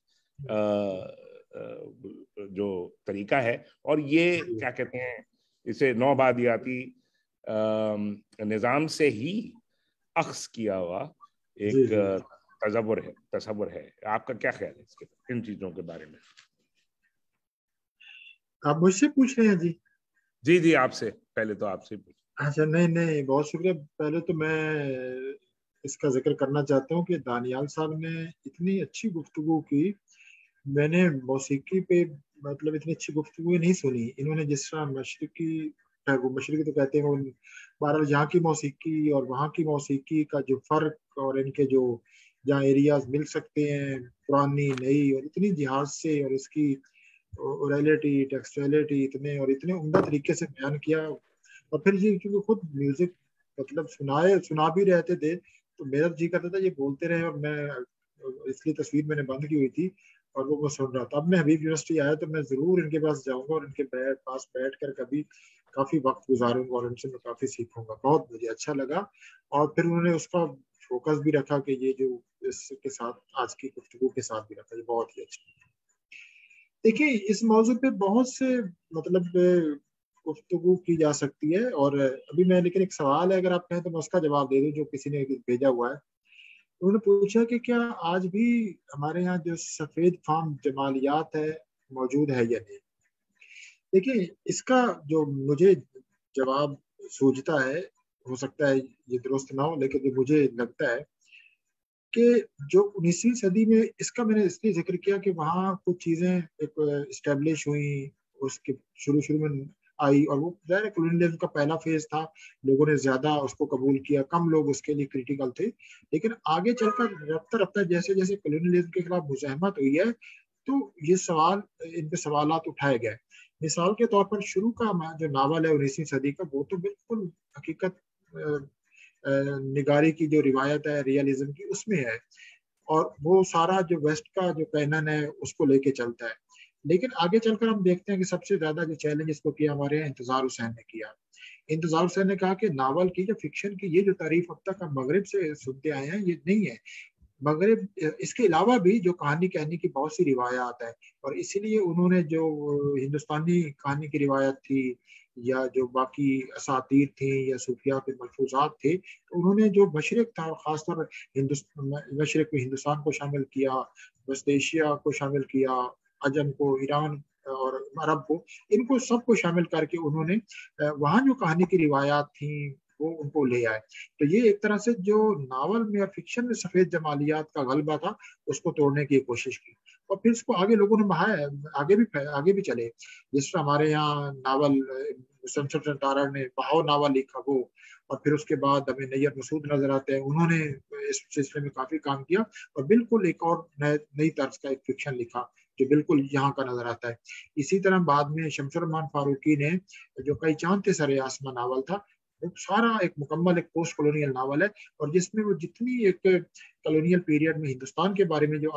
جو طریقہ ہے. اور یہ کیا کہتے ہیں, اسے نوآبادیاتی نظام سے ہی اخذ کیا ہوا ایک تصور ہے. آپ کا کیا خیال ہے ان چیزوں کے بارے میں؟ آپ مجھ سے پوچھ رہے ہیں؟ جی آپ سے پہلے تو آپ سے پوچھ. اچھا, نہیں بہت شکریہ. پہلے تو میں اس کا ذکر کرنا چاہتا ہوں کہ دانیال صاحب نے اتنی اچھی گفتگو کی, میں نے موسیقی پہ مطلب اتنی اچھی گفتگو نہیں سنی. انہوں نے جس طرح مشرقی تو کہتے ہیں, بہرحال یہاں کی موسیقی اور وہاں کی موسیقی کا جو فرق, اور ان کے جو جہاں ایریاز مل سکتے ہیں پرانی نئی, اور اتنی جہاز سے, اور اس کی اوریلٹی ٹیکسچولیٹی اتنے عمدہ طریقے سے بیان کیا. اور پھر یہ کیونکہ خود میوزک مطلب سنا بھی رہتے تھے, تو میرا جی کرتا تھا یہ بولتے رہے, اور میں اس لیے تصویر میں نے بند کی ہوئی تھی اور وہ میں سن رہا تھا. اب میں حبیب یونیورسٹی آیا تو میں ضرور ان کے پاس جاؤں گا, اور ان کے پاس بیٹھ کر کبھی کافی وقت گزاروں گا, اور ان سے میں کافی سیکھوں گا. بہت مجھے اچھا لگا. اور پھر انہوں نے اس کا فوکس بھی رکھا کہ یہ جو اس کے ساتھ آج کی گفتگو کے ساتھ بھی رکھا, یہ بہت ہی اچھا. دیکھیں, اس موضوع پہ بہت سے مطلب گفتگو کی جا سکتی ہے, اور ابھی میں لیکن ایک سوال ہے, اگر آپ کہیں تو میں اس کا جواب دے دوں جو کسی نے بھیجا ہوا ہے. انہوں نے پوچھا کہ کیا آج بھی ہمارے یہاں جو سفید فام جمالیات ہے موجود ہے یا نہیں. دیکھیں, اس کا جو مجھے جواب سوچتا ہے, ہو سکتا ہے یہ درست نہ ہو, لیکن جو مجھے لگتا ہے کہ جو 19ویں صدی میں, اس کا میں نے اس لیے ذکر کیا کہ وہاں کچھ چیزیں ایک اسٹیبلش ہوئی, اس کے شروع میں آئی, اور وہ کولونیلزم کا پہلا فیز تھا. لوگوں نے زیادہ اس کو قبول کیا, کم لوگ اس کے لیے کریٹیکل تھے. لیکن آگے چل کر رفتہ جیسے جیسے کولونیلزم کے خلاف مزاحمت ہوئی ہے, تو یہ سوال, ان پہ سوالات اٹھائے گئے. مثال کے طور پر شروع کا جو ناول ہے 19ویں صدی کا, وہ تو بالکل حقیقت نگاری کی جو روایت ہے ریئلزم کی, اس میں ہے, اور وہ سارا جو ویسٹ کا جو کینن ہے اس کو لے کے چلتا ہے. لیکن آگے چل کر ہم دیکھتے ہیں کہ سب سے زیادہ جو چیلنج اس کو کیا ہمارے یہاں انتظار حسین نے کیا. انتظار حسین نے کہا کہ ناول کی یا فکشن کی یہ جو تعریف اب تک ہم مغرب سے سنتے آئے ہیں یہ نہیں ہے. مغرب اس کے علاوہ بھی جو کہانی کہنے کی بہت سی روایات ہیں, اور اسی لیے انہوں نے جو ہندوستانی کہانی کی روایت تھی یا جو باقی اساطیر تھیں یا صوفیاء کے ملفوظات تھے, انہوں نے جو مشرق تھا خاص طور پر مشرق میں ہندوستان کو شامل کیا, وسط ایشیا کو شامل کیا, عجم کو, ایران اور عرب کو, ان کو سب کو شامل کر کے انہوں نے وہاں جو کہانی کی روایات تھیں وہ ان کو لے آئے. تو یہ ایک طرح سے جو ناول میں اور فکشن میں سفید جمالیات کا غلبہ تھا اس کو توڑنے کی کوشش کی, اور پھر اس کو آگے لوگوں نے بڑھایا, آگے بھی چلے. جس طرح ہمارے یہاں ناول شمشاد تارڑ نے بہاؤ ناول لکھا وہ, اور پھر اس کے بعد ہمیں نیر مسعود نظر آتے ہیں, انہوں نے اس سلسلے میں کافی کام کیا اور بالکل ایک اور نئی طرز کا ایک فکشن لکھا جو بالکل یہاں کا نظر آتا ہے. اسی طرح بعد میں شمس الرحمان فاروقی نے جو کئی چاند تھے سر آسمان ناول تھا, وہ سارا ایک مکمل ایک پوسٹ کولونیل ناول ہے, اور جس میں وہ جتنی ایک کالونیل پیریڈ میں ہندوستان کے بارے میں جو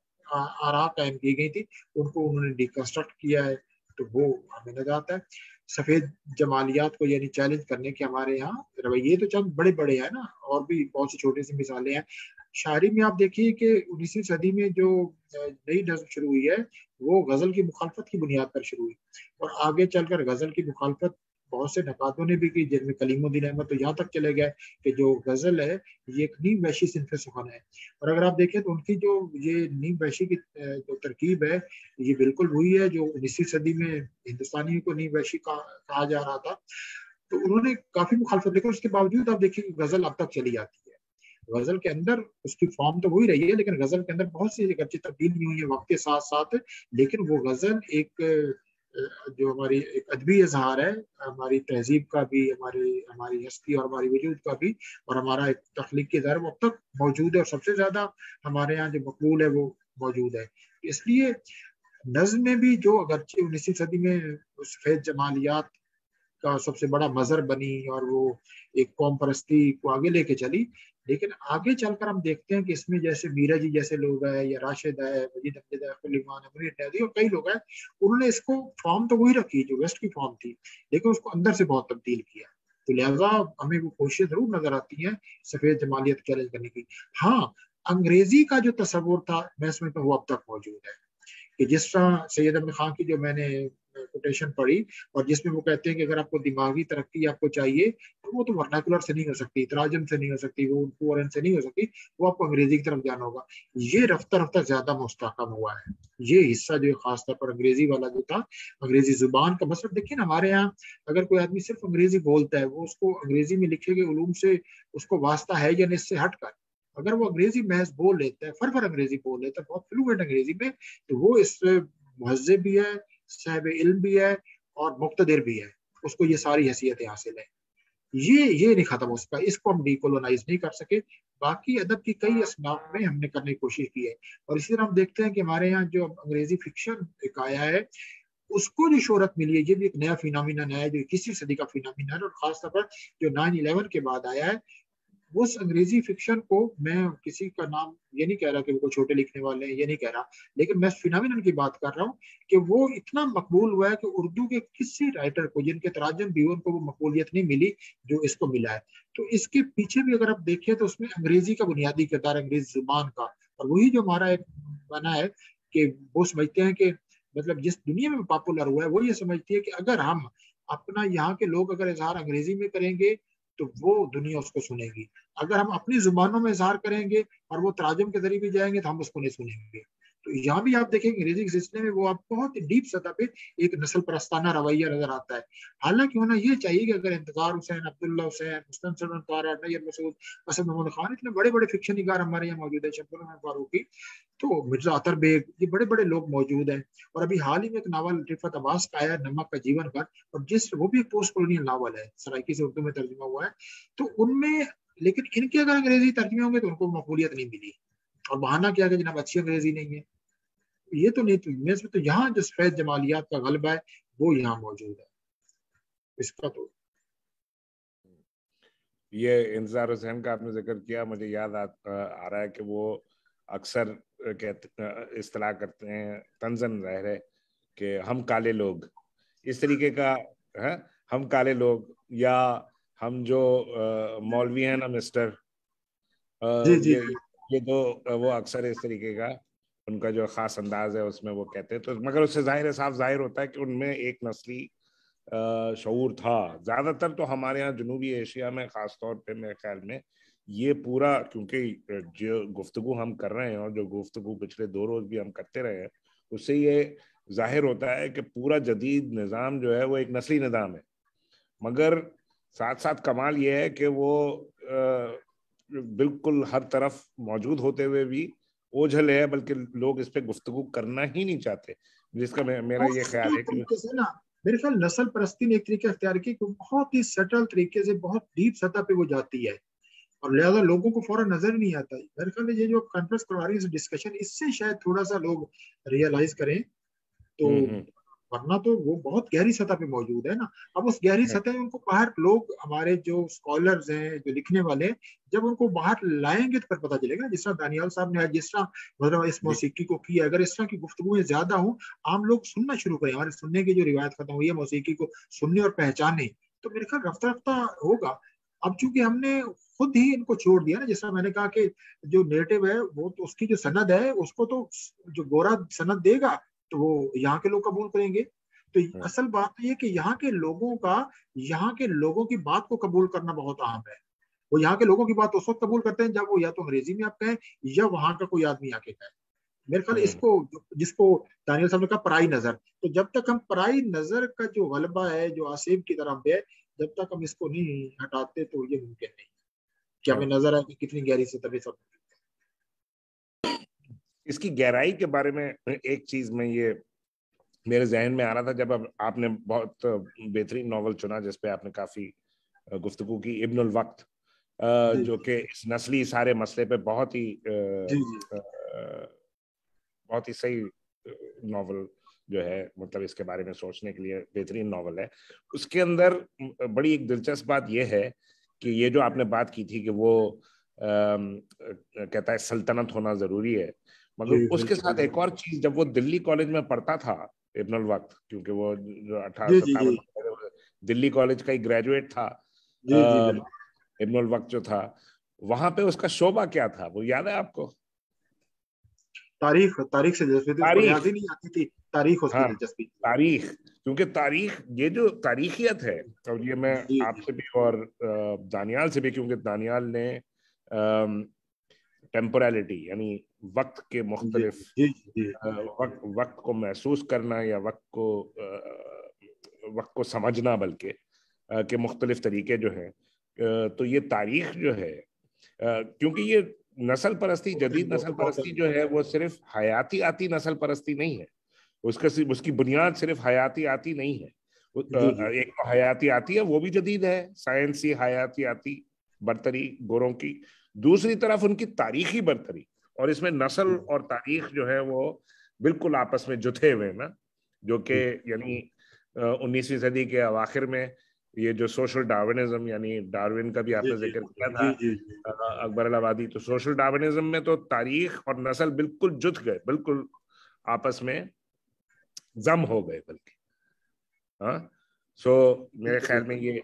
آراء قائم کی گئی تھی ان کو انہوں نے ڈیکنسٹرکٹ کیا ہے. تو وہ ہمیں نظر آتا ہے سفید جمالیات کو یعنی چیلنج کرنے کے ہمارے یہاں رویے تو چند بڑے بڑے ہیں نا, اور بھی بہت سی چھوٹی سی مثالیں ہیں. شاعری میں آپ دیکھیے کہ 19ویں صدی میں جو نئی نظم شروع ہوئی ہے وہ غزل کی مخالفت کی بنیاد پر شروع ہوئی, اور آگے چل کر غزل کی مخالفت بہت سے نقادوں نے بھی کی, جن میں کلیم الدین احمد تو یہاں تک چلے گئے کہ جو غزل ہے یہ ایک نیم وحشی صنف سخن ہے. اور اگر آپ دیکھیں تو ان کی جو یہ نیم وحشی کی جو ترکیب ہے یہ بالکل وہی ہے جو 19ویں صدی میں ہندوستانی کو نیم وحشی کہا جا رہا تھا. تو انہوں نے کافی مخالفت, لیکن اس کے باوجود آپ دیکھیں کہ غزل اب تک چلی جاتی ہے. غزل کے اندر اس کی فارم تو وہی رہی ہے, لیکن غزل کے اندر بہت سی اچھی تبدیلی ہوئی ہے وقت کے ساتھ ساتھ, لیکن وہ غزل ایک جو ہماری ایک ادبی اظہار ہے ہماری تہذیب کا بھی, ہماری ہستی اور ہماری وجود کا بھی, اور ہمارا ایک تخلیقی اظہار وہ اب تک موجود ہے, اور سب سے زیادہ ہمارے یہاں جو مقبول ہے وہ موجود ہے. اس لیے نظم میں بھی جو اگرچہ 19ویں صدی میں سفید جمالیات کا سب سے بڑا مظہر بنی اور وہ ایک قوم پرستی کو آگے لے کے چلی, لیکن آگے چل کر ہم دیکھتے ہیں کہ اس میں جیسے میرا جی جیسے لوگ ہیں, یا راشد ہے, مجید امجد ہے, خلیمان ہے, منیر نیازی اور کئی لوگ ہیں, انہوں نے اس کو فارم تو وہی رکھی جو ویسٹ کی فارم تھی, لیکن اس کو اندر سے بہت تبدیل کیا. تو لہذا ہمیں وہ کوششیں ضرور نظر آتی ہیں سفید جمالیت چیلنج کرنے کی. ہاں انگریزی کا جو تصور تھا میں سمجھتا ہوں وہ اب تک موجود ہے, کہ جس طرح سید احمد خان کی جو میں نے کوٹیشن پڑھی, اور جس میں وہ کہتے ہیں کہ اگر آپ کو دماغی ترقی آپ کو چاہیے تو وہ تو ورناکولر سے نہیں ہو سکتی, تراجم سے نہیں ہو سکتی, وہ فورن سے نہیں ہو سکتی, وہ آپ کو انگریزی کی طرف جانا ہوگا. یہ رفتہ رفتہ زیادہ مستحکم ہوا ہے یہ حصہ جو خاص طور پر انگریزی والا جو تھا, انگریزی زبان کا مطلب دیکھیے نا, ہمارے یہاں اگر کوئی آدمی صرف انگریزی بولتا ہے وہ اس کو انگریزی میں لکھے گئے علوم سے اس کو واسطہ ہے یا نہیں اس سے ہٹ کر, اگر وہ انگریزی محض بول لیتا ہے, فر انگریزی بول لیتا ہے, بہت فلوئنٹ انگریزی میں, تو وہ اس مہذب بھی ہے, صاحب علم بھی ہے, اور مقتدر بھی ہے, اس کو یہ ساری حیثیتیں حاصل ہیں. یہ نہیں ختم ہو سکا, اس کو ہم ڈیکولونائز نہیں کر سکے. باقی ادب کی کئی اصناف میں ہم نے کرنے کی کوشش کی ہے, اور اسی طرح ہم دیکھتے ہیں کہ ہمارے یہاں جو انگریزی فکشن ایک آیا ہے اس کو جو شہرت ملی ہے یہ بھی ایک نیا فینامینن ہے جو 21ویں صدی کا فینامینن ہے, اور خاص طور پر جو 9/11 کے بعد آیا ہے. اس انگریزی فکشن کو میں کسی کا نام یہ نہیں کہہ رہا کہ وہ چھوٹے لکھنے والے ہیں, یہ نہیں کہہ رہا, لیکن میں فینامینن کی بات کر رہا ہوں کہ وہ اتنا مقبول ہوا ہے کہ اردو کے کسی رائٹر کو جن کے تراجم بھی ان کو وہ مقبولیت نہیں ملی جو اس کو ملا ہے. تو اس کے پیچھے بھی اگر آپ دیکھیں تو اس میں انگریزی کا بنیادی کردار انگریزی زبان کا, اور وہی جو ہمارا ایک بنا ہے کہ وہ سمجھتے ہیں کہ مطلب جس دنیا میں پاپولر ہوا ہے وہ یہ سمجھتی ہے کہ اگر ہم اپنا یہاں کے لوگ اگر اظہار انگریزی میں کریں گے تو وہ دنیا اس کو سنے گی, اگر ہم اپنی زبانوں میں اظہار کریں گے اور وہ تراجم کے ذریعے بھی جائیں گے تو ہم اس کو نہیں سنیں گے. تو یہاں بھی آپ دیکھیں انگریزی کے سلسلے میں وہ آپ بہت ڈیپ سطح پہ ایک نسل پرستانہ رویہ نظر آتا ہے. حالانکہ ہونا یہ چاہیے کہ اگر انتظار حسین, عبداللہ حسین, مستنصر طارڑ, نیر مسعود, اسد محمد خان, اتنے بڑے بڑے فکشن نگار ہمارے یہاں موجود ہیں, شمس الرحمان فاروقی, تو مرزا اطہر بیگ, یہ بڑے بڑے لوگ موجود ہیں. اور ابھی حال ہی میں ایک ناول رفعت عباس کا آیا نمک کا جیون گھر, اور وہ بھی ایک پوسٹ کولونیل ناول ہے, سرائکی سے اردو میں ترجمہ ہوا ہے. تو ان میں لیکن ان کے اگر انگریزی ترجمے ہوں گے تو ان کو مقبولیت نہیں ملی, اور بہانہ کیا کہ جناب اچھی انگریزی نہیں ہے. یہ تو نہیں, تو یہاں جو سفید جمالیات کا غلبہ ہے وہ یہاں موجود ہے. اس کا تو یہ انتظار حسین کا آپ نے ذکر کیا, مجھے یاد آ رہا ہے کہ وہ اکثر اصطلاح کرتے ہیں طنزاً ظاہر ہے کہ ہم کالے لوگ اس طریقے کا ہے, ہم کالے لوگ, یا ہم جو مولوی ہیں نا مسٹر, یہ تو وہ اکثر اس طریقے کا ان کا جو خاص انداز ہے اس میں وہ کہتے ہیں. تو مگر اس سے ظاہر صاف ظاہر ہوتا ہے کہ ان میں ایک نسلی شعور تھا. زیادہ تر تو ہمارے یہاں جنوبی ایشیا میں خاص طور پہ میرے خیال میں یہ پورا, کیونکہ جو گفتگو ہم کر رہے ہیں اور جو گفتگو پچھلے 2 روز بھی ہم کرتے رہے ہیں, اس سے یہ ظاہر ہوتا ہے کہ پورا جدید نظام جو ہے وہ ایک نسلی نظام ہے. مگر ساتھ ساتھ کمال یہ ہے کہ وہ بالکل ہر طرف موجود ہوتے ہوئے بھی اوجھل ہے, بلکہ لوگ اس پہ گفتگو کرنا ہی نہیں چاہتے, جس کا میرا یہ خیال ہے کہ میرے خیال نسل پرستی نے ایک طریقہ اختیار کی کہ بہت ہی سٹل طریقے سے بہت ڈیپ سطح پہ وہ جاتی ہے اور لہذا لوگوں کو فوراً نظر نہیں آتا. میرے خیال میں یہ جو کانفرنس کروا رہی ہے ڈسکشن, اس سے شاید تھوڑا سا لوگ ریئلائز کریں, تو ورنہ تو وہ بہت گہری سطح پہ موجود ہے نا. اب اس گہری سطح میں ان کو باہر لوگ, ہمارے جو اسکالرز ہیں, جو لکھنے والے, جب ان کو باہر لائیں گے تو پھر پتہ چلے گا. جس طرح دانیال صاحب نے جس طرح مطلب اس موسیقی کو کیا, اگر اس طرح کی گفتگویں زیادہ ہوں, عام لوگ سننا شروع کریں, ہمارے سننے کی جو روایت ختم ہوئی ہے موسیقی کو سننے اور پہچانے, تو میرے خیال رفتہ رفتہ ہوگا. اب چونکہ ہم نے خود ہی ان کو چھوڑ دیا نا, جس طرح میں نے کہا کہ جو نیٹو ہے وہ تو اس کی جو سند ہے اس کو تو جو گورا سند دے گا تو وہ یہاں کے لوگ قبول کریں گے. تو اصل بات یہ کہ یہاں کے لوگوں کی بات کو قبول کرنا بہت اہم ہے. وہ یہاں کے لوگوں کی بات اس وقت قبول کرتے ہیں جب وہ یا تو انگریزی میں آپ کہیں یا وہاں کا کوئی آدمی آ کے کہے. میرے خیال اس کو, جس کو دانیال صاحب نے کہا پرائی نظر, تو جب تک ہم پرائی نظر کا جو غلبہ ہے جو آصف کی طرف ہے, جب تک ہم اس کو نہیں ہٹاتے تو یہ ممکن نہیں کہ ہمیں نظر آئے کہ کتنی گہری سے طبی سب. اس کی گہرائی کے بارے میں ایک چیز میں یہ میرے ذہن میں آ رہا تھا, جب آپ نے بہت بہترین ناول چنا جس پہ آپ نے کافی گفتگو کی, ابن الوقت, جو کہ اس نسلی سارے مسئلے پہ بہت ہی صحیح ناول جو ہے, مطلب اس کے بارے میں سوچنے کے لیے بہترین ناول ہے. اس کے اندر بڑی ایک دلچسپ بات یہ ہے کہ یہ جو آپ نے بات کی تھی کہ وہ کہتا ہے سلطنت ہونا ضروری ہے, مگر اس کے ساتھ ایک اور چیز, جب وہ دلی کالج میں پڑھتا تھا ابن الوقت, کیونکہ وہ جو 1857 دلی کالج کا ہی گریجویٹ تھا ابن الوقت جو تھا, وہاں پہ اس کا شعبہ کیا تھا وہ یاد ہے آپ کو؟ تاریخ سے دلچسپی تھی, بنیادی نہیں آتی تھی تاریخ, اس کی دلچسپی تاریخ, کیونکہ تاریخ یہ جو تاریخیت ہے, اور یہ میں آپ سے بھی اور دانیال سے بھی, کیونکہ دانیال نے ٹیمپوریلٹی یعنی وقت کے مختلف وقت کو محسوس کرنا یا وقت کو سمجھنا بلکہ کہ مختلف طریقے جو ہیں, تو یہ تاریخ جو ہے, کیونکہ یہ نسل پرستی, جدید نسل پرستی جو ہے وہ صرف حیاتیاتی نسل پرستی نہیں ہے, اس کی بنیاد صرف حیاتیاتی نہیں ہے. ایک تو حیاتیاتی ہے, وہ بھی جدید ہے, سائنسی حیاتیاتی برتری گوروں کی, دوسری طرف ان کی تاریخی برتری, اور اس میں نسل اور تاریخ جو ہے وہ بالکل آپس میں جتھے ہوئے نا, جو کہ یعنی 19ویں صدی کے اواخر میں یہ جو سوشل ڈارونزم, یعنی ڈاروین کا بھی آپ نے ذکر کیا تھا, اکبر الہآبادی, تو سوشل ڈارونزم میں تو تاریخ اور نسل بالکل جت گئے, بالکل آپس میں ضم ہو گئے بلکہ. میرے خیال میں یہ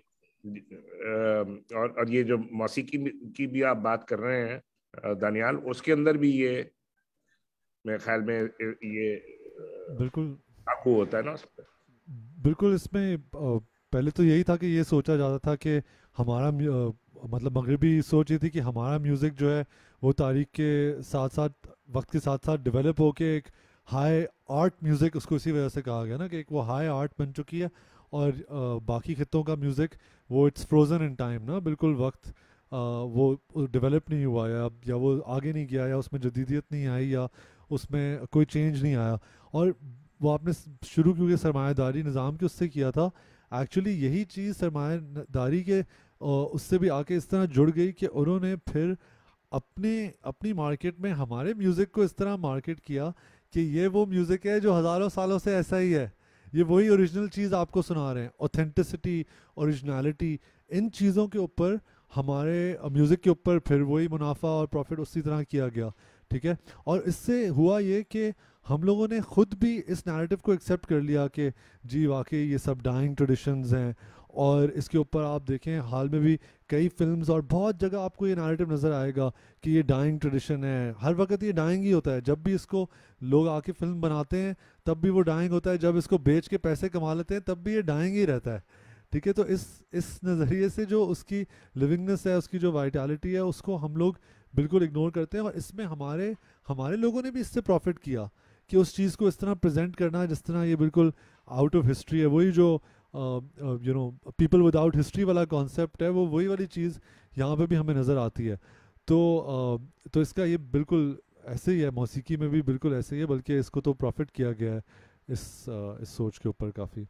اور یہ جو موسیقی کی بھی آپ بات کر رہے ہیں دانیال, اس کے اندر بھی یہ میرے خیال میں یہ بالکل لاگو ہوتا ہے نا. بالکل, اس میں پہلے تو یہی تھا کہ یہ سوچا جاتا تھا کہ ہمارا مطلب مغربی سوچ یہ تھی کہ ہمارا میوزک جو ہے وہ تاریخ کے ساتھ ساتھ, وقت کے ساتھ ساتھ ڈیولپ ہو کے ایک ہائی آرٹ میوزک, اس کو اسی وجہ سے کہا گیا نا کہ ایک وہ ہائی آرٹ بن چکی ہے, اور باقی خطوں کا میوزک وہ اٹس فروزن ان ٹائم نا, بالکل وقت وہ ڈیولپ نہیں ہوا یا وہ آگے نہیں گیا, یا اس میں جدیدیت نہیں آئی, یا اس میں کوئی چینج نہیں آیا. اور وہ آپ نے شروع کیونکہ سرمایہ داری نظام کے اس سے کیا تھا, ایکچولی یہی چیز سرمایہ داری کے اس سے بھی آ کے اس طرح جڑ گئی کہ انہوں نے پھر اپنی مارکیٹ میں ہمارے میوزک کو اس طرح مارکیٹ کیا کہ یہ وہ میوزک ہے جو ہزاروں سالوں سے ایسا ہی ہے, یہ وہی اوریجنل چیز آپ کو سنا رہے ہیں. اوتھینٹسٹی, اوریجنالٹی, ان چیزوں کے اوپر, ہمارے میوزک کے اوپر پھر وہی منافع اور پروفٹ اسی طرح کیا گیا, ٹھیک ہے. اور اس سے ہوا یہ کہ ہم لوگوں نے خود بھی اس نیریٹو کو ایکسیپٹ کر لیا کہ جی واقعی یہ سب ڈائنگ ٹریڈیشنز ہیں. اور اس کے اوپر آپ دیکھیں حال میں بھی کئی فلمز اور بہت جگہ آپ کو یہ نیریٹو نظر آئے گا کہ یہ ڈائنگ ٹریڈیشن ہے. ہر وقت یہ ڈائنگ ہی ہوتا ہے. جب بھی اس کو لوگ آ کے فلم بناتے ہیں تب بھی وہ ڈائنگ ہوتا ہے. جب اس کو بیچ کے پیسے کما لیتے ہیں تب بھی یہ ڈائنگ ہی رہتا ہے. ٹھیک ہے, تو اس نظریے سے جو اس کی لیونگنس ہے, اس کی جو وائٹیلٹی ہے, اس کو ہم لوگ بالکل اگنور کرتے ہیں. اور اس میں ہمارے لوگوں نے بھی اس سے پروفٹ کیا کہ اس چیز کو اس طرح پریزنٹ کرنا جس طرح یہ بالکل آؤٹ آف ہسٹری ہے. وہی جو you know people without history والا کانسیپٹ ہے, وہی والی چیز یہاں پہ بھی ہمیں نظر آتی ہے. تو اس کا یہ بالکل ایسے ہی ہے, موسیقی میں بھی بالکل ایسے ہی ہے, بلکہ اس کو تو پروفٹ کیا گیا ہے اس سوچ کے اوپر کافی.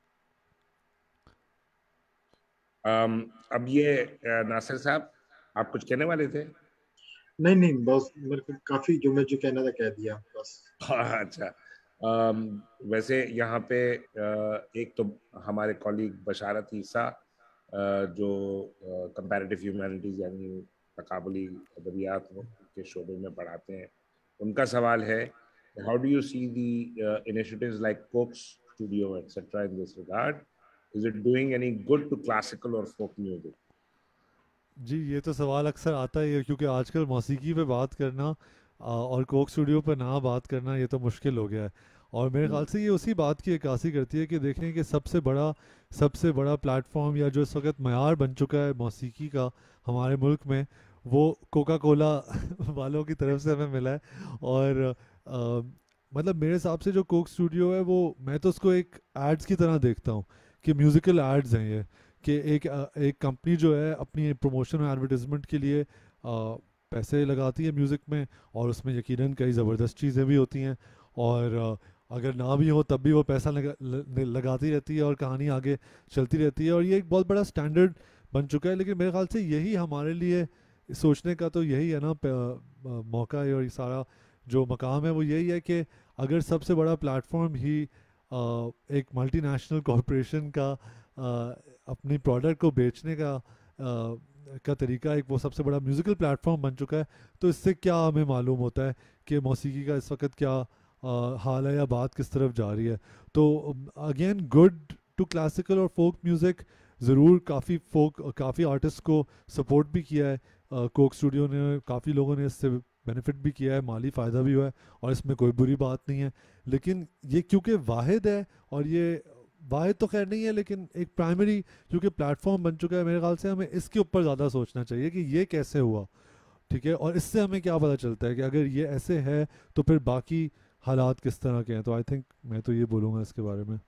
اب یہ ناصر صاحب آپ کچھ کہنے والے تھے؟ نہیں بس میرے کو کافی جو میں جو کہنا تھا کہہ دیا بس. اچھا, ویسے یہاں پہ ایک تو ہمارے کولیگ بشارت عیسیٰ جو کمپیریٹیو ہیومینٹیز یعنی تقابلی ادبیات کے شعبے میں پڑھاتے ہیں, ان کا سوال ہے how do you see the initiatives like Coke Studio etc. in this regard? Is it doing any good to classical or folk music? جی یہ تو سوال اکثر آتا ہی ہے, کیونکہ آج کل موسیقی پہ بات کرنا اور کوک اسٹوڈیو پہ نہ بات کرنا یہ تو مشکل ہو گیا ہے. اور میرے خیال سے یہ اسی بات کی عکاسی کرتی ہے کہ دیکھیں کہ سب سے بڑا پلیٹ فارم یا جو اس وقت معیار بن چکا ہے موسیقی کا ہمارے ملک میں, وہ کوکا کولا والوں کی طرف سے ہمیں ملا ہے. اور مطلب میرے حساب سے جو کوک اسٹوڈیو ہے وہ, میں تو اس کو ایک ایڈز کی طرح دیکھتا ہوں کہ میوزیکل ایڈز ہیں یہ, کہ ایک کمپنی جو ہے اپنی پروموشن اور ایڈورٹیزمنٹ کے لیے پیسے لگاتی ہے میوزک میں, اور اس میں یقیناً کئی زبردست چیزیں بھی ہوتی ہیں, اور اگر نہ بھی ہو تب بھی وہ پیسہ لگاتی رہتی ہے اور کہانی آگے چلتی رہتی ہے. اور یہ ایک بہت بڑا سٹینڈرڈ بن چکا ہے. لیکن میرے خیال سے یہی ہمارے لیے سوچنے کا تو یہی ہے نا موقع ہے, اور یہ سارا جو مقام ہے وہ یہی ہے کہ اگر سب سے بڑا پلیٹ فارم ہی ایک ملٹی نیشنل کارپوریشن کا اپنی پروڈکٹ کو بیچنے کا طریقہ ایک وہ سب سے بڑا میوزیکل پلیٹ فارم بن چکا ہے, تو اس سے کیا ہمیں معلوم ہوتا ہے کہ موسیقی کا اس وقت کیا حال ہے یا بات کس طرف جا رہی ہے. تو اگین گڈ ٹو کلاسیکل اور فوک میوزک ضرور, کافی آرٹسٹ کو سپورٹ بھی کیا ہے کوک اسٹوڈیو نے, کافی لوگوں نے اس سے بینیفٹ بھی کیا ہے, مالی فائدہ بھی ہوا ہے, اور اس میں کوئی بری بات نہیں ہے. لیکن یہ کیونکہ واحد ہے, اور یہ واحد تو خیر نہیں ہے لیکن ایک پرائمری کیونکہ پلیٹ فارم بن چکا ہے, میرے خیال سے ہمیں اس کے اوپر زیادہ سوچنا چاہیے کہ یہ کیسے ہوا. ٹھیک ہے, اور اس سے ہمیں کیا پتہ چلتا ہے کہ اگر یہ ایسے ہے تو پھر باقی حالات کس طرح کے ہیں. تو آئی تھنک میں تو یہ بولوں گا اس کے بارے میں.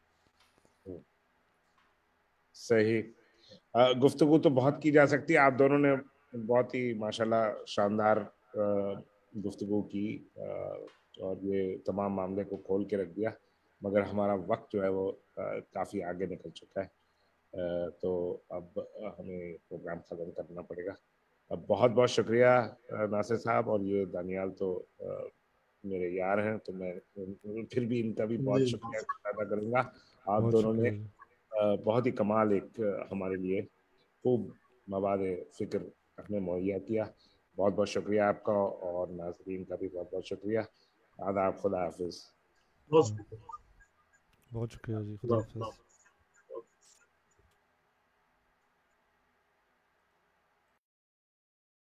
صحیح, گفتگو تو بہت کی جا سکتی ہے. آپ دونوں نے بہت ہی ماشاءاللہ شاندار گفتگو کی اور یہ تمام معاملے کو کھول کے رکھ دیا, مگر ہمارا وقت جو ہے وہ کافی آگے نکل چکا ہے, تو اب ہمیں پروگرام ختم کرنا پڑے گا. اب بہت بہت شکریہ ناصر صاحب, اور یہ دانیال تو میرے یار ہیں, تو میں پھر بھی ان کا بھی بہت شکریہ ادا کروں گا. آپ دونوں نے بہت ہی کمال ایک ہمارے لیے خوب مواد فکر ہمیں مہیا کیا. بہت بہت شکریہ آپ کا, اور ناظرین کا بھی بہت بہت شکریہ. آداب, خدا حافظ. بہت شکریہ جی, خدا حافظ.